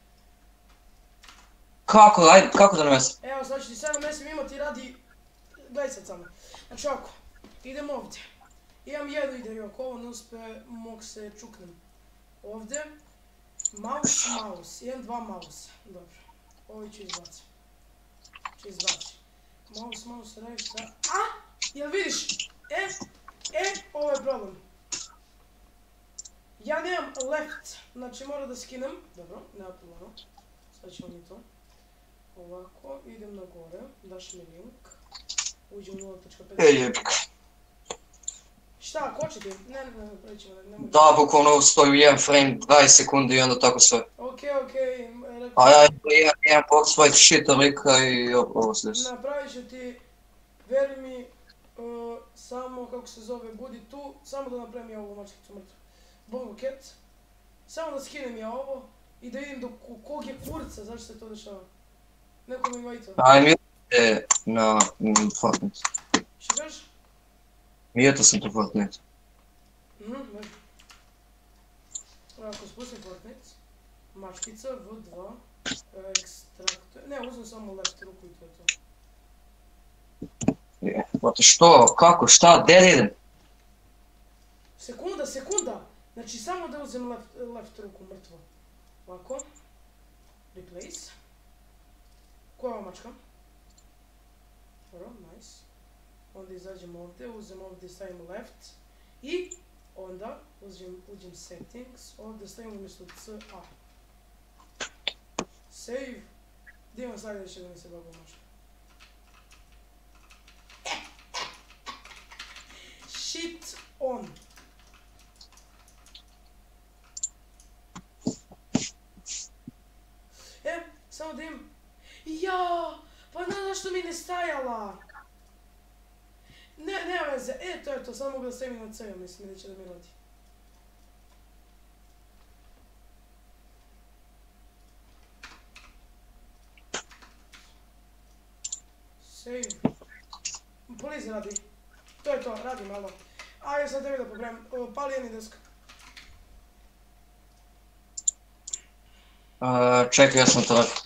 Kako, ajde, kako da nameslim? Evo, sad ću ti sad nameslim, ima ti radi... Gledaj sad samo. Znači ovako, idem ovdje. Imam jednu ideju, ako ovo ne uspe, mogu se čuknem. Ovdje. Mouse, mouse. Jedan, dva mouse. Dobro. Ovo ću izbaciti. Ću izbaciti. Mouse, mouse, radi šta? A! Jel vidiš? E, e, ovo je problem. Ja nemam left, znači moram da skinem. Dobro, nema problema. Sad ćemo mi to. Ovako, idem na gore, daš mi link. Uđem u nula točka pet. E, jebik. Šta, koči ti? Ne, ne, ne, prećemo, ne mogu. Da, bukvalno stoji u jedan frame, dvadeset sekundi i onda tako sve. Okej, okej. A ja imam jedan box fight shit lika i ovo se desi. Napravit ću ti, veri mi, samo kako se zove, budi tu, samo da napravim ja ovu mačkicu mrtvu. Bongo cat. Samo da skinem ja ovo i da vidim do kog je kurca, zašto se to dešava. Neko mi invajtao. Aj, mjete na Fortnite. Što kažeš? Mjete sam to Fortnite. Mhm, može. Ako spustim Fortnite, mačkica, V dva, ekstraktor, ne, uzmem samo left ruku i to je to. Jebote, što, kako, šta, gdje da idem? Sekunda, sekunda! Znači samo da uzem left, left ruku mrtvo. Ovako. Replace. Koja je ova mačka? Dobro, nice. Onda izađem ovdje, uzem ovdje, stavim left. I onda uđem, uđem settings, ovdje stavim umjesto C, A. Save. Gdje imam sljedeće da mi se bago mačka? Shit on. E, samo da im... Ja, pa ne zašto mi ne stajala. Ne, nema veze, e, to je to, samo mogu da stavim na C, mislim, neće da mi radi. Save. Please radi. To je to, radi malo. Ajde sad tebi da popravim, pali jedni desk. Uh, čekaj, ja sam to rekao.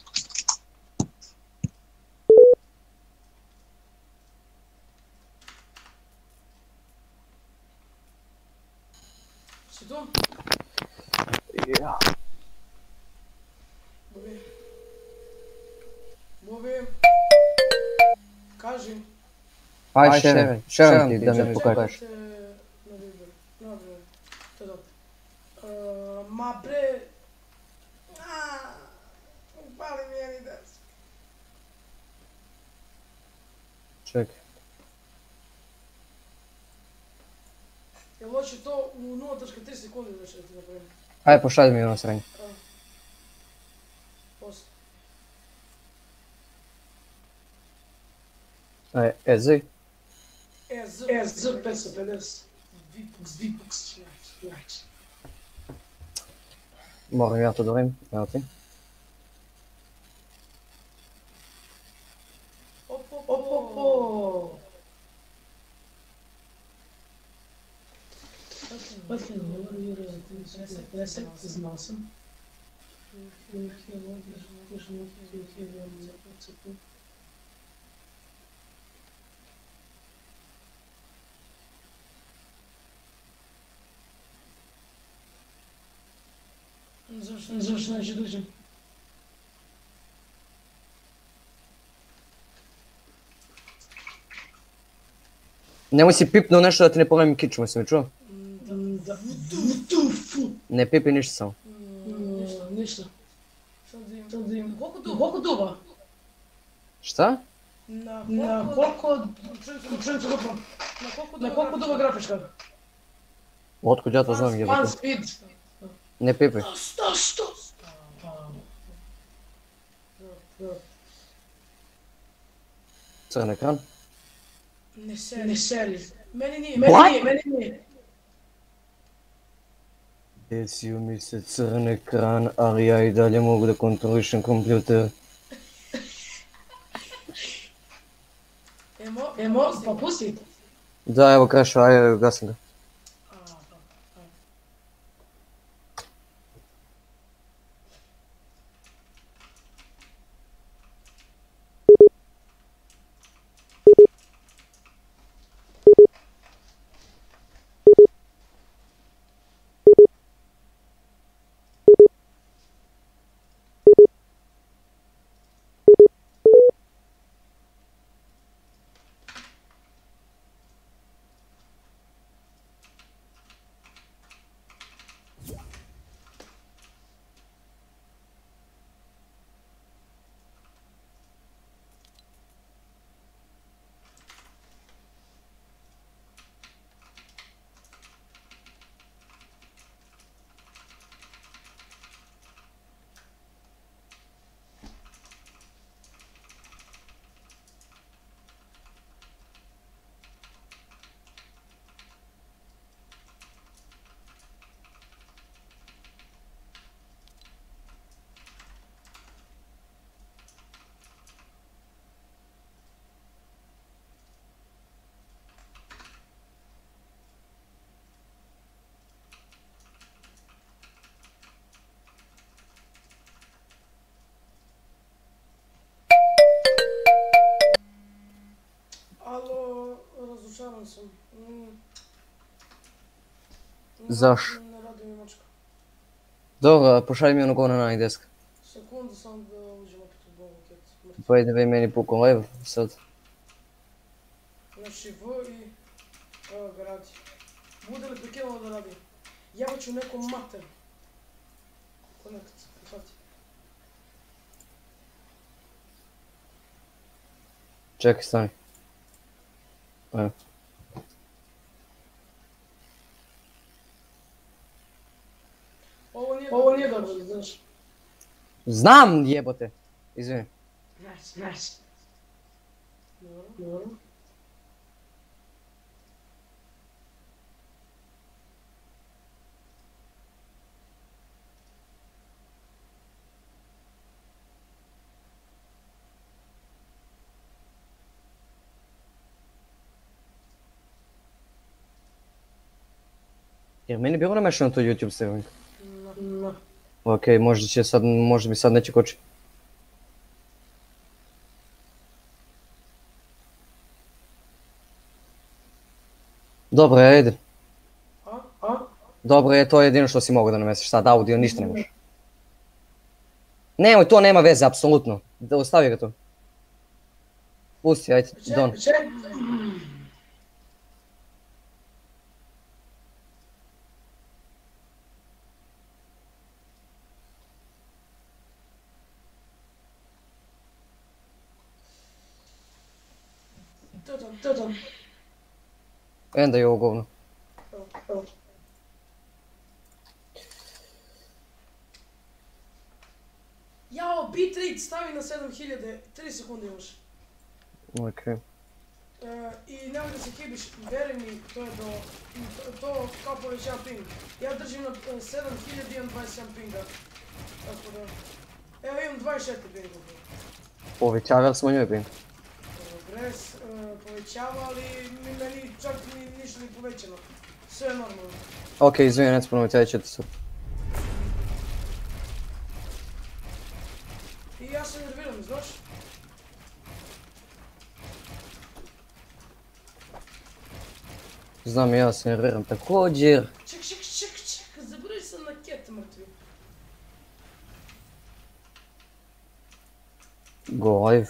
Si tu? Ja. Bobi. Bobi. Kaži. Aj, šeram, šeram ti da me pokažeš. Dobro, to je dobro. Ma bre... Pali mi jedni desk. Čekaj. Jel hoće to u nula točka tri sekundi da će ti napravim? Ajde, pošalj mi ono sranje. Poslije. Ajde, E Z. E Z, E Z petsto pedeset. Dvipux, dvipux, znači. Moram ja to dorim, evo ti. Op, op, op, op. Dakle, govorio je deset, znao sam. Zašto, zašto neće dođem? Nemoj si pipnuo nešto da ti ne pogledam kičmu, jesi mi čuo? Da, Ne pipi ništa samo. ništa, ništa. Sad da im, koliko duva? Šta? Na koliko, na koliko duva grafička? Otkud ja to znam One jebate? speed. Ne pipaj. Što, što? Crn ekran? Ne seri. Ne seri. Meni nije, What? meni nije, meni nije. Desio mi se crn ekran, ali ja i dalje mogu da kontrolišem kompjuter. Emo, emo, pa pusti. Da, evo crasho, aj gasim ga. Alo, razočaran sam. Mm. Zaš? Ne radi mi mačka. Dobro, pošalj mi ono go na najdesk. Sekundu sam da uđem opet u Boloket. By the way, meni pukao live sad. Znači V i... Evo ga radi. Bude li prekinulo da radi? Javat ću nekom mater. Connect, prihvati. Čekaj, stani. Evo. Ovo nije, ovo nije dobro, znaš. Znam jebote! Izvini. Znaš, znaš. Dobro, dobro. Jer meni bilo namešano to YouTube streaming. No. Okej, možda će sad, možda mi sad neće koči. Dobro, ajde. A? A? Dobro je, to je jedino što si mogu da namestiš, sad audio ništa ne može. Nemoj, to nema veze, apsolutno. Da ostavi ga to. Pusti, ajde, don. To to, to to. Enda je ovo govno. Evo, evo. Jao, bitrate stavi na sedam hiljada, tri sekunde još. Okej. E, I nemoj da se kibiš, veri mi, to je do, to, to kao povećava ping. Ja držim na sedam hiljada i imam dvadeset sedam pinga. Tako da, evo imam dvadeset četiri pinga. Povećava ili smanjuje ping? Gres e, povećava, ali mi meni čak ni, ništa ni povećano. Sve je normalno. Okej, izvini, neću ponoviti, ajde ću ti sad. I ja se nerviram, znaš? Znam, ja se nerviram također. Ček, ček, ček, ček, zaboravio sam na ket mrtvi. Go live.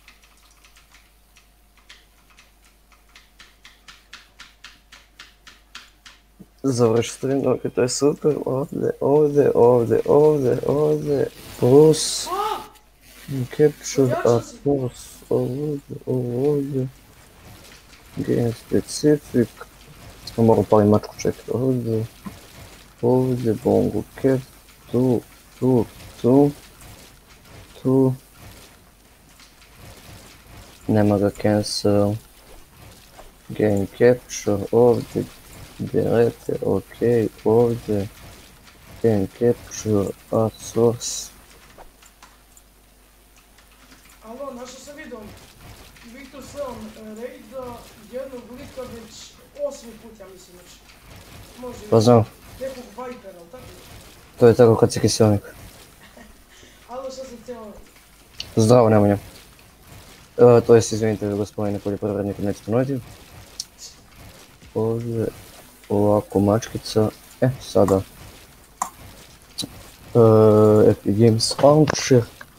Završi stream, ok, to je super, ovdje, ovdje, ovdje, ovdje, ovdje, plus, capture, a plus, ovdje, ovdje, game specific, Moram palim mačku, čekaj, ovdje, ovdje, bongo, cap, tu, tu, tu, tu. Nema ga cancel. Game capture, ovdje, direte, ok, ovdje. Game capture, add source. Alo, našao sam video. Viktor Seon raida jednog lika već osmi put, ja mislim već. Može Pa znam. nekog Vipera, ali tako? To je tako kad si kiselnik. Alo, šta sam htjela? Zdravo, Nemanja. E, to jest, izvinite, gospodine poljoprivredniku, neću ponoviti. Ovdje, ovako mačkica. E, sada. E, Epic Games Launcher.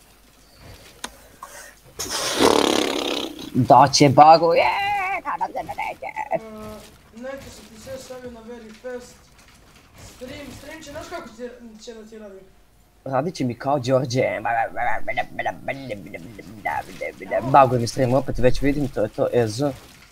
Da će bago, je, nadam se da neće. Neće se ti sve stavio na very fast. Stream, stream će, znaš kako će da ti radi? Radit će mi kao Đorđe. Bago mi stream opet, već vidim, to je to, ezo.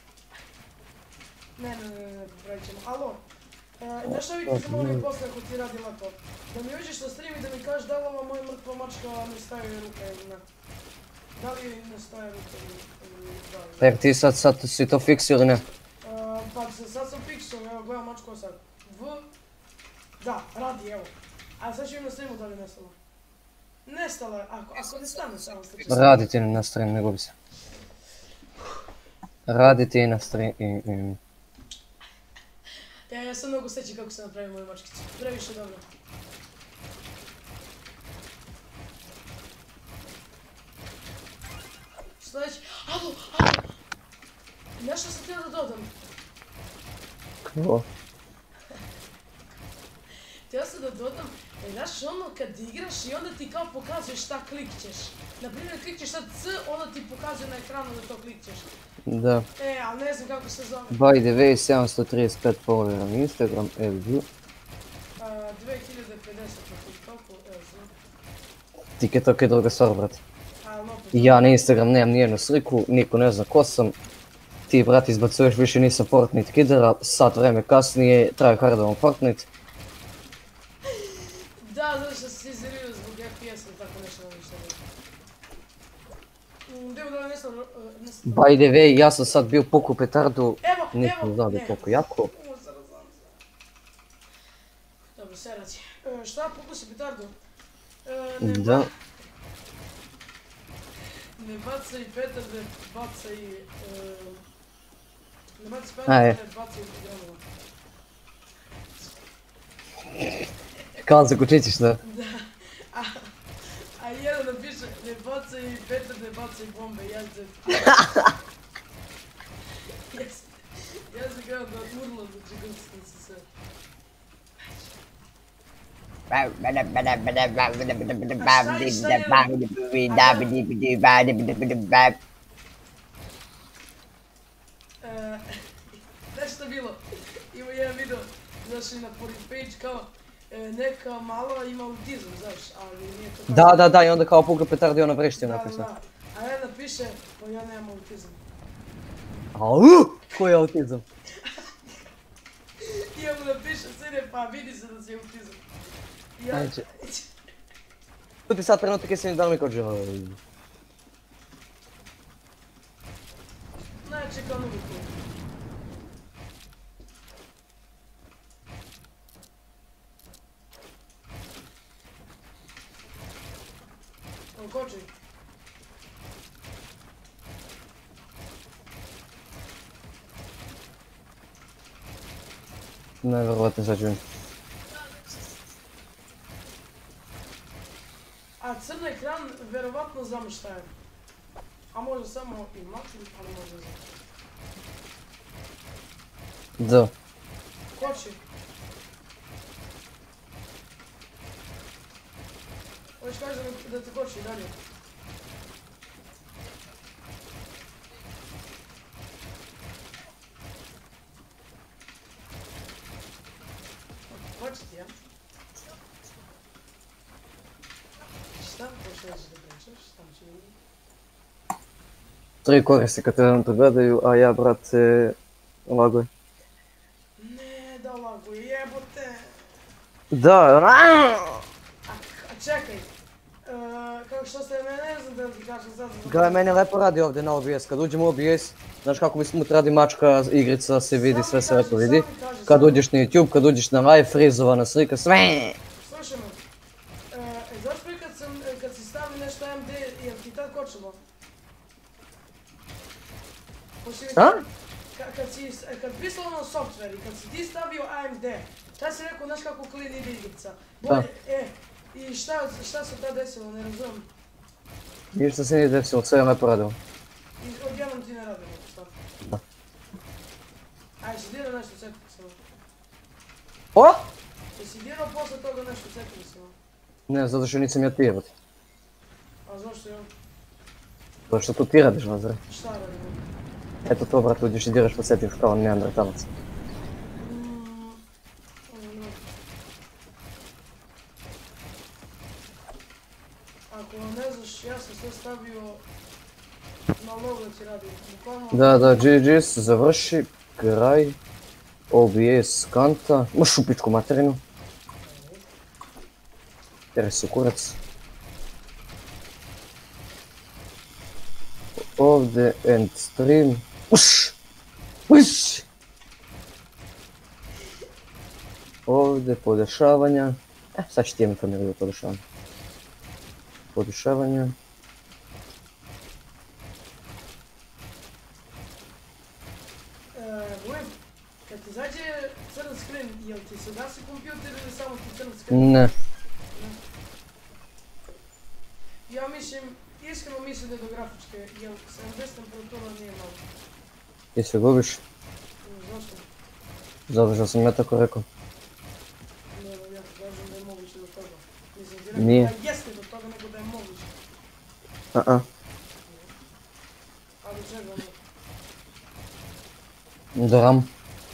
Ne, ne, ne, ne, popravit ćemo. Alo, znaš šta Viktor zamolim posle ako ti radi laptop? Da mi uđeš na stream i da mi kažeš da li ova moja mrtva mačka ne stavio ruke ili ne. Da li ne stavio ruke ili da. Jer ti sad, sad si to fiksio ili ne? Pa sad sam fiksio, evo gledam mačku sad. V... Da, radi, evo. A sad ću im na streamu da li nestala. Nestala je, ako, ako ne stane samo stream. Radi ti na stream, ne gubi se. Radi ti na stream i... Ja, ja sam mnogo seći kako se napravi moju mačkicu. Previše dobro. Sljedeći... Alo, alo! Nešto sam htjela da dodam. Kako? Htjela sam da dodam, e, znaš ono kad igraš i onda ti kao pokazuje šta klikćeš. Naprimjer klikćeš sad C, onda ti pokazuje na ekranu da to klikćeš. Da. E, ali ne znam kako se zove. By the way, sedamsto trideset pet followera na Instagram, F G. dve hiljade pedeset na TikToku, evo znam. TikTok je druga stvar, brate. Ja na Instagram nemam nijednu sliku, niko ne zna ko sam. Ti, brate, izbacuješ, više nisam Fortnite kidera, sat vreme kasnije, traju hardovom Fortnite. Da, zato što si izirio zbog F P S-a i tako nešto ne ništa ne. Gdje da li nestalo... By the way, ja sam sad bio puku petardu, Evo, nisam evo, znao da je puku jako. Dobro, serać. Šta, puku si petardu? Da. Ne bacaj petarde, bacaj... Ne bacaj petarde, bacaj granula. Kao za kučićiš, da? Da. A jedan napiše, ne bacaj petarde, bacaj bombe, jazde. Ja sam kao da odmurla, znači kako sam se sve. Znaš što je bilo? Ima jedan video, znaš i na page kao neka mala ima autizam, znaš, ali nije to tako. Da, da, da, i onda kao pukla petarda i ona vreštio Da, napisano. da, a jedan napiše, pa ja nemam autizam. Au, koji je autizam? I on mu napiše, sine, pa vidi se da si autizam. I ja... Znači... Tu ti sad trenutak je se mi dal mi kao džoj. Znači, kao nubi tu. Koči. Nevjerovatno sad čujem. A crni ekran verovatno znam šta je. A može samo i maču, ali može znam. Da. Koči. Hoćeš kaži da te koči dalje. Koči ti, ja? Šta hoćeš reći da pričaš? Šta će vidjeti? Tri korisnika trenutno gledaju, a ja, brate, lagoj. Ne, Ne da lagu, jebote. Da, ona... A čekaj, kako što ste mene, ne znam da ti kažem sad. Gledaj, meni lepo radi ovdje na O B S, kad uđem u O B S, znaš kako mi smut radi mačka, igrica, se vidi, sve se lepo vidi. Kad uđeš na YouTube, kad uđeš na live, frizovana slika, sve. Slušaj me, zašto je kad sam, kad si stavio nešto A M D, jel ti tad kočilo? A? Kad si, kad pisalo ono software i kad si ti stavio A M D, šta si rekao, znaš kako clean ide igrica? Bolje, e, i šta, šta se tad desilo, ne razumijem. Ništa se nije desilo, sve je lepo radilo. I odjednom ti ne radimo, šta? Da. Ajde, si dirao nešto u settingsima? O? Jesi dirao posle toga nešto u settingsima? Ne, zato što nisam ja ti jebati. A zašto je on? Zato što tu ti radiš, Lazare. Šta radimo? Eto to, brate, uđeš i diraš po settings kao neandertalac. Ako ne znaš, ja sam sve stavio na logo da ti radi. Da, da, G G se završi, kraj, O B S kanta, ma šupičku materinu. Tere su kurac. Ovdje end stream, uš, uš. Ovdje podešavanja, e, sad ću ti imati familiju podešavanja. Podešavanja. Vujem, kad ti zađe crn screen, jel ti se gasi kompjuter ili samo ti crn screen? Ne. Ja mislim, iskreno mislim da je do grafičke, jel sedamdeset temperatura nije malo. Ti se gubiš? Zašto? Zato što sam ja tako rekao. Ne, ja ti kažem da je moguće do toga. Mislim, ti Nije. rekao da jeste do toga, nego da je moguće. A-a. Ali čega ono? Dram.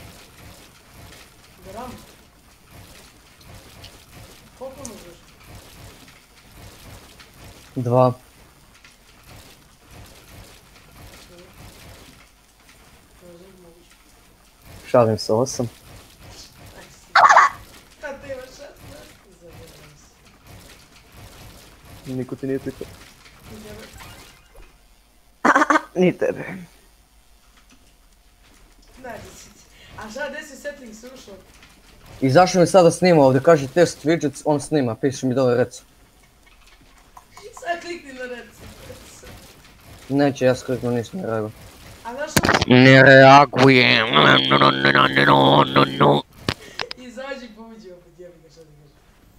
Gram? Koliko možeš? Dva. Šalim se, osam. Kad ti imaš šesnaest? Zabiram se. Niko ti nije pitao. I tebe? Ni tebe. Nađi si ti. A šta, gdje si settings ušao? I zašto mi sada snima ovdje, kaže test widgets, on snima, piše mi dole rec. Sad klikni na rec. Neće, ja skliknu, nisam ne reagujem. A znaš što? Ne reagujem, no no no no no no no. Izađi pa uđi opet, jebi ga šta ti kažem.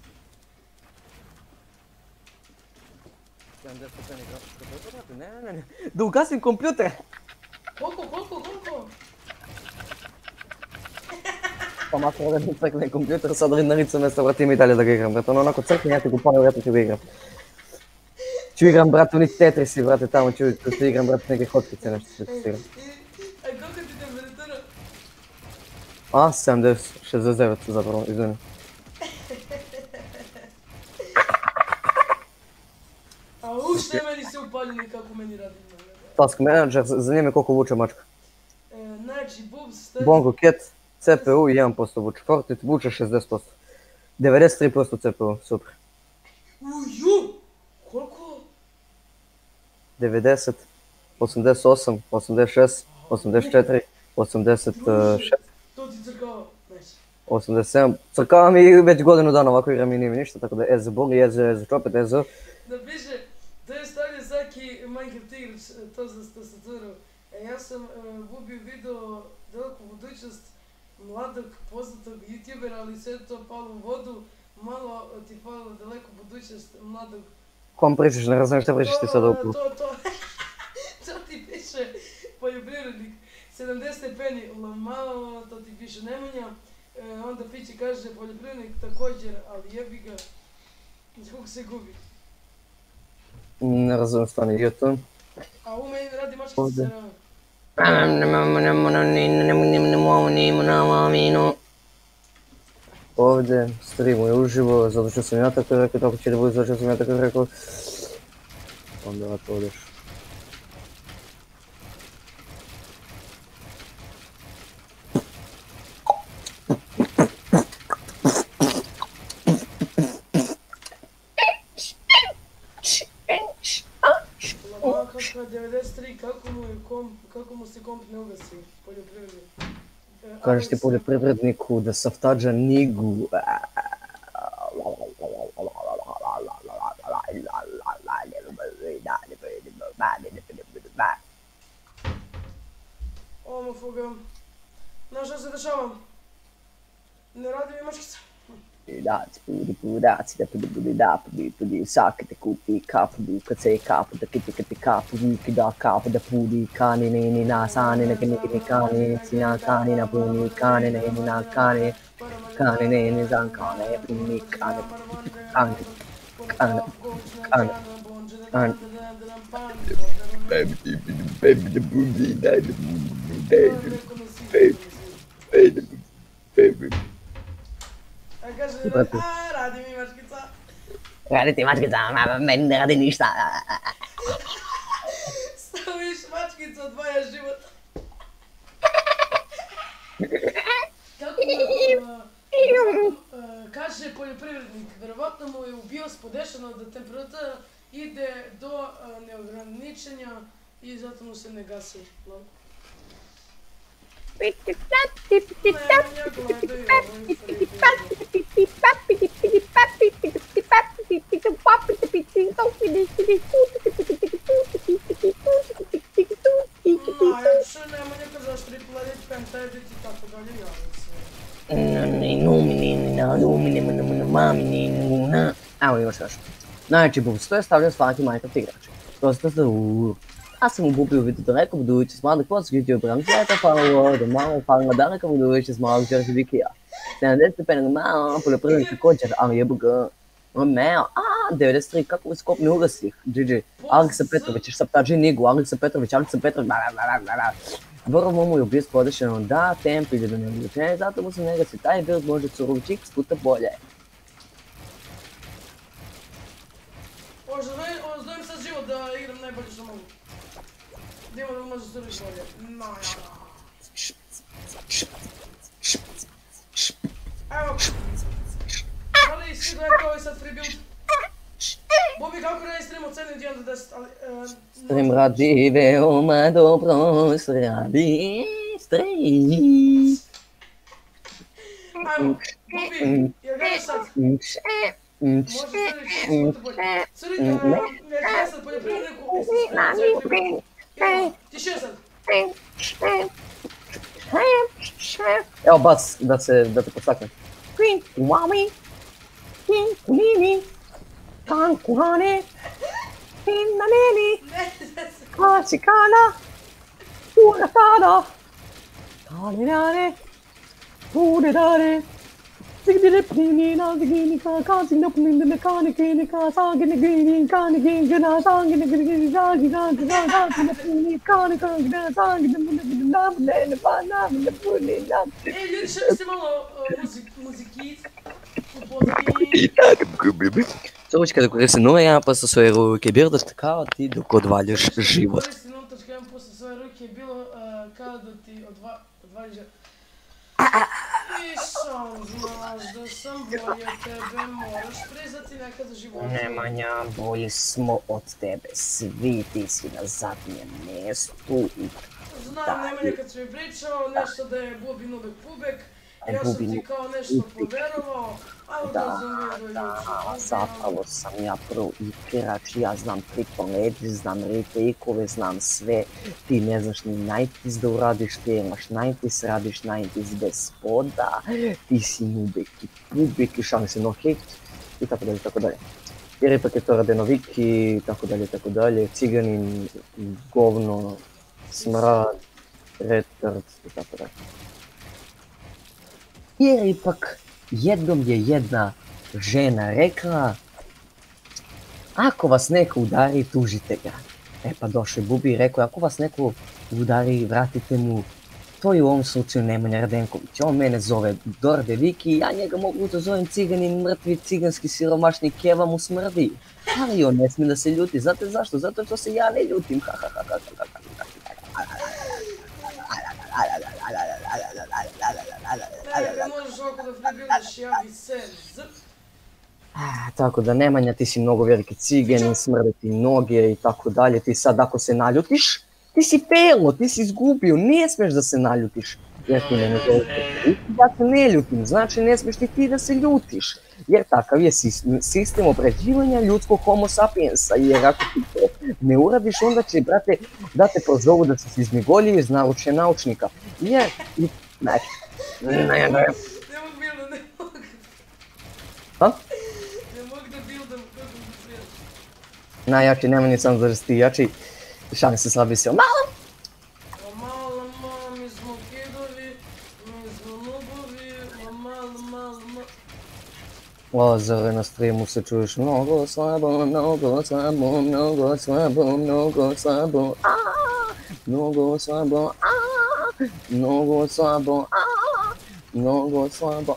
sedamdeset stepeni grafička temperatura, ne ne ne, da ugasim kompjuter. Koliko, koliko, koliko? Pa makar da mi crkne kompjuter, sad na licu mjesta vratim i dalje da ga igram, brate, ono onako crkne, ja ti kupam, ja ću ga igram. Ću igram, brate, oni Tetrisi, brate, tamo ću ću igram, brate, neke hotkice, nešto ću igram. A koliko ti temperatura? A, sedamdeset, šezdeset devet zapravo, izvini. A uš, ne meni se upaljeni kako meni radi. Task Manager, zanima me koliko vuče mačka. Znači, boobs, Bongo Cat, C P U jedan posto vuče, Fortnite vuče šezdeset posto. devedeset tri posto C P U, super. Uju! Koliko? devedeset, osamdeset osam, osamdeset šest, osamdeset četiri, osamdeset šest, To ti crkava, neće. osamdeset sedam. Crkava mi već godinu dana ovako igram i nije mi ništa, tako da ez boli, ez, ez čopet, ez. Napiše, to je stavio svaki Minecraft igrač, to za tastaturu. E, ja sam gubio video daleku budućnost mladog poznatog youtubera, ali sve to palo u vodu. Malo ti palo daleku budućnost mladog. Kom pričaš, ne razumijem šta pričaš ti sada upravo. To, to, to ti piše poljoprivrednik, sedamdeset stepeni, malo, to ti piše Nemanja. Onda Pići kaže poljoprivrednik također, ali jebi ga, zbog se gubi. Ne razumijem stvarno YouTube. A u meni radi mačka se serava. Ovdje streamuju uživo, zato što sam ja tako rekao, tako će da bude zato što sam ja tako rekao. Onda to odeš. kom, kako mu se komp ne ugasi, poljoprivrednik? E, Kažeš ti Alex, poljoprivredniku da savtađa nigu. Homofoga. Znaš šta se dešava? Ne radi mi maškica. Daci, pudi, pudaci, da pudi, pudi, da pudi, pudi, sakite kuti, kapu, duka, ce, kapu, da kiti, kiti, kapu, duki, da kapu, da pudi, kani, ne, ni, na, sani, ne, kini, kini, kani, si, na, kani, na, puni, kani, ne, ni, na, kani, kani, ne, ni, zan, kani, puni, kani, kani, kani, kani, kani. Baby, baby, the booty, baby, baby, baby, baby, baby. A kaže, a radi mi maškica. Radi ti mačkica, meni ne radi ništa. Staviš mačkicu, odvajaš život. Kako mu, kaže poljoprivrednik, verovatno mu je u bios podešano da temperatura ide do neograničenja i zato mu se ne gasi. Evo još još. Znači, Bubs, to je stavljao svaki Minecraft igrač. Prosto se uuu. Ja sam u Bubi uvidio rekao, budući s malih podskritio prema svijeta, palo do malo, palo daleko, budući s malog čerši Vikija. sedamdeset stepena malo, poljoprivrednik također, ali jebu ga. Meo, a devedeset tri, kako skop ne ugasi, G G. Aleksa Petrović, još saptađi nigu, Aleksa Petrović, Aleksa Petrović, blablabla. Vrlo mu je ubijest podešeno da temp ide do neograničenja, zato mu se ne gasi taj build može curovć x puta bolje. Ozdvojim sad život da igram najbolje što mogu. Dimo da može curovć bolje. No, ja. Evo. Ali svi gledajte ovaj sad free build. Bobi, kako radi stream od sedam do jedan do deset, ali... Stream radi veoma dobro, radi stream. Ajmo, Bobi, jel gledaš sad? Može crvić, puta bolje. Crvić, ne gledaj sad poljoprivredniku, ti še sad? Evo bac, da se, da te postakne. Queen, umami, queen, kunini, kan kuhane, queen naneni, kasi kana, pura kana, kane nane, pure dare, zigdire pini na zigini ka, kasi na pini na kane kene ka, sangi na gini, kane gini gana, sangi na gini gini, sangi na gini gana, sangi na pini, kane kane gana, sangi na pini gini, namne, ne pa namne, puni, namne. E, ljudi, še ste malo muzikit, upozorni. Совочка, докато се новия, па със своje ruke бир да така ти док odvaljaš život. Koristi nultočka jedan posle svoje ruke je bilo kao da ti odvaljaš život. Nisam, znaš da sam bolje od tebe, moraš priznati nekad u životu. Nemanja, bolji smo od tebe, svi ti si na zadnjem mjestu. Znam, Nemanja kad si mi pričao nešto da je Bobin uvek pubek, ja sam ti kao nešto poverovao, a onda sam vidio juče. Zapravo sam ja pro igrač, ja znam triple znam retakeove, znam sve. Ti ne znaš ni nineties da uradiš, ti imaš nineties, radiš nineties bez poda, ti si nubek i pubek i šanse no hate, i tako dalje, tako dalje. Jer ipak je to Radenovik i tako dalje, tako dalje, ciganin, govno, smrad, retard i tako dalje. Jer ipak jednom je jedna žena rekla, ako vas neko udari, tužite ga. E pa došao je Bubi i rekao, ako vas neko udari, vratite mu. To je u ovom slučaju Nemanja Radenković. On mene zove Dorde Viki, ja njega mogu da zovem ciganin, mrtvi, ciganski, siromašni, keva mu smrdi. Ali on ne smije da se ljuti. Znate zašto? Zato što se ja ne ljutim. Ne, možeš ovako da prebildaš, javi se, zrp. Tako da Nemanja, ti si mnogo veliki ciganin, smrde ti noge i tako dalje. Ti sad ako se naljutiš, Ti si failo, ti si izgubio, ne smiješ da se naljutiš. Jer ti ne ne da se ne ljutim, znači ne smiješ ti ti da se ljutiš. Jer takav je sistem obrađivanja ljudskog homo sapiensa. Jer ako ti to ne uradiš, onda će, brate, da te prozovu da si izmigolio iz naručja naučnika. Jer, znači, ne, ne, ne. Ne mogu bilda, ne mogu. Ha? Ne mogu da bildam, kako mi prijatelj. Najjači, nema ni sam da si ti jači. Šalim se slabiji si, malo! Malo, malo, mi smo kidovi, mi smo nubovi, malo, malo, malo. Lazare, na streamu se čuješ mnogo slabo, mnogo slabo, mnogo slabo, mnogo slabo, aaa, mnogo slabo, aaa, mnogo slabo, aaa, mnogo slabo,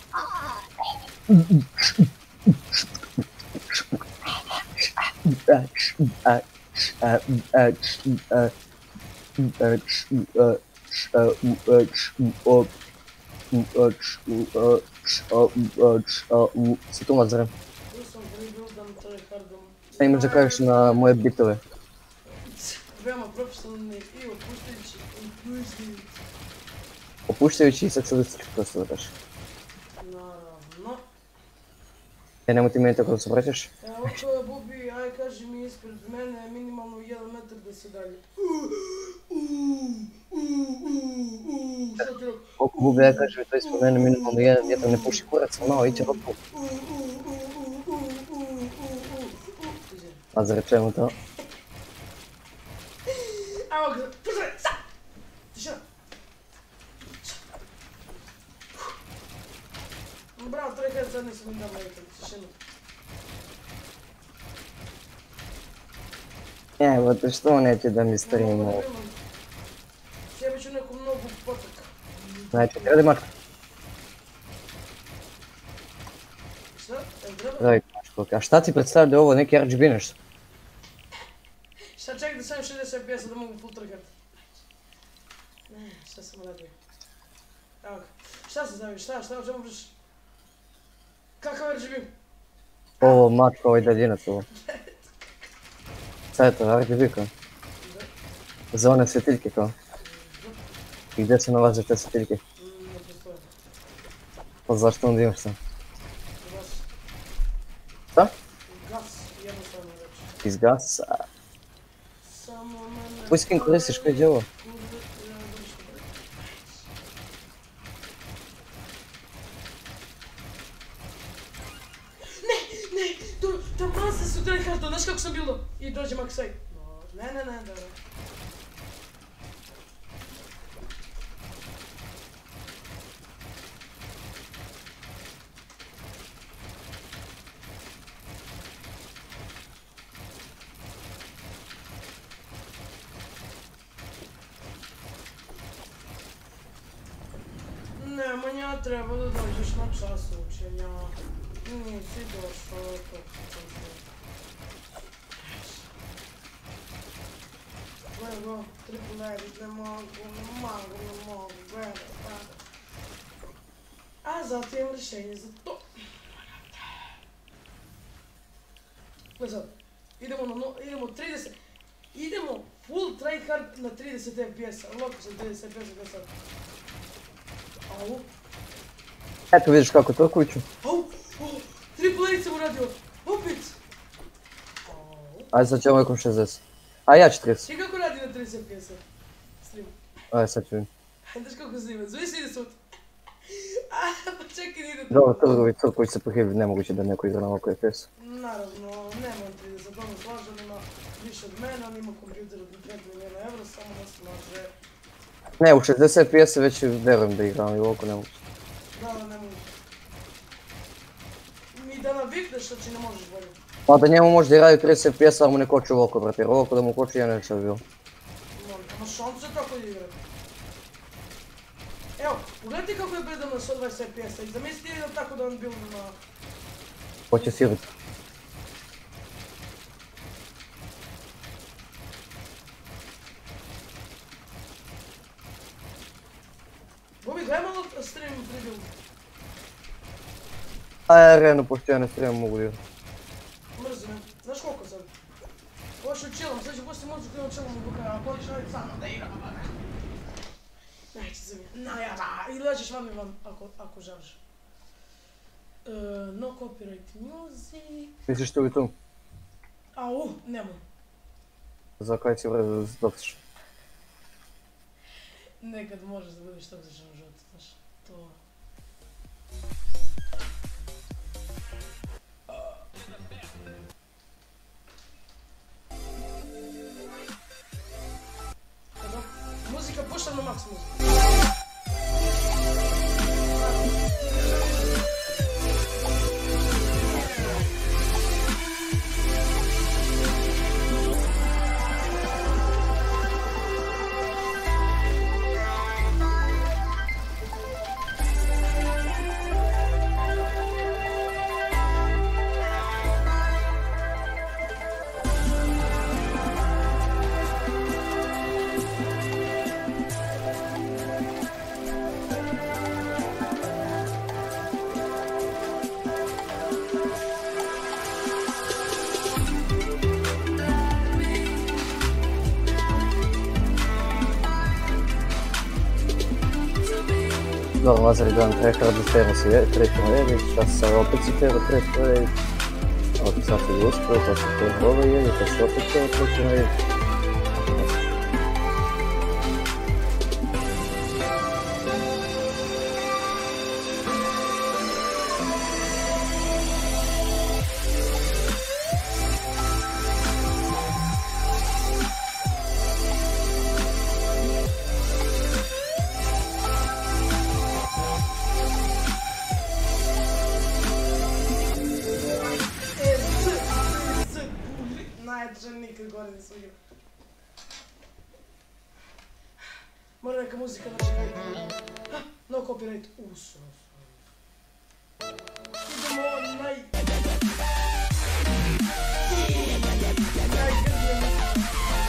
Si tu, Lazare? Šta imaš da kažeš na moje bitove? Veoma profesionalni i opuštajući i tužni. Opuštajući i socijalistički, prosto da kažeš. Naravno. E, nemoj ti meni tako da se vraćaš? Evo ko Bubi, aj kaži mi ispred mene minimalno jedan metar da se dalje. Koliko Bubi, aj kaži mi to ispred mene minimalno jedan metar, ne puši kurac, ali malo iće ropu. A zarečemo to. Evo ga, pušaj, sad! Tišina. Bravo, troj kada sad nisam im dao metar, tišina. Evo te, što neće da mi streamo? Sjebit ću neku mnogu potrka. Znači, treba da je mačka. Šta? Evo treba? Daj, mačka, a šta ti predstavlja da je ovo neki R G B nešto? Šta čekaj da sam šezdeset F P S-a da mogu full trkat? Ne, šta sam radio? Evo ga. Šta se zove, šta, šta, o čemu pričaš? Kakav R G B? Ovo mačka, ovo je daljinac ovo. Šta je to, R G B kao? Za one svjetiljke kao? I gdje se nalaze te svjetiljke? Ne postoje. Pa zašto onda imaš sam? Gas. Šta? Gas, jednostavno reći. Iz gasa? Samo mene... Tvoj skin koristiš, koji je ovo? Ne, ne, to, ta masa su taj karton, znaš kako sam bilo? I dođe Maxaj. No, ne, ne, ne, dobro. Nemanja, treba da dođeš na čas učenja. Nisi došao, to sam se. Evo, tripulerit ne mogu, ne mogu, ne mogu, gledaj, gledaj. A zato imam rješenje za to. Gledaj sad, idemo na no, idemo trideset, idemo full tryhard na trideset F P S-a, lako sam trideset F P S-a, gledaj sad. Au. Eto vidiš kako to kuću. Au, au, tripulerit sam uradio, opet. Ajde sad ćemo nekom šezdeset. A ja četrdeset. I kako radi na trideset F P S-a? Stream. Ajde sad ću vidim. Znaš kako snima, zove se ide sud. A, pa čekaj, ne ide to. Dobro, to je to koji se pohiviti, nemoguće da neko igra na ovako F P S. Naravno, nemam trideset, ono slažem, ima više od mene, on ima kompjuter od pet milijuna evra, samo ne slaže. Ne, u šezdeset F P S već verujem da igram, ali ovako ne mogu. Da, da, ne mogu. Mi da navikneš, znači ne možeš bolje. Pa da njemu može da radi trideset F P S, ali mu ne koči ovako, brate, jer ovako da mu koči ja neće bi bilo. Ima šanse tako da igra. Evo, pogledajte kako je Bredan na sto dvadeset F P S-a i zamislite je tako da on bil na... Hoće sirit. Bobi, gledaj malo stream preview. A ja reno, pošto ja ne streamam mogu igrati. Mrzim, znaš koliko sad? Ovo što chillam, sad ću pustim koncu krenuo čemu mu buka, ako hoćeš raditi samo da igramo, ba. Neće se mi, najava, ili lećeš vam i vam, ako, ako želiš. Uh, no copyright music... Misliš tu i tu? Au, nemoj. Za kaj si vrlo toksičan? Nekad možeš da budeš toksičan u životu, znaš, to... Muzika, puštam na maks muziku. Dobro, Lazar, gledam trekar do tebe si trećem redi, sad sam opet si tebe trećem redi. Ovdje sad ti uspio, to si tebe ovo jedi, to si opet tebe trećem redi. Nikad gore nisam igrao. Mora neka muzika na copyright. No copyright. Uso. Idemo naj... Najgrdnije muzika.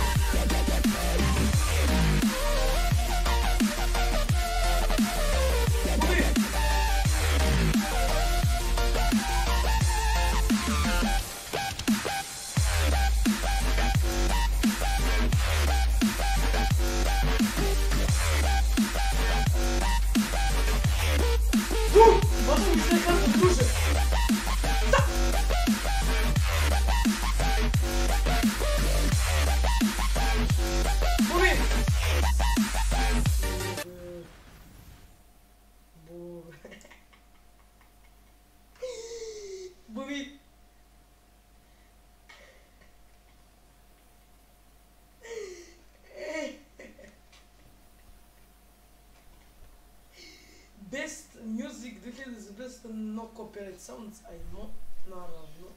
Možemo mi sve kako druže. Da! Bubi! Bubi! Best Music две хиляди за Best No Copyright Sounds, ajmo, naravno.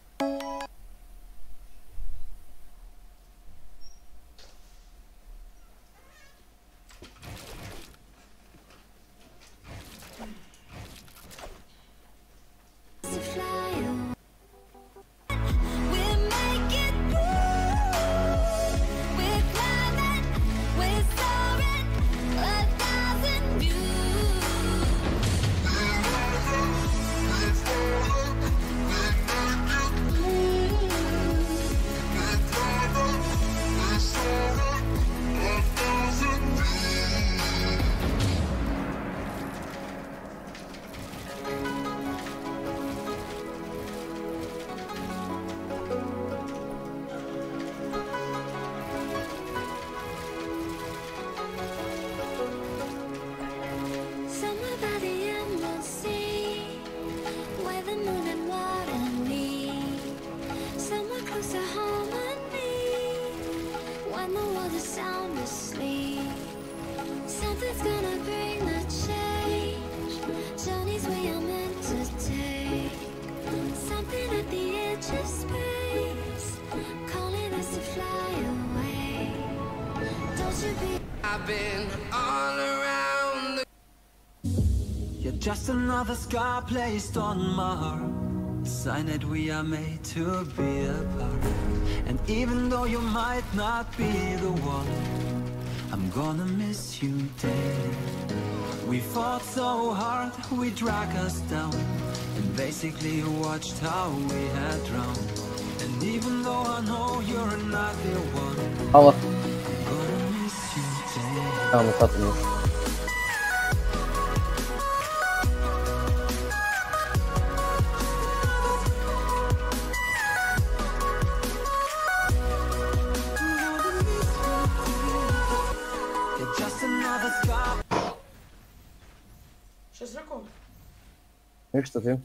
Just another scar placed on my heart, sign that we are made to be apart. And even though you might not be the one, I'm gonna miss you dead. We fought so hard, we dragged us down, and basically watched how we had drowned. And even though I know you're not the one, Alo. gonna miss you daily. Evo me tata mi. You're just another scar. Šta si rekao? Ništa ti.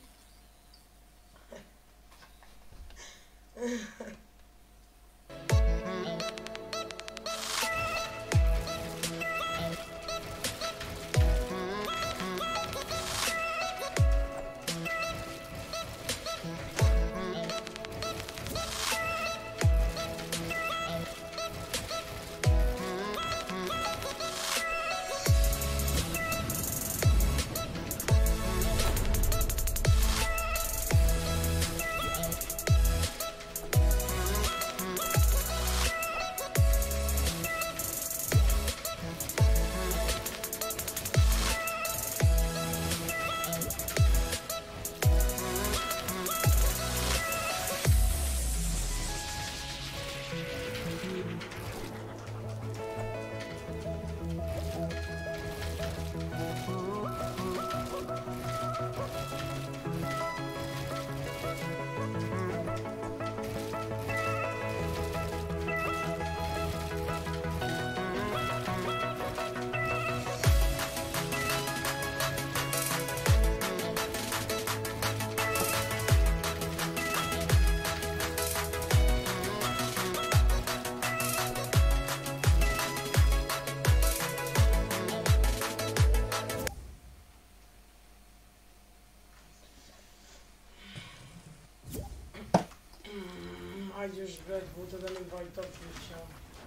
Ajde još pet puta da mi dva i to pričao.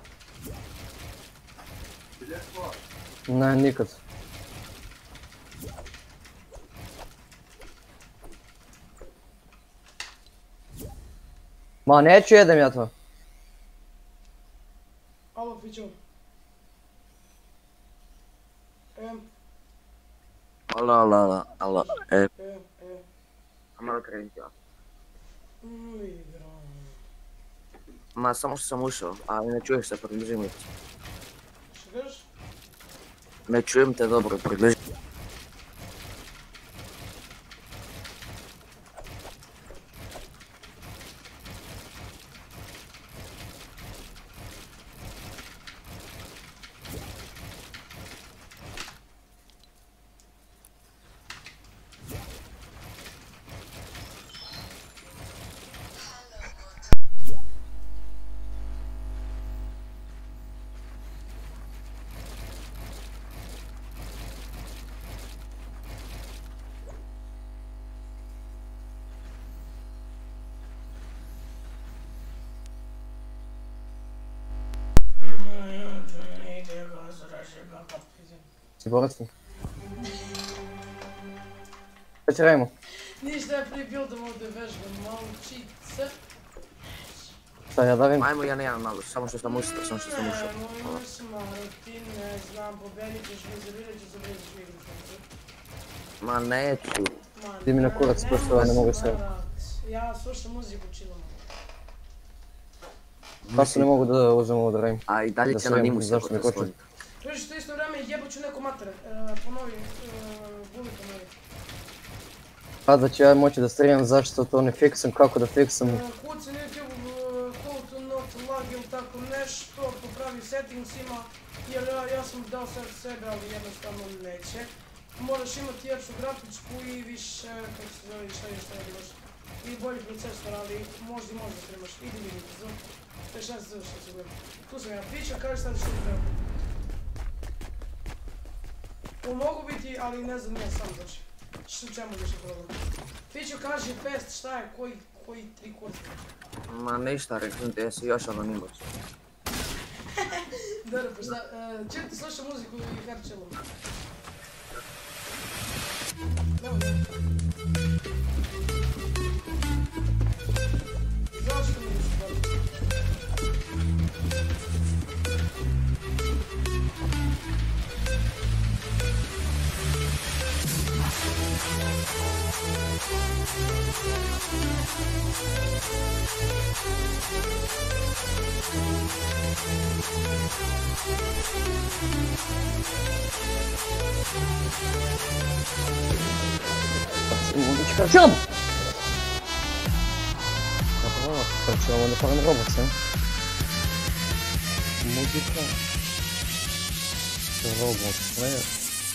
Ne, nikad. Ma neću jedem ja to. Alo, Fićo. Em. Alo, alo, alo, alo, e. E, e. A malo krenuti ja. Mm, igram. Ma samo što sam ušao, a ne čuješ se, približi mi. Što kažeš? Ne čujem te dobro, približi. Si borac? Šta će radimo? Ništa, ja prije buildam ovdje vežbam, malčice. Šta ja davim? Ajmo ja na jedan malo, samo što sam ušao, samo što sam ušao. Ne, moj šmaro, ti ne znam, pobedit ćeš me, zavirat ćeš, zavirat ćeš mi igru. Ma neću. Ti mi na kurac pošto ne mogu sve. Ja slušam muziku, chillam. Pa se ne mogu da uzem ovo da radim. A i dalje će na nimu se potreslojiti. Viš, to isto vreme jebaću neko matere, ponovi, buli ponovi. Pa da ću ja moći da streamam, zašto to ne fiksam, kako da fiksam. Kuci na YouTube, call to not lag ili tako nešto, popravi settingsima, jer ja sam dao sve sebe, ali jednostavno neće. Moraš imati jaču grafičku i više, kako se zove, šta je šta radiš. I bolji procesor, ali možda i možda trebaš, idi vidjeti, znam. To je šta se zove što se gleda. Tu sam ja pričao, kažeš sad što treba. To mogu biti, ali ne znam ja sam znači. Što čemu više problem. Fićo kaže pest šta je, koji, koji tri kursa. Ma ništa, reklim ti, jesi još anonimac. Dobro, pa šta, čim ti sluša muziku i herčelom. Zašto mi nisi dobro? Музычка, jump! Ага, причем он порно Roblox, музыка. Roblox, правильно?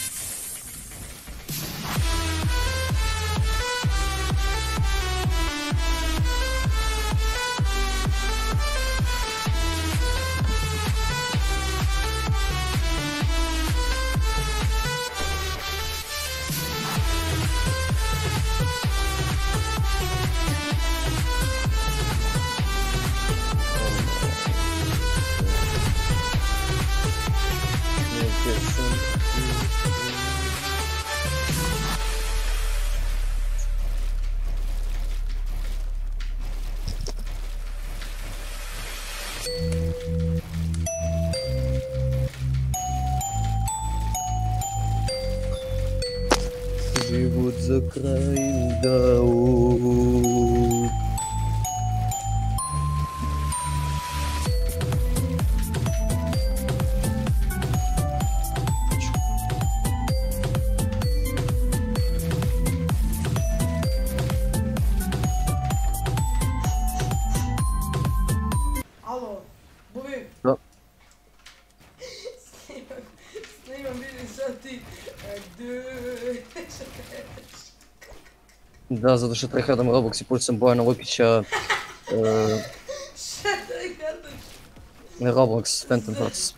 Живут за краем дорог. Alo, Buvi. Da. Snimam, snimam, vidim sad ti. Da, zato što trehardam Roblox i puštam Bojana Lukića uh, Šta trehardaš? Roblox Phantom Thoughts.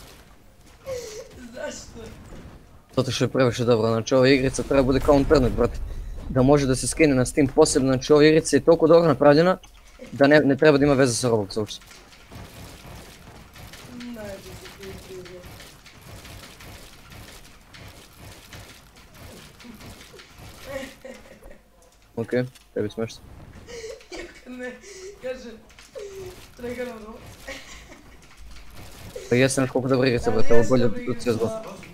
Zašto? Zato što je previše dobro, znači ova igrica treba bude kao internet, brate. Da može da se skine na Steam posebno, znači ova igrica je toliko dobro napravljena da ne, ne treba da ima veze sa Roblox uopšte. Okej, okay, tebi smešno. Ne, kaže, tregaram Roblox. Pa jesam još koliko dobra igrica, brate, ovo bolje od C S G O.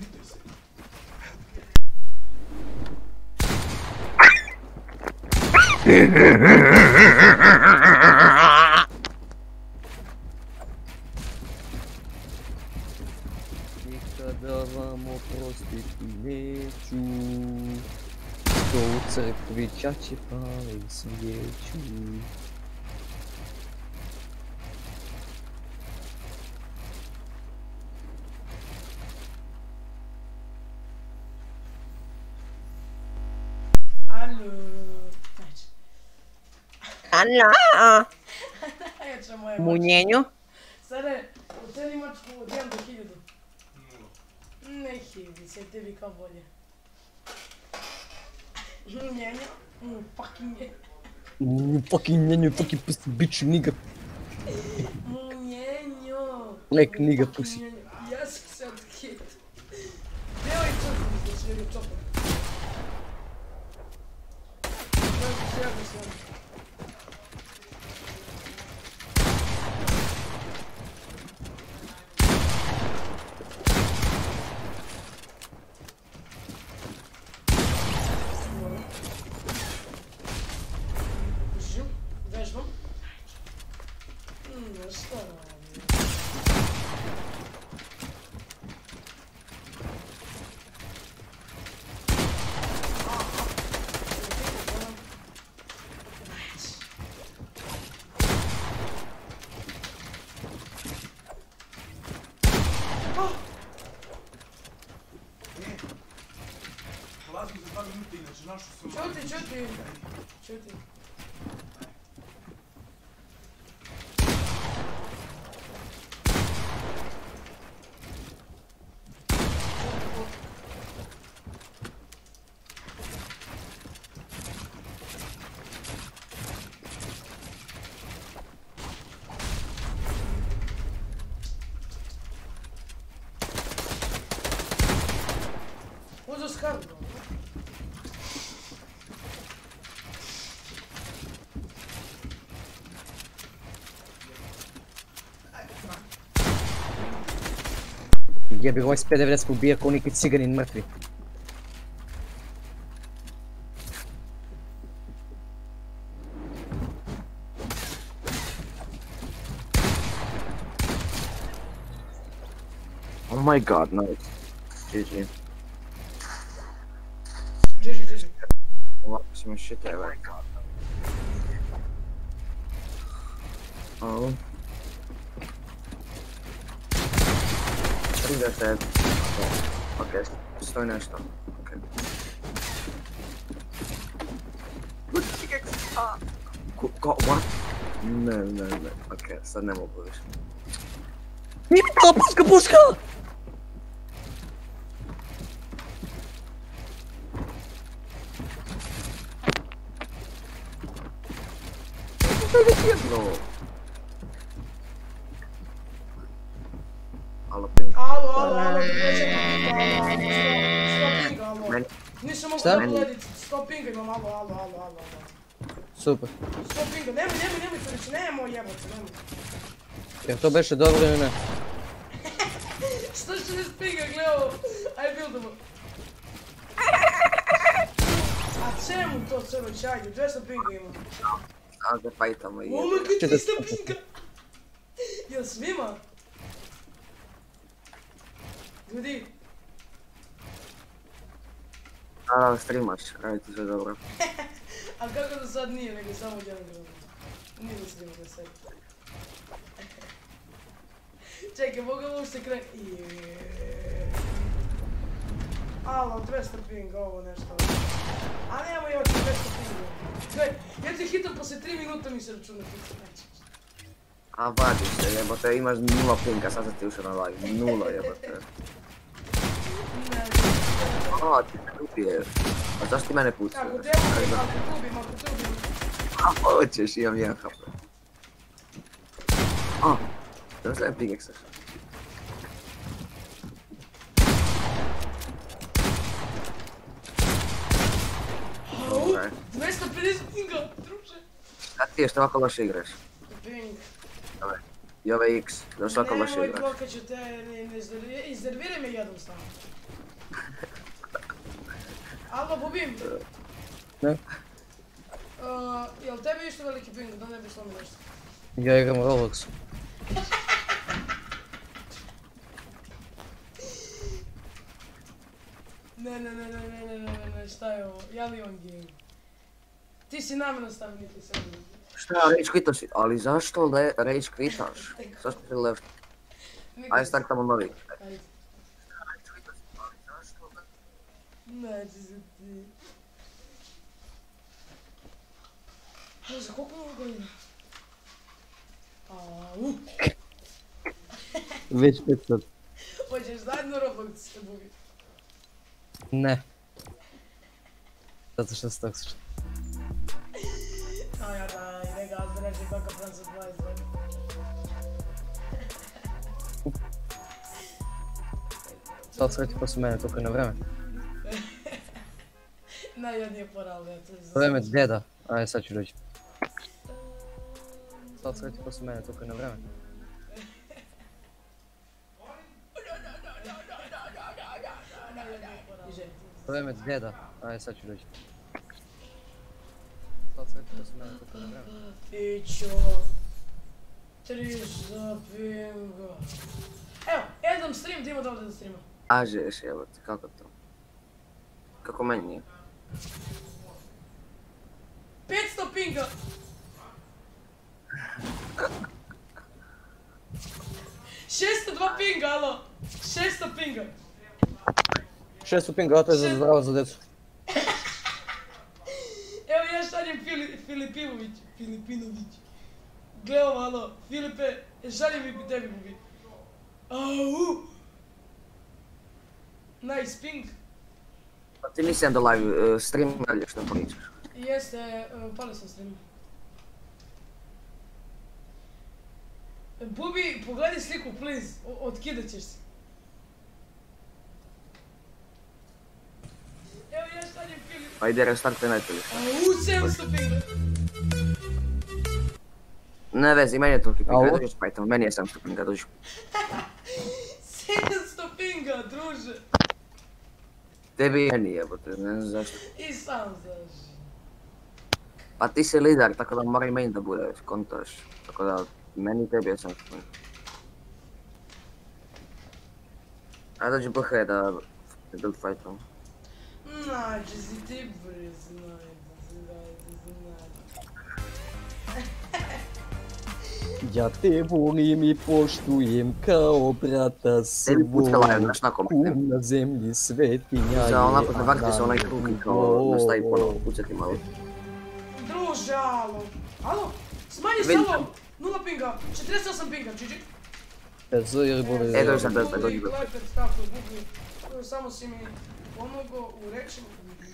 Nikada vam oprostiti neću, to u crkvi ćaće pali svijeću. Alo. Alo. Najjača moja Munjenju? Sada, oceni mačku od jedan do hiljadu. Ne hiljadi, sve tebi kao bolje. Munjenju? Mm, fucking je. Mm, fucking njenju, fucking pussy bitch nigga. Munjenju. Like nigga pussy. Ja sam se odhit. Gdje ovaj čopor, da se vidio čopor? Ja se javno s vama. Vežbam. Hmm, šta radim? Polazim za dva minuta inače, našao sam... Čuti, čuti. Čuti. Uzeo skarbu. Jebi ovaj s P devedeset ubija kao neki ciganin mrtvi. Oh my god, nice. G G. G G, G G. Ovako si me shit ever. Oh. trideset. Ok, stoji nešto. Ok. Ko, ko, what? Ne, ne, ne, ok, sad ne mogu više. Nije mi tala puška, puška! Jedno. Alo, ping. Alo, alo, alo, sto pinga, alo. Nisam mogu da gledati, sto pinga imam, alo, alo, alo, alo. Super. sto pinga, nemoj, nemoj, nemoj to reći, nemoj jebote, nemoj. Jer to beše dobro ili ne? sto šezdeset pinga, gledao, aj buildamo. A čemu to sve već, ajde, dvjesto pinga imam. Ajde, fajtamo i... Oma, kaj tristo pinga! Jel svima? Ljudi. Da, da, streamaš, radite sve dobro. A kako da sad nije, nego samo jedan gledam. Nije da snimam da sad. Čekaj, mogu ovo se krenu... Alo, dvjesto pinga, ovo nešto. A nemoj ja ti dvjesto pinga. Gledaj, ja ti hitam poslije tri minuta mi se računa hitam. A vadi se, jebote, imaš nula pinga, sad sam ti ušao na live, nula jebote. A, ti me ubiješ. A zašto ti mene pucaš? Ako te ubijim, ako te ubijim, ako te ubijim. A hoćeš, imam jedan H P. A, da slijem pigeksaš. dvjesto pedeset pinga, druže. A ti je što ovako loše igraš? Ping. Ove, i ove X, da što ovako loše Nemoj igraš. koliko ću te, ne iznerviraj me jednostavno. Alo, Bubim. Ne? Jel tebi isto veliki ping, da ne bi slomio nešto? Ja igram Roblox. Ne, ne, ne, ne, ne, ne, ne, ne, šta je ovo? Ja li on game? Ti si namjerno stavio niti se ne. Šta, rage quitaš si? Ali zašto le, rage quitaš? Zašto si left? Ajde, startamo novi. Ajde. Neće se ti. Ajde, za koliko mogu godina? Au. Već petsto. Hoćeš zajedno Roblox se bugi? Ne. Zato što si toksičan. Aj, aj, aj, ne ga zreći baka Franca dvadeset dva. Sad sreti poslije mene, toliko je na vreme. Najjadnije porale, to je za... Vreme djeda, ajde sad ću doći. Sad sreti poslije mene, toliko je na vreme. Vreme djeda, ajde sad ću doći. Sad sreti poslije mene, toliko je na vreme. Pićo. tristo pinga. Evo, jednom stream, ti ima da ovdje da streama. Ažeš jebote, kako to? Kako meni nije? petsto pinga! šesto dva pinga, alo! šesto pinga! šesto pinga, to je za zdravo za djecu. Evo ja šaljem Fili, Filipinović, Filipinović. Gle ovo, alo, Filipe, šaljem mi tebi, bubi. Au! Nice ping. Pa ti nisi onda live uh, stream dalje što pričaš. Jeste, uh, pali sam stream. Bubi, pogledaj sliku, please, o otkidat ćeš se. Evo ja šaljem Filip. Pa ide restartaj najtelje. Au, sedamsto pinga. Ne vezi, meni je toliki pinga, ajde još pajtamo, meni je sedamsto pinga, dođu. sedamsto pinga, druže. Tebi meni jebote, ne znam zašto. I sam znaš. Pa ti si lider, tako da mora i meni da bude, kontaš. Tako da, meni i tebi je sedamsto pinga. Ajde dođi B H da build fightamo. Nađi si ti brz, najde, najde, najde. Ja te volim i poštujem kao brata svog. Kum na zemlji svetinja je. Za onako ne vakti se onaj krug i kao nastavi ponovo pucati malo. Druže, alo. Alo, smanji salom. Nula pinga, četrdeset osam pinga, čiči. Bez jer bude... E, dođi sad bez, dođi bez. Tako, Google, samo si mi pomogao u rečima.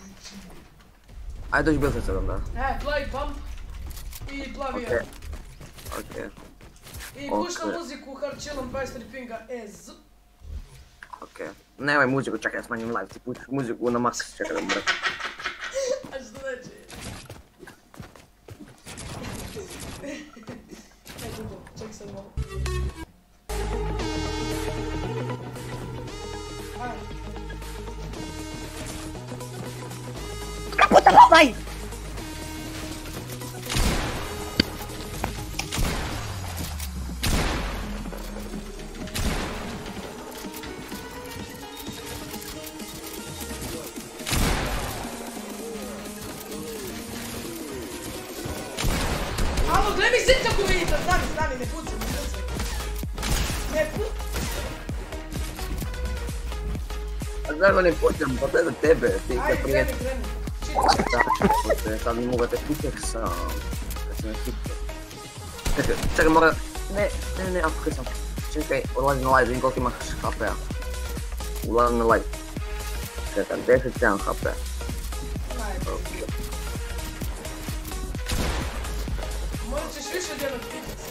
Ajde dođi bez sad onda. E, plavi pump i plavi R. Okej. I pušta muziku, hard chillom, dvadeset tri pinga, ez. Okej. Nemoj muziku, čekaj, ja smanjim live, ti pušiš muziku na max, čekaj da mrak. A što neće? E, Google, ček sad malo. Puta labai! Alo, gledaj mi sit kako vidite, stani, stani, ne pucaj, ne pucaj. Ne pucaj. A znaš ne počnem, pa to je za tebe, ti kad Ajde, prije... kreni, kreni. Sad ne mogu da te hiteh sam... Kad se me hiteh... Čekaj, čekaj, mora... Ne, ne, ne, ako sam... Čekaj, odlazim na live, vidim koliko imaš H P-a. Ulazim na live. četrdeset sedam H P-a. Morat ćeš više djelat pitec.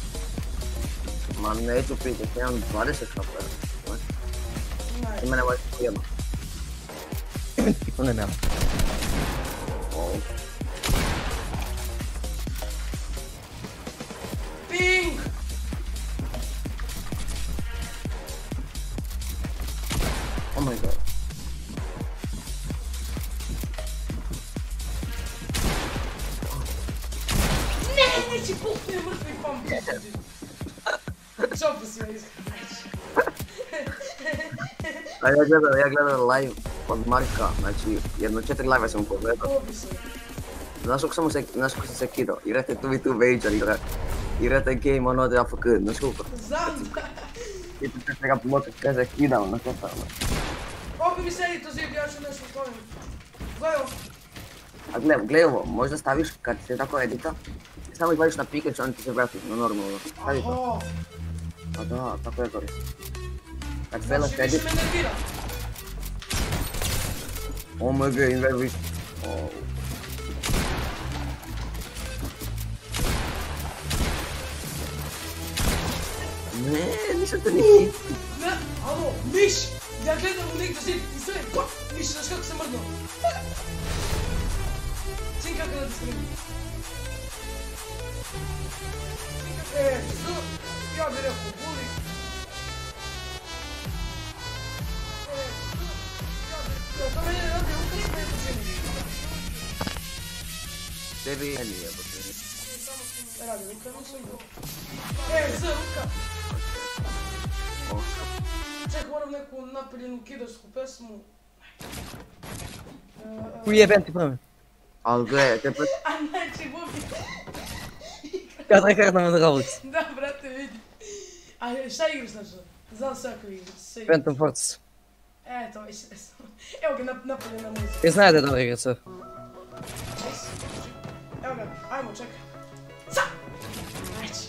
Ma neću piteć, imam dvadeset H P-a. I mene već pojema. To ne nema. Ping! Oh my god. Ne, neći pukne mrtvi pump. Čopu si me iskači. A ja gledam, ja gledam live od Marka, znači jedno četiri live sam pogledao. Znaš kako sam se, znaš kako sam se kidao, igrate tu i tu Vager, igra, igrate game ono da A F K, znaš kako? Znam da. I tu se ga pomoći kada se kidao, znaš kako tamo. Opet mi sedi to zid, ja ću nešto ukloniti. Gledaj ovo. A gledaj, gledaj ovo, možda staviš kad se tako edita, samo izvadiš na Pikachu, on ti se vrati na normalno, stavi to. A da, tako je korisno. Kad fela Znači, edit... više me nervira. Oh my god, in very... Oh. Ne, nisam te nije. Ne, alo, miš! Ja gledam u lik do zid i sve, pa, miš, znaš kako se mrdno. Cin kako da ti skrimi. E, z, ja bi rekao, buli. E, z, ja bi rekao, to mene radi, ukas me počini. Tebi je nije, počini. Radi, Luka, nisam go. E, z, Luka. Ček, moram neku napaljenu kidarsku pesmu. Ujebem ti pravi. Al gledaj, te pet... A neći bubi. Ja sam kak nam Roblox. Da, brate, vidi. A šta igraš znači? Znam sve ako igraš. Phantom Force. E, to više ne znam. Evo ga, nap napaljena muzika. Ja znam da je dobra igra sve. Evo ga, ajmo, čekaj. Sa! Neći.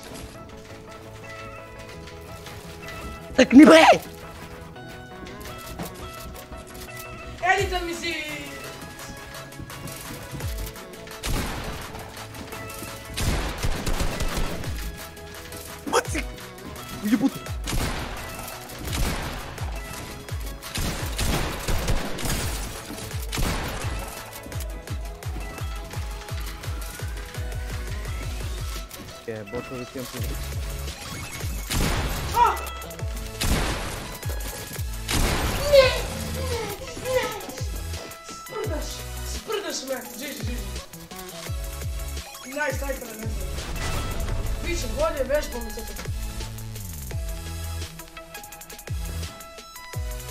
Takni bre! Edita mi si... Baci! Ujebuti! Je, botovi tempo. A! Ne! Ne! Ne! Sprdaš! Sprdaš me! Džiži, džiži. Nice, tajpera, ne znam. Biće bolje, vežbom se to.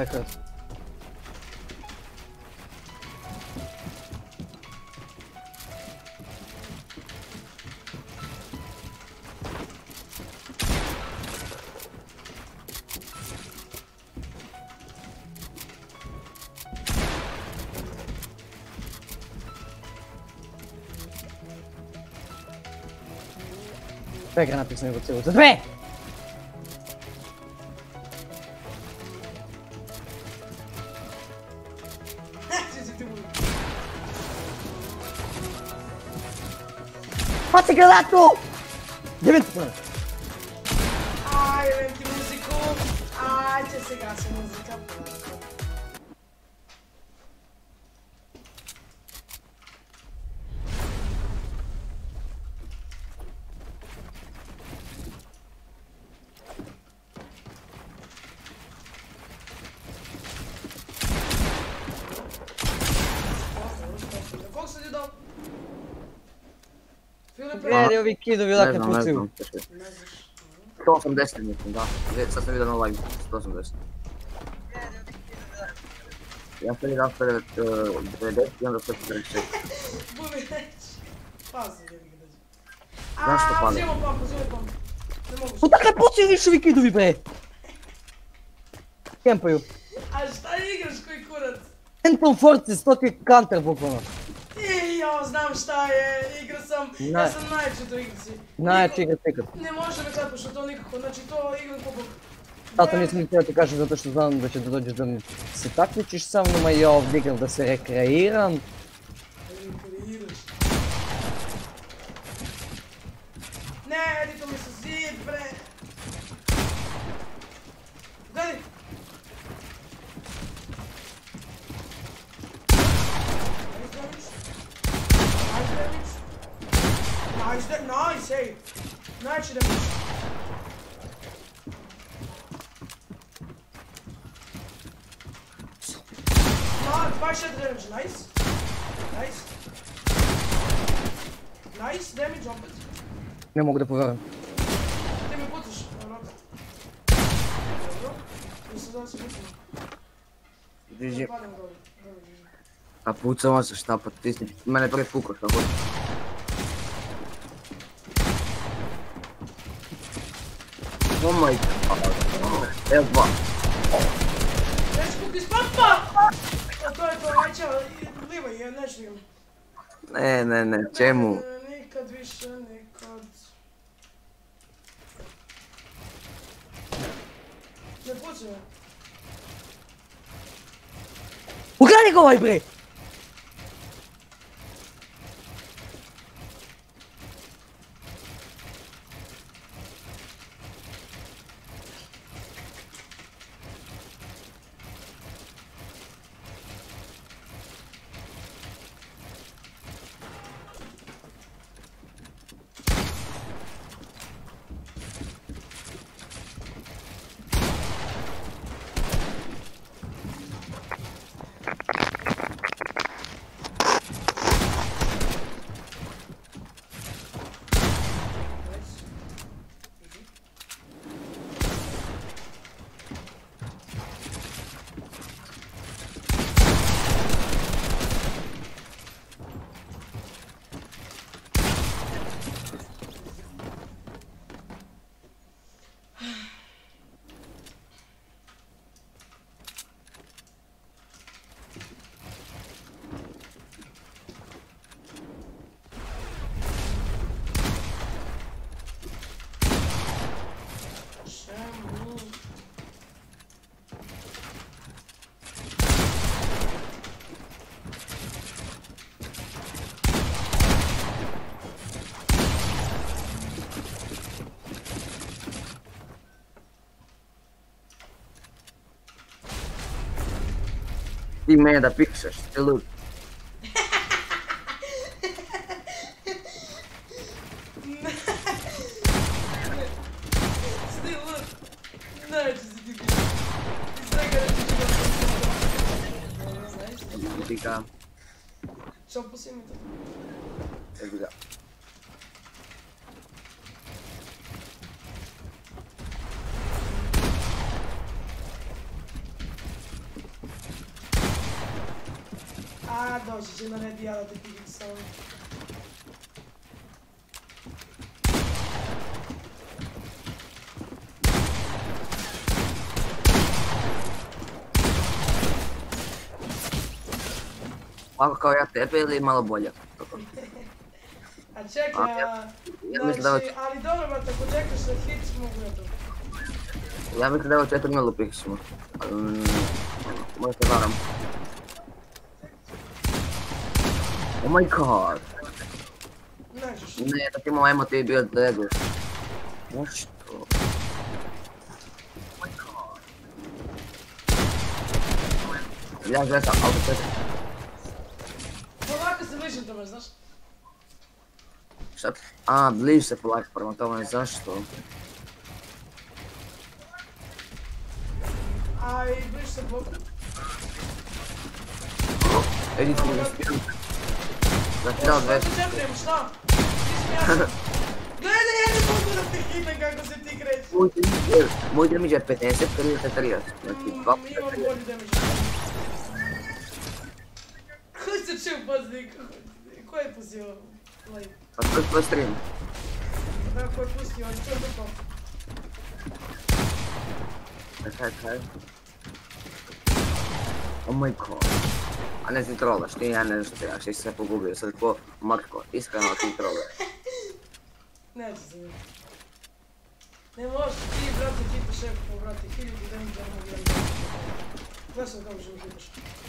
Pekar. Dve granate sam nego cijelu. Za dve! Baci granatu! Devet puno. Aj, jebem ti muziku. Aj, će se gasi muzika. Koliko sam ti dao? Filipe? Gdje ovi kidovi lake pucaju? sto osamdeset mislim, da. Sad sam vidio na live, sto osamdeset. Ja sam vidio nastavio devedeset i onda sto četrdeset šest. Bumi reći. Pazi, jebi ga dođe. Zašto pada? Uzimam pampu, uzimam pampu. Ne mogu se. Odakle pucaju više ovi kidovi, bre? Kempaju. A šta igraš koji kurac? Phantom Forces, to ti je counter bukvalno. I ja znam šta je, igra sam, ja sam najjači u toj igrici. Najjači igra ikad. Ne može me tako što to nikako, znači to igram ko bog. Zato nisam ni htio ti kažem zato što znam da će da dođeš da se takmičiš sa mnom, a ja ovdje igram da se rekreiram. Rekreiraš. Ne, edito mi se zid, bre. Gledaj. Nice damage. Nice, ej. Najjači damage. dvadeset četiri damage, nice. Nice. Nice damage opet. Ne mogu da povjerujem. Ti me pucaš, onako. Dobro. Mislim da se pucam. Žiži. Padam dole. Dobro, Žiži. A pucamo se šta, pa ti si mene prvi pukao šta god. Oh my god. Evo dva. Dečko, ti spapa! A to je to, neće, livaj je, neću imam. Ne, ne, ne, čemu? Nikad više, nikad. Ne pucaj me. Ugrani ga ovaj, bre! Ti mene da pišeš, ti lud. Sti lud. Najče si ti ti. Ti svega reći ću da sam Ti ga. Što pusi mi to? Evo ga. A, doći će na red, ja da te pigim sam. Ovako kao ja tebe ili malo bolje? A čekaj, a... Znači, ali dobro, bat, ako čekaš na hit, mogu ja to. Ja mislim da je ovo četiri nula upišemo. Možete varam. Oh my god. Ne, da ti imamo emotiv bio degu. Moći to. Ja gledam, auto četiri. Polako se bližim tome, znaš? Šta? A, bliži se polako prema tome, zašto? A, i bliži se bloku. Edi ti mi uspijem. Znači dao dvesta. Šta ti čeprijem, šta? Nisam jasno. Gledaj, ja ne mogu da te hitam kako se ti kreći. Moj damage je pedeset, trideset, trideset. Znači, dva puta. Imam bolji damage. Ko se čeo pozdi? Ko je pustio live? A to je tvoj stream. Da, ko je pustio, ali što je dupao? Kaj, kaj? Oh my god. A ne ti trolaš, ti ja ne znam što ja, što si se pogubio, sad ko Marko, iskreno ti trolaš. Neće se mi. Ne možeš ti, brate, hitaš šefu, brate, hiljadu damage, ja mogu jedan. Gledaj sam kako ćemo hitaš.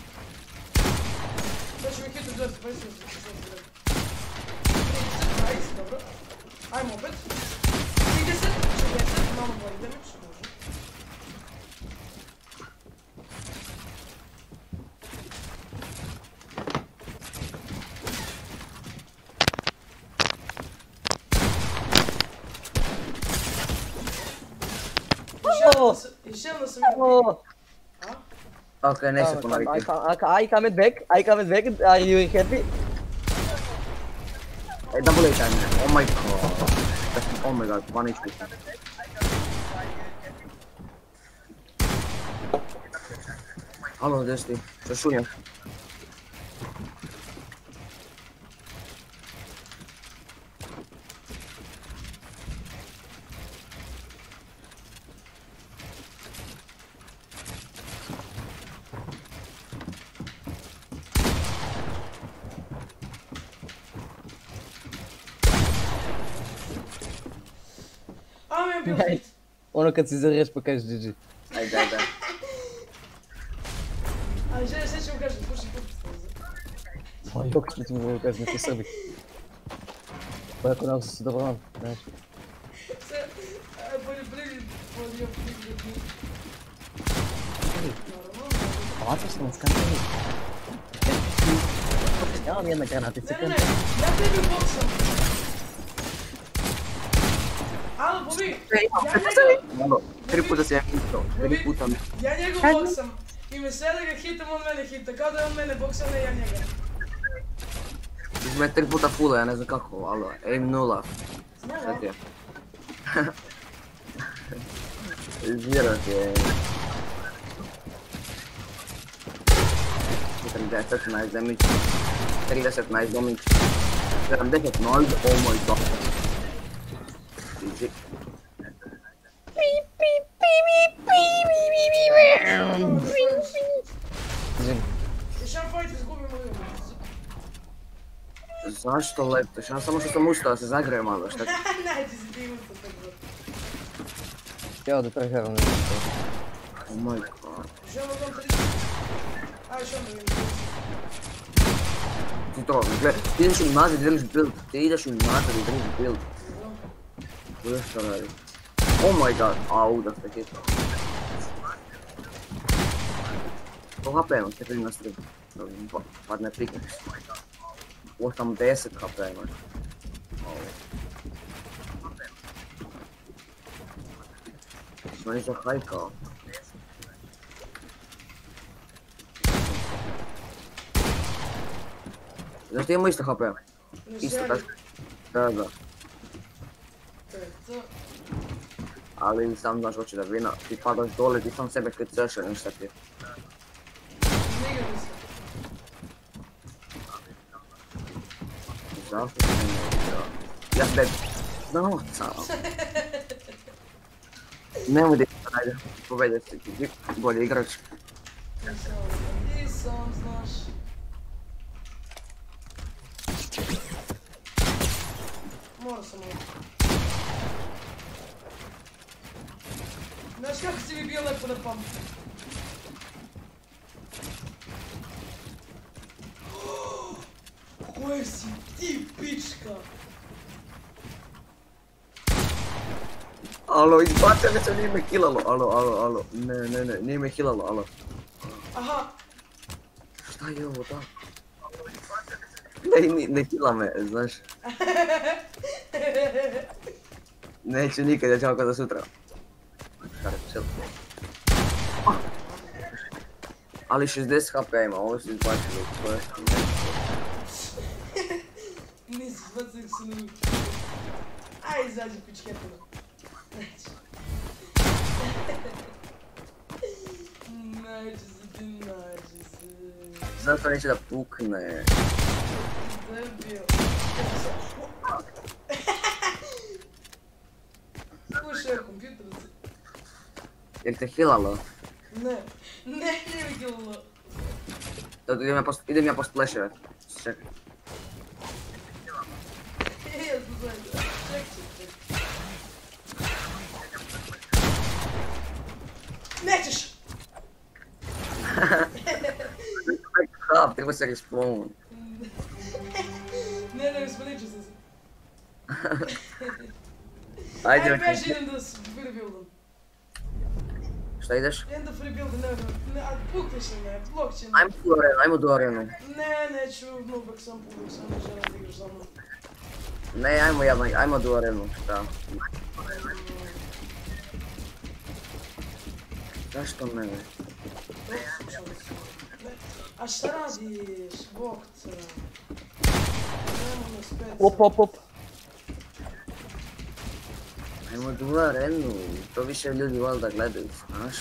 Sad ću mi hitu dvesta, pa isto se što se gleda. trideset, dobro. Ajmo opet. trideset, četrdeset, malo bolji damage, može. Još jedno sam vidio. Ok, neće ponoviti. I come back, I come back, are you happy? Hey, double H, I'm oh my god. Oh my god, one H P. Halo, gdje si ti? Što šunjaš? Ono kad si zareš pa kažeš G G. Ajde, ajde. Ali žele, sve ćemo kažem, puši puši. Dok što ti mogu kažem, neki Srbi. Pa jako nam se dobro vam, znaš. Sve, poljoprivljeni, poljoprivljeni. Ovako što nam skantali. Ja vam jedna granatica. Ne, ne, ne, ja tebi boksam. Alo, Bobi, ja njega... Tri puta se ja hitao, tri puta me. Ja njega boksam i me sve da ga hitam, on mene hita, kao da je on mene boksao, ne ja njega. Ti me tri puta fulla, ja ne znam kako, alo, aim nula. Šta ti je? Zira ti je. trideset, nice damage. trideset, nice damage. sedamdeset, nol, oh my god. G G. Još jedan fight izgubimo ili Zašto lepteš? Ja samo što sam ustao da se zagreje malo, šta ti? Neće si ti ustao tako. Ja da preheram nešto. Oh my god. Još jedan dom trideset. Aj, još jedan vidim. Ti to, gledaj, ti ideš u nazad i držiš build. Ti ideš u nazad i držiš build. Gledaj što radi. Oh my god, au da ste hitao. To H P imam, čekaj na stream. Padne pickaxe. osamdeset H P imaš. Smo nisam hajkao. Znaš ti imamo isto H P? Isto tako. Da, da. Ali sam znaš hoće da vina, ti padaš dole, ti sam sebe krceš, ništa ti. Zašto se ne igra? Ja sam dead. Novca. Nemoj da igra, ajde. Povedete ti, bolji igrač. Ti sam, znaš. Morao sam ovo. Znaš kako si mi bio lepo na pampu? Koje si ti, pička? Alo, izbacio me se, nije me kilalo, alo, alo, alo, ne, ne, ne, nije me hilalo, alo. Aha. Šta je ovo, da? Ne, ne hila me, znaš. Neću nikad, ja ću ovako do sutra. Ali šezdeset H P ima, ovo su izbacili, to je sam ne. Nisi izbacili su na ruku. Aj, izađi pičketuna. Neće. Nađi se ti, nađi se. Zašto neće da pukne? Debil. Slušaj, kompjuter si. Jel te hilalo? Ne, ne, nije mi kilalo. Idem ja post, idem ja post pleševe. Čekaj. Ja sam zajedno, ček, ček, ček. Nećeš! Ha, treba se respawn. Ne, ne, uspaničio sam se. Ajde, Ajde, okej. beži, idem da freebuildam. Šta ideš? Idem da freebuildam, ne, ne, a pukneš na me, blok će me. Ajmo u arenu, ajmo do arenu. Ne, neću, nubak sam puluk, sam ne želim da igraš za mnom. Ne, ajmo javno, ajmo do arenu, šta? Zašto ne? A šta radiš, bokca? Nemo nas pet. Op, op, op. Ajmo do arenu, to više ljudi valjda gledaju, znaš?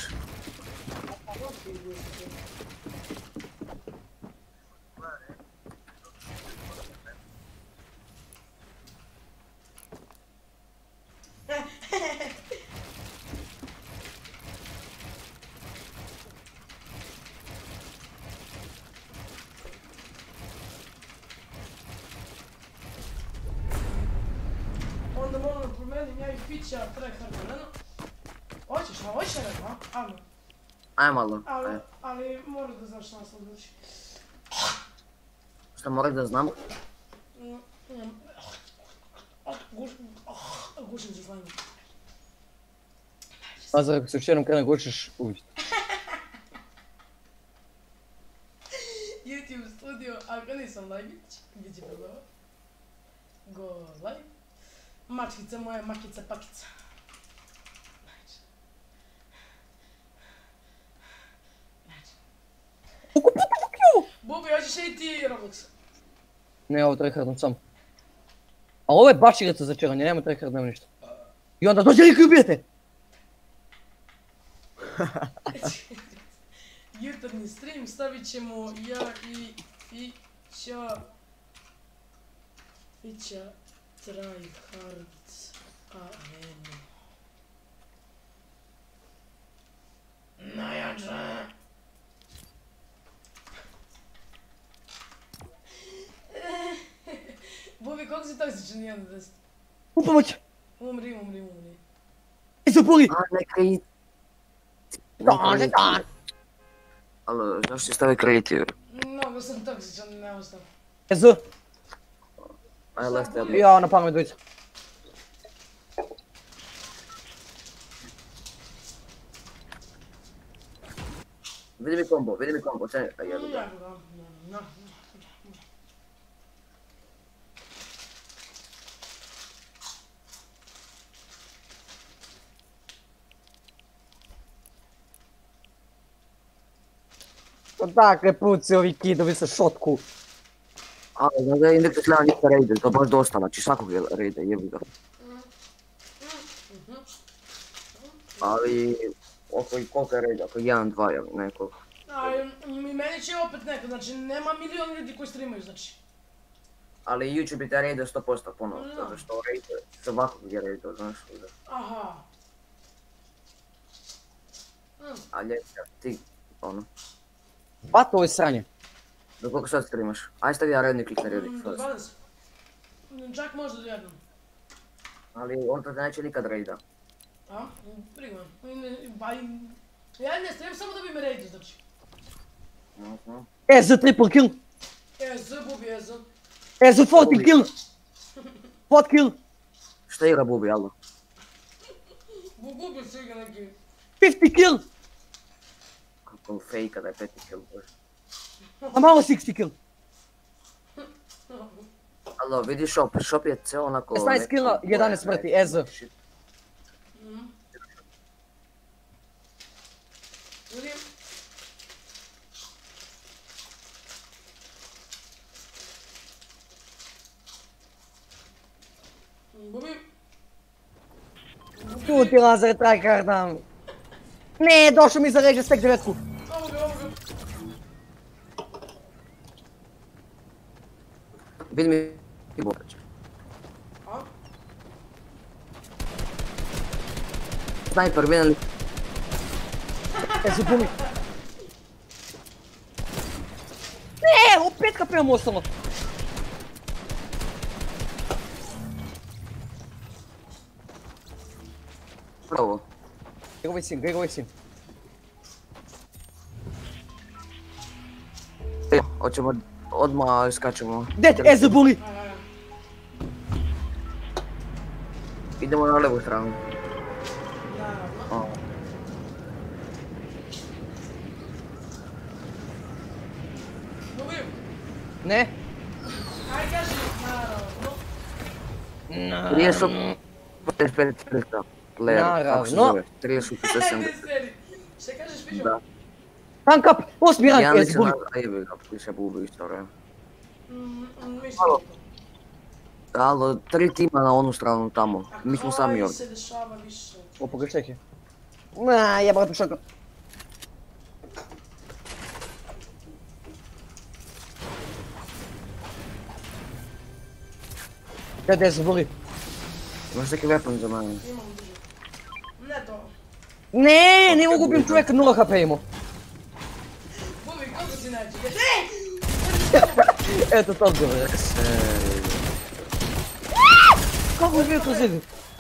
Onda moram da promenim ja i pića tryhard arenu. Hoćeš, a hoćeš arenu, a? Ajmo. Ajmo malo, Ali, ajde. ali moraš da znaš naslov znači. Šta moram da znam? Gušim se slajmo. Nazar, ako se još jednom kada gušiš, uvić. YouTube studio, ako nisam lajbić, gdje će bilo? Go live. Mačkica moja, makica, pakica. Bubi, hoćeš i ti Roblox? Ne, ovo tryhardom sam. A ovo je baš igraca za čeranje, nema tryhard, nema ništa. I onda dođe lik i ubijete! Jutarnji stream stavit ćemo ja i Fića... Fića tryhard arenu. Najjača! Bubi, koliko si toksičan jedan do deset? U pomoć! Umri, umri, umri. I se puli! A, neka i... Dođe dan! Alo, zašto si stavio kreativ? Mnogo sam toksičan, ne ostao. Ez! Aj, left, ja. Ja, na pamet dvojica. Vidi mi kombo, vidi mi kombo, čekaj, jedu ga. Ja, da, da, da. Odakle puci ovi kidovi sa šotku? Ali, znaš da je indeks gleda ništa rejde, to baš dosta, znači svakog rejde, jebi ga. Ali, oko i koliko je rejde, oko jedan, dva, jel, nekoliko. A, i meni će opet neko, znači nema milion ljudi koji streamaju, znači. Ali YouTube te raiduje sto posto ponovo, zato što raiduje svakog je raiduje, znaš. Aha. A ljepša, ti, ono. Pa to je sranje. Do koliko sad streamaš? Aj stavi ja redni klik na rednik. Do dvanaest. Čak možda do jednom. Ali on te neće nikad raida. A? Prima. Ja ne stream samo da bi me raidio, znači. Ez triple kill. Ez, bubi ez. Ez četrdeset kill. četrdeset kill. Šta igra bubi, jel da? Bubi se igra neki. pedeset kill. Kako fejka da je peti kill, bože. A malo šezdeset kill. Alo, vidi shop, shop je ceo onako... šesnaest killa, jedanaest smrti, ez. Vidim. Bubi. Tu ti Lazar tryhardam. Ne, došao mi za ređe stek devetku. Ovo ga, ovo ga. Vidi mi i bogađa. A? Snajper, vidim li? Ezu bumi. Ne, opet H P-om ostalo. Pravo. Gregovoj sin, Gregovoj sin. E, hoćemo odmah skačemo. Dead, Ezu bumi. Idemo na levu stranu. O. Ne? Aj kaži, naravno. Prije su... pedeset pet trista. Naravno. trideset sedam. Ne seri. Šta kažeš, Pižo? Da. Rank up, osmi rank, Ja Ezu mislim bumi. da jebi ga, piše bubi isto vreme. Mislim. Alo, tri tima na onu stranu tamo. Mi smo sami Kaj ovdje. se dešava više? O, pogrešaj je. Na, jebate šaka. Gdje Ezu bumi? Imaš neki weapon za mene? Imam duže. Ne to. Ne, ne mogu ubim čovjeka, nula H P imao. Bubi, kako si neće? Ne! Eto to odgovor. Kako je bio to zid?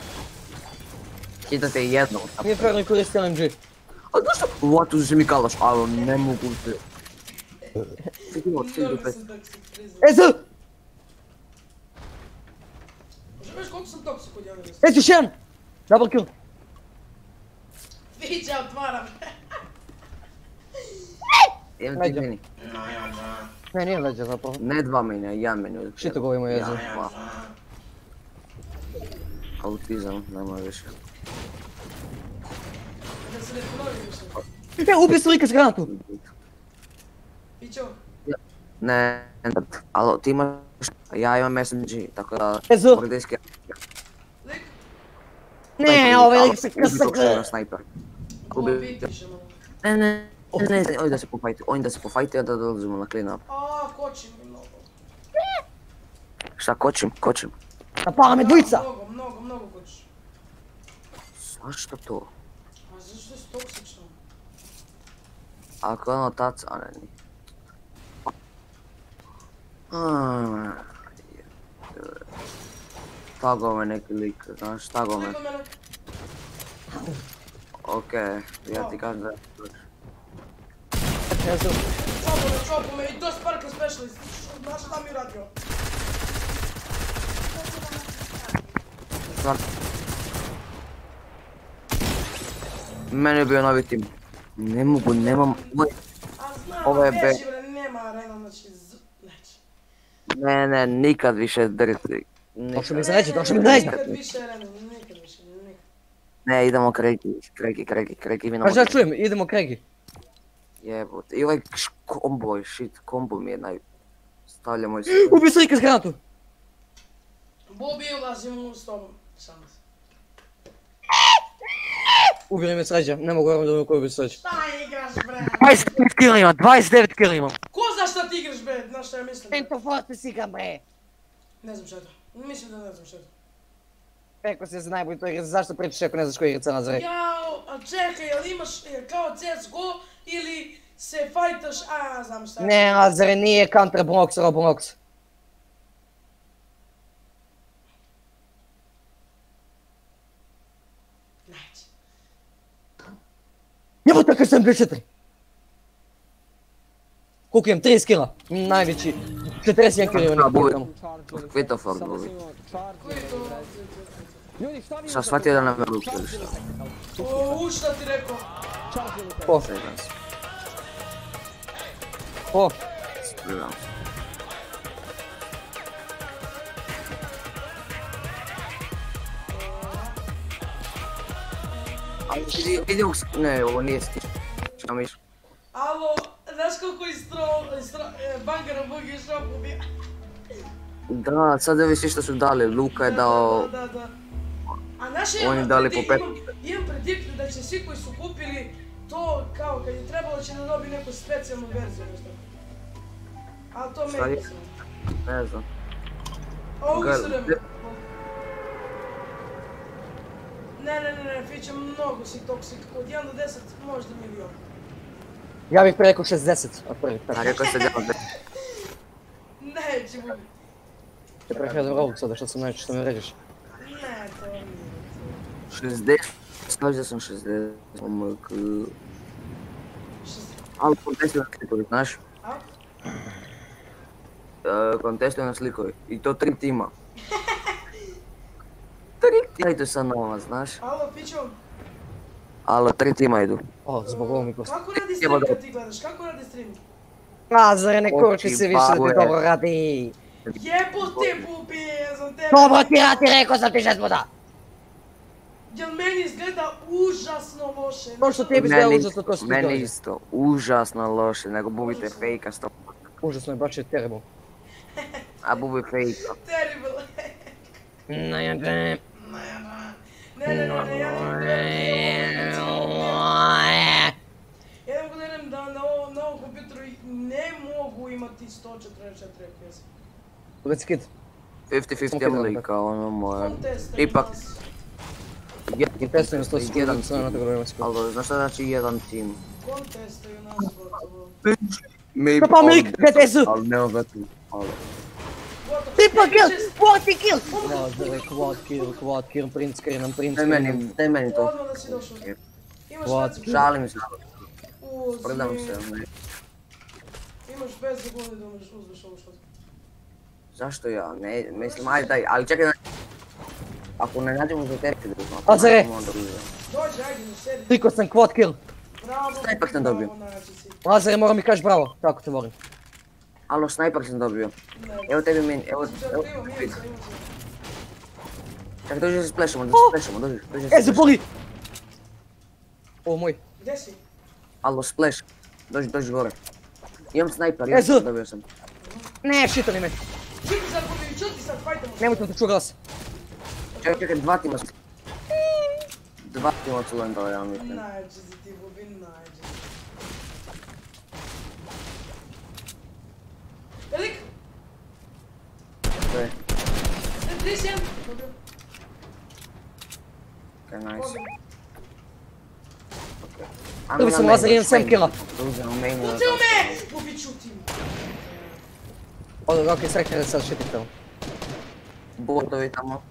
Hitate jedno. Nije fair ne koristi L M G. A znaš što? What, uzeš mi kalaš, alo, ne mogu se. Sigurno, sigurno pet. Ezu! Možda veš koliko sam toksik od javne Ezu još jedan! Double kill. Viđa, otvaram. Evo ti meni. Ne, nije leđa zapravo. Ne dva meni, a jedan meni. Šito govorimo Ezu. Autizam, nema više. Da se ne ponovi više. E, ubio se lika s granatu. Pićo. Ne, ne, alo, ti imaš, ja imam S M G, tako da... Ezu! mogu da iske- Ne, ovaj lik se Ubi tog što je na krsa. snajper. Ubi. Ubi. Ne, ne, ne, ne, oni da se pofajti, oni da se pofajti, a da dolazimo na clean up. A, kočim mi mnogo. Šta, kočim, kočim. Napala me dvojica. Mnogo, mnogo, mnogo kočiš. Zašto to? A zašto si toksično? Ako je ono taca, a ne, nije. Ah, Tago me neki lik, znaš, tago me. Liko mene. Okej, ja ti kažem da... Čopu me, čopu me i to Sparkle Specialist. Znaš šta mi je radio? Meni je bio novi tim. Ne mogu, nemam... A znam, Ovo je beži be- bre, nema arena, znači... z- Neće. Ne, ne, nikad više drti. Došao mi za reći, došao mi za reći. Nikad više arena, nikad više, nikad. Ne, idemo kreki, kreki, kreki, kreki, mi Pa šta čujem, idemo kregi. Jebote, i ovaj š- kombo je shit, kombo mi je naj... Stavljamo i... Ubio se lika s granatu. Bobi, ulazim s tobom. Samo se. Ubili me sređa, ne mogu vjerujem da me koji ubio sređa. Šta igraš bre? dvadeset devet kila imam, dvadeset devet kila imam. Ko zna šta ti igraš bre? Znaš šta ja mislim? Cento Forte si igram bre. Ne znam šta je to. Mislim da ne znam šta je to. Rekao si da si najbolji to igrica, zašto pričaš ako ne znaš koja igrica Nazare? Jao, a čekaj, jel imaš jel kao C S G O ili se fajtaš, a znam šta je. Ne, Nazare, nije Counter Bronx, Roblox. Nađi. Jebo tako sedamdeset četiri! Koliko imam? trideset kila. Najveći. četrdeset jedan kila imam. Kvitofor dobi. Sam shvatio da nam je ruke ili šta? O, šta ti rekao? Ko? Ko? Sprivam se. Ali vidio se... Ne, ovo nije stiš. Šta miš? Alo, znaš koliko istro... Bangara Bogi išao pobija? Da, sad da vi što su dali, Luka je dao... Da, da, da. A znaš, Oni dali po pet... Imam predikciju da će svi koji su kupili to, kao kad je trebalo će da dobi neku specijalnu verziju, nešto. Ali to meni mislim. Ne znam. Ovo istorem. Ne, ne, ne, ne, Fiće, mnogo si toksik. Od jedan do deset, možda milion. Ja bih rekao šezdeset od prvih. A rekao se jedan do... Neće mu biti. Te prehledam Roblox sada što sam najče što me ređeš. Ne, to nije. šezdeset, znaš da sam šezdeset, omak... Ali kontestuju na slikovi, znaš? A? Kontestuju na slikovi, i to tri tima. Tri tima idu sa nama, znaš? Alo, Fićo? Alo, tri tima idu. O, zbog ovo mi kosti. Kako radi stream kad ti gledaš? Kako radi stream? Nazare, ne koči se više da ti dobro radi. Jebote, bubije, za tebe. Dobro ti radi, rekao sam ti šest puta. Jel meni izgleda užasno loše? To što tebi izgleda užasno, to što ti Meni dođe. isto, užasno loše, nego bubite fejka sto. Užasno je, baš je terrible. A bubi fejka. Terrible. Ne, ne, Ne, ne, ne, ne, ja ne Ja ne mogu da idem da na ovom kompjuteru ne mogu imati sto četrdeset četiri F P S. Let's kid. pedeset pedeset oblika, ono moje. Kontest, Ipak... I testujem sto jedan, sve na tako da imam skoro. Ali, znaš šta znači jedan tim? Kontestaju nas, gotovo. Maybe... Pa mi lik, D T S! Ali nema vetu, ali... Triple kill! forty kill! Nazare, quad kill, quad kill, print screenam, print Daj screenam. meni, daj meni to. Odmah da si došao. Imaš What? pet sekundi. Žalim se. Uzmi. Predam se, ne. Imaš pet sekundi da umeš uzmeš ovo što. Zašto ja? Ne, mislim, ajde daj, ali čekaj da... Ako ne nađemo za tepke da uzmem. Nazare! Dođi, ajde, ne sedi. Triko sam quad kill. Bravo. Snajper sam dobio. Nazare, moram mi kaži bravo, tako te volim. Alo, snajper sam dobio. Evo tebi meni, evo... evo... Čekaj, dođi da se splešamo, da se splešamo, dođi, dođi da se E, zaboli! O, moj. Gdje si? Alo, splash. Dođi, dođi gore. Imam snajper, imam, Ezo! dobio sam. Ne, shitali me. Čuti sad, bubi, čuti sad, fajtamo se. Nemojte da te ču glas. Čekaj, čekaj, dva tima su... Dva tima su lendala, ja mislim. Nađi si ti, bubi, nađi. Velik? Sve. trideset jedan. Dobio. Okej, nice. Dobio sam Lazar, imam sedam killa. Uzem u mainu. Pucao me! Bubi, čuti. Ovo, okej, srekne da sad shitit tamo. Botovi tamo.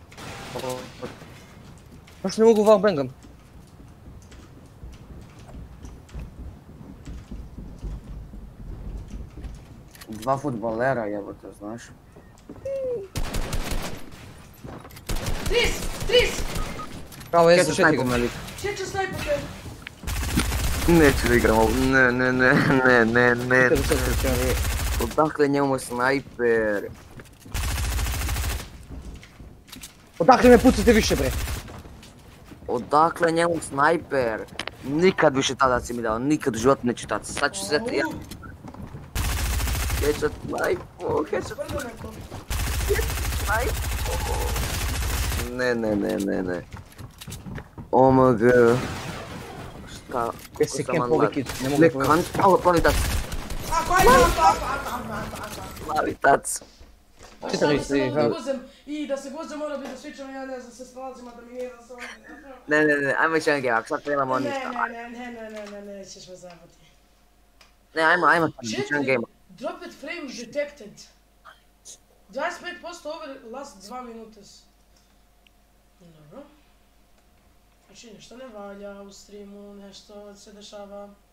Baš ne mogu vam bangam. Dva futbolera jebote, znaš. Tris! Tris! Bravo, Kjeću jesu snajpom šetik. na lik. Sjeća snajper te. Neću da igram ovo, ne, ne, ne, ne, ne, ne. Čekaj, čekaj, čekaj. Odakle njemu snajper? Odakle me pucate više, bre? Odakle njemu snajper? Nikad više tadac si mi dao, nikad u životu neću tac. Sad ću se... Ja... Headshot snajpo, headshot snajpo. Snajpo. Ne, ne, ne, ne, ne. O M G. Šta? Gdje si campovi kid, ne mogu Ne, pojaviti. kan... Alo, plavi tac. Ako, ajde, apa, apa, apa, apa, apa. Plavi tac. Pa Četiri šta da se si, mogu da ha. guzem i da se guzem mora bi da svičam, ja ne znam se s palcima da mi nije da se... Ne, ne, ne, ajmo još jedan game, ako sad krenemo Ne, ništa. ne, ne, ne, ne, ne, ne, nećeš me zabati. Ne, ajmo, ajmo sad još jedan Četiri, game. drop it frame detected. dvadeset pet posto over last dva minutas. Dobro. Znači nešto ne valja u streamu, nešto se dešava.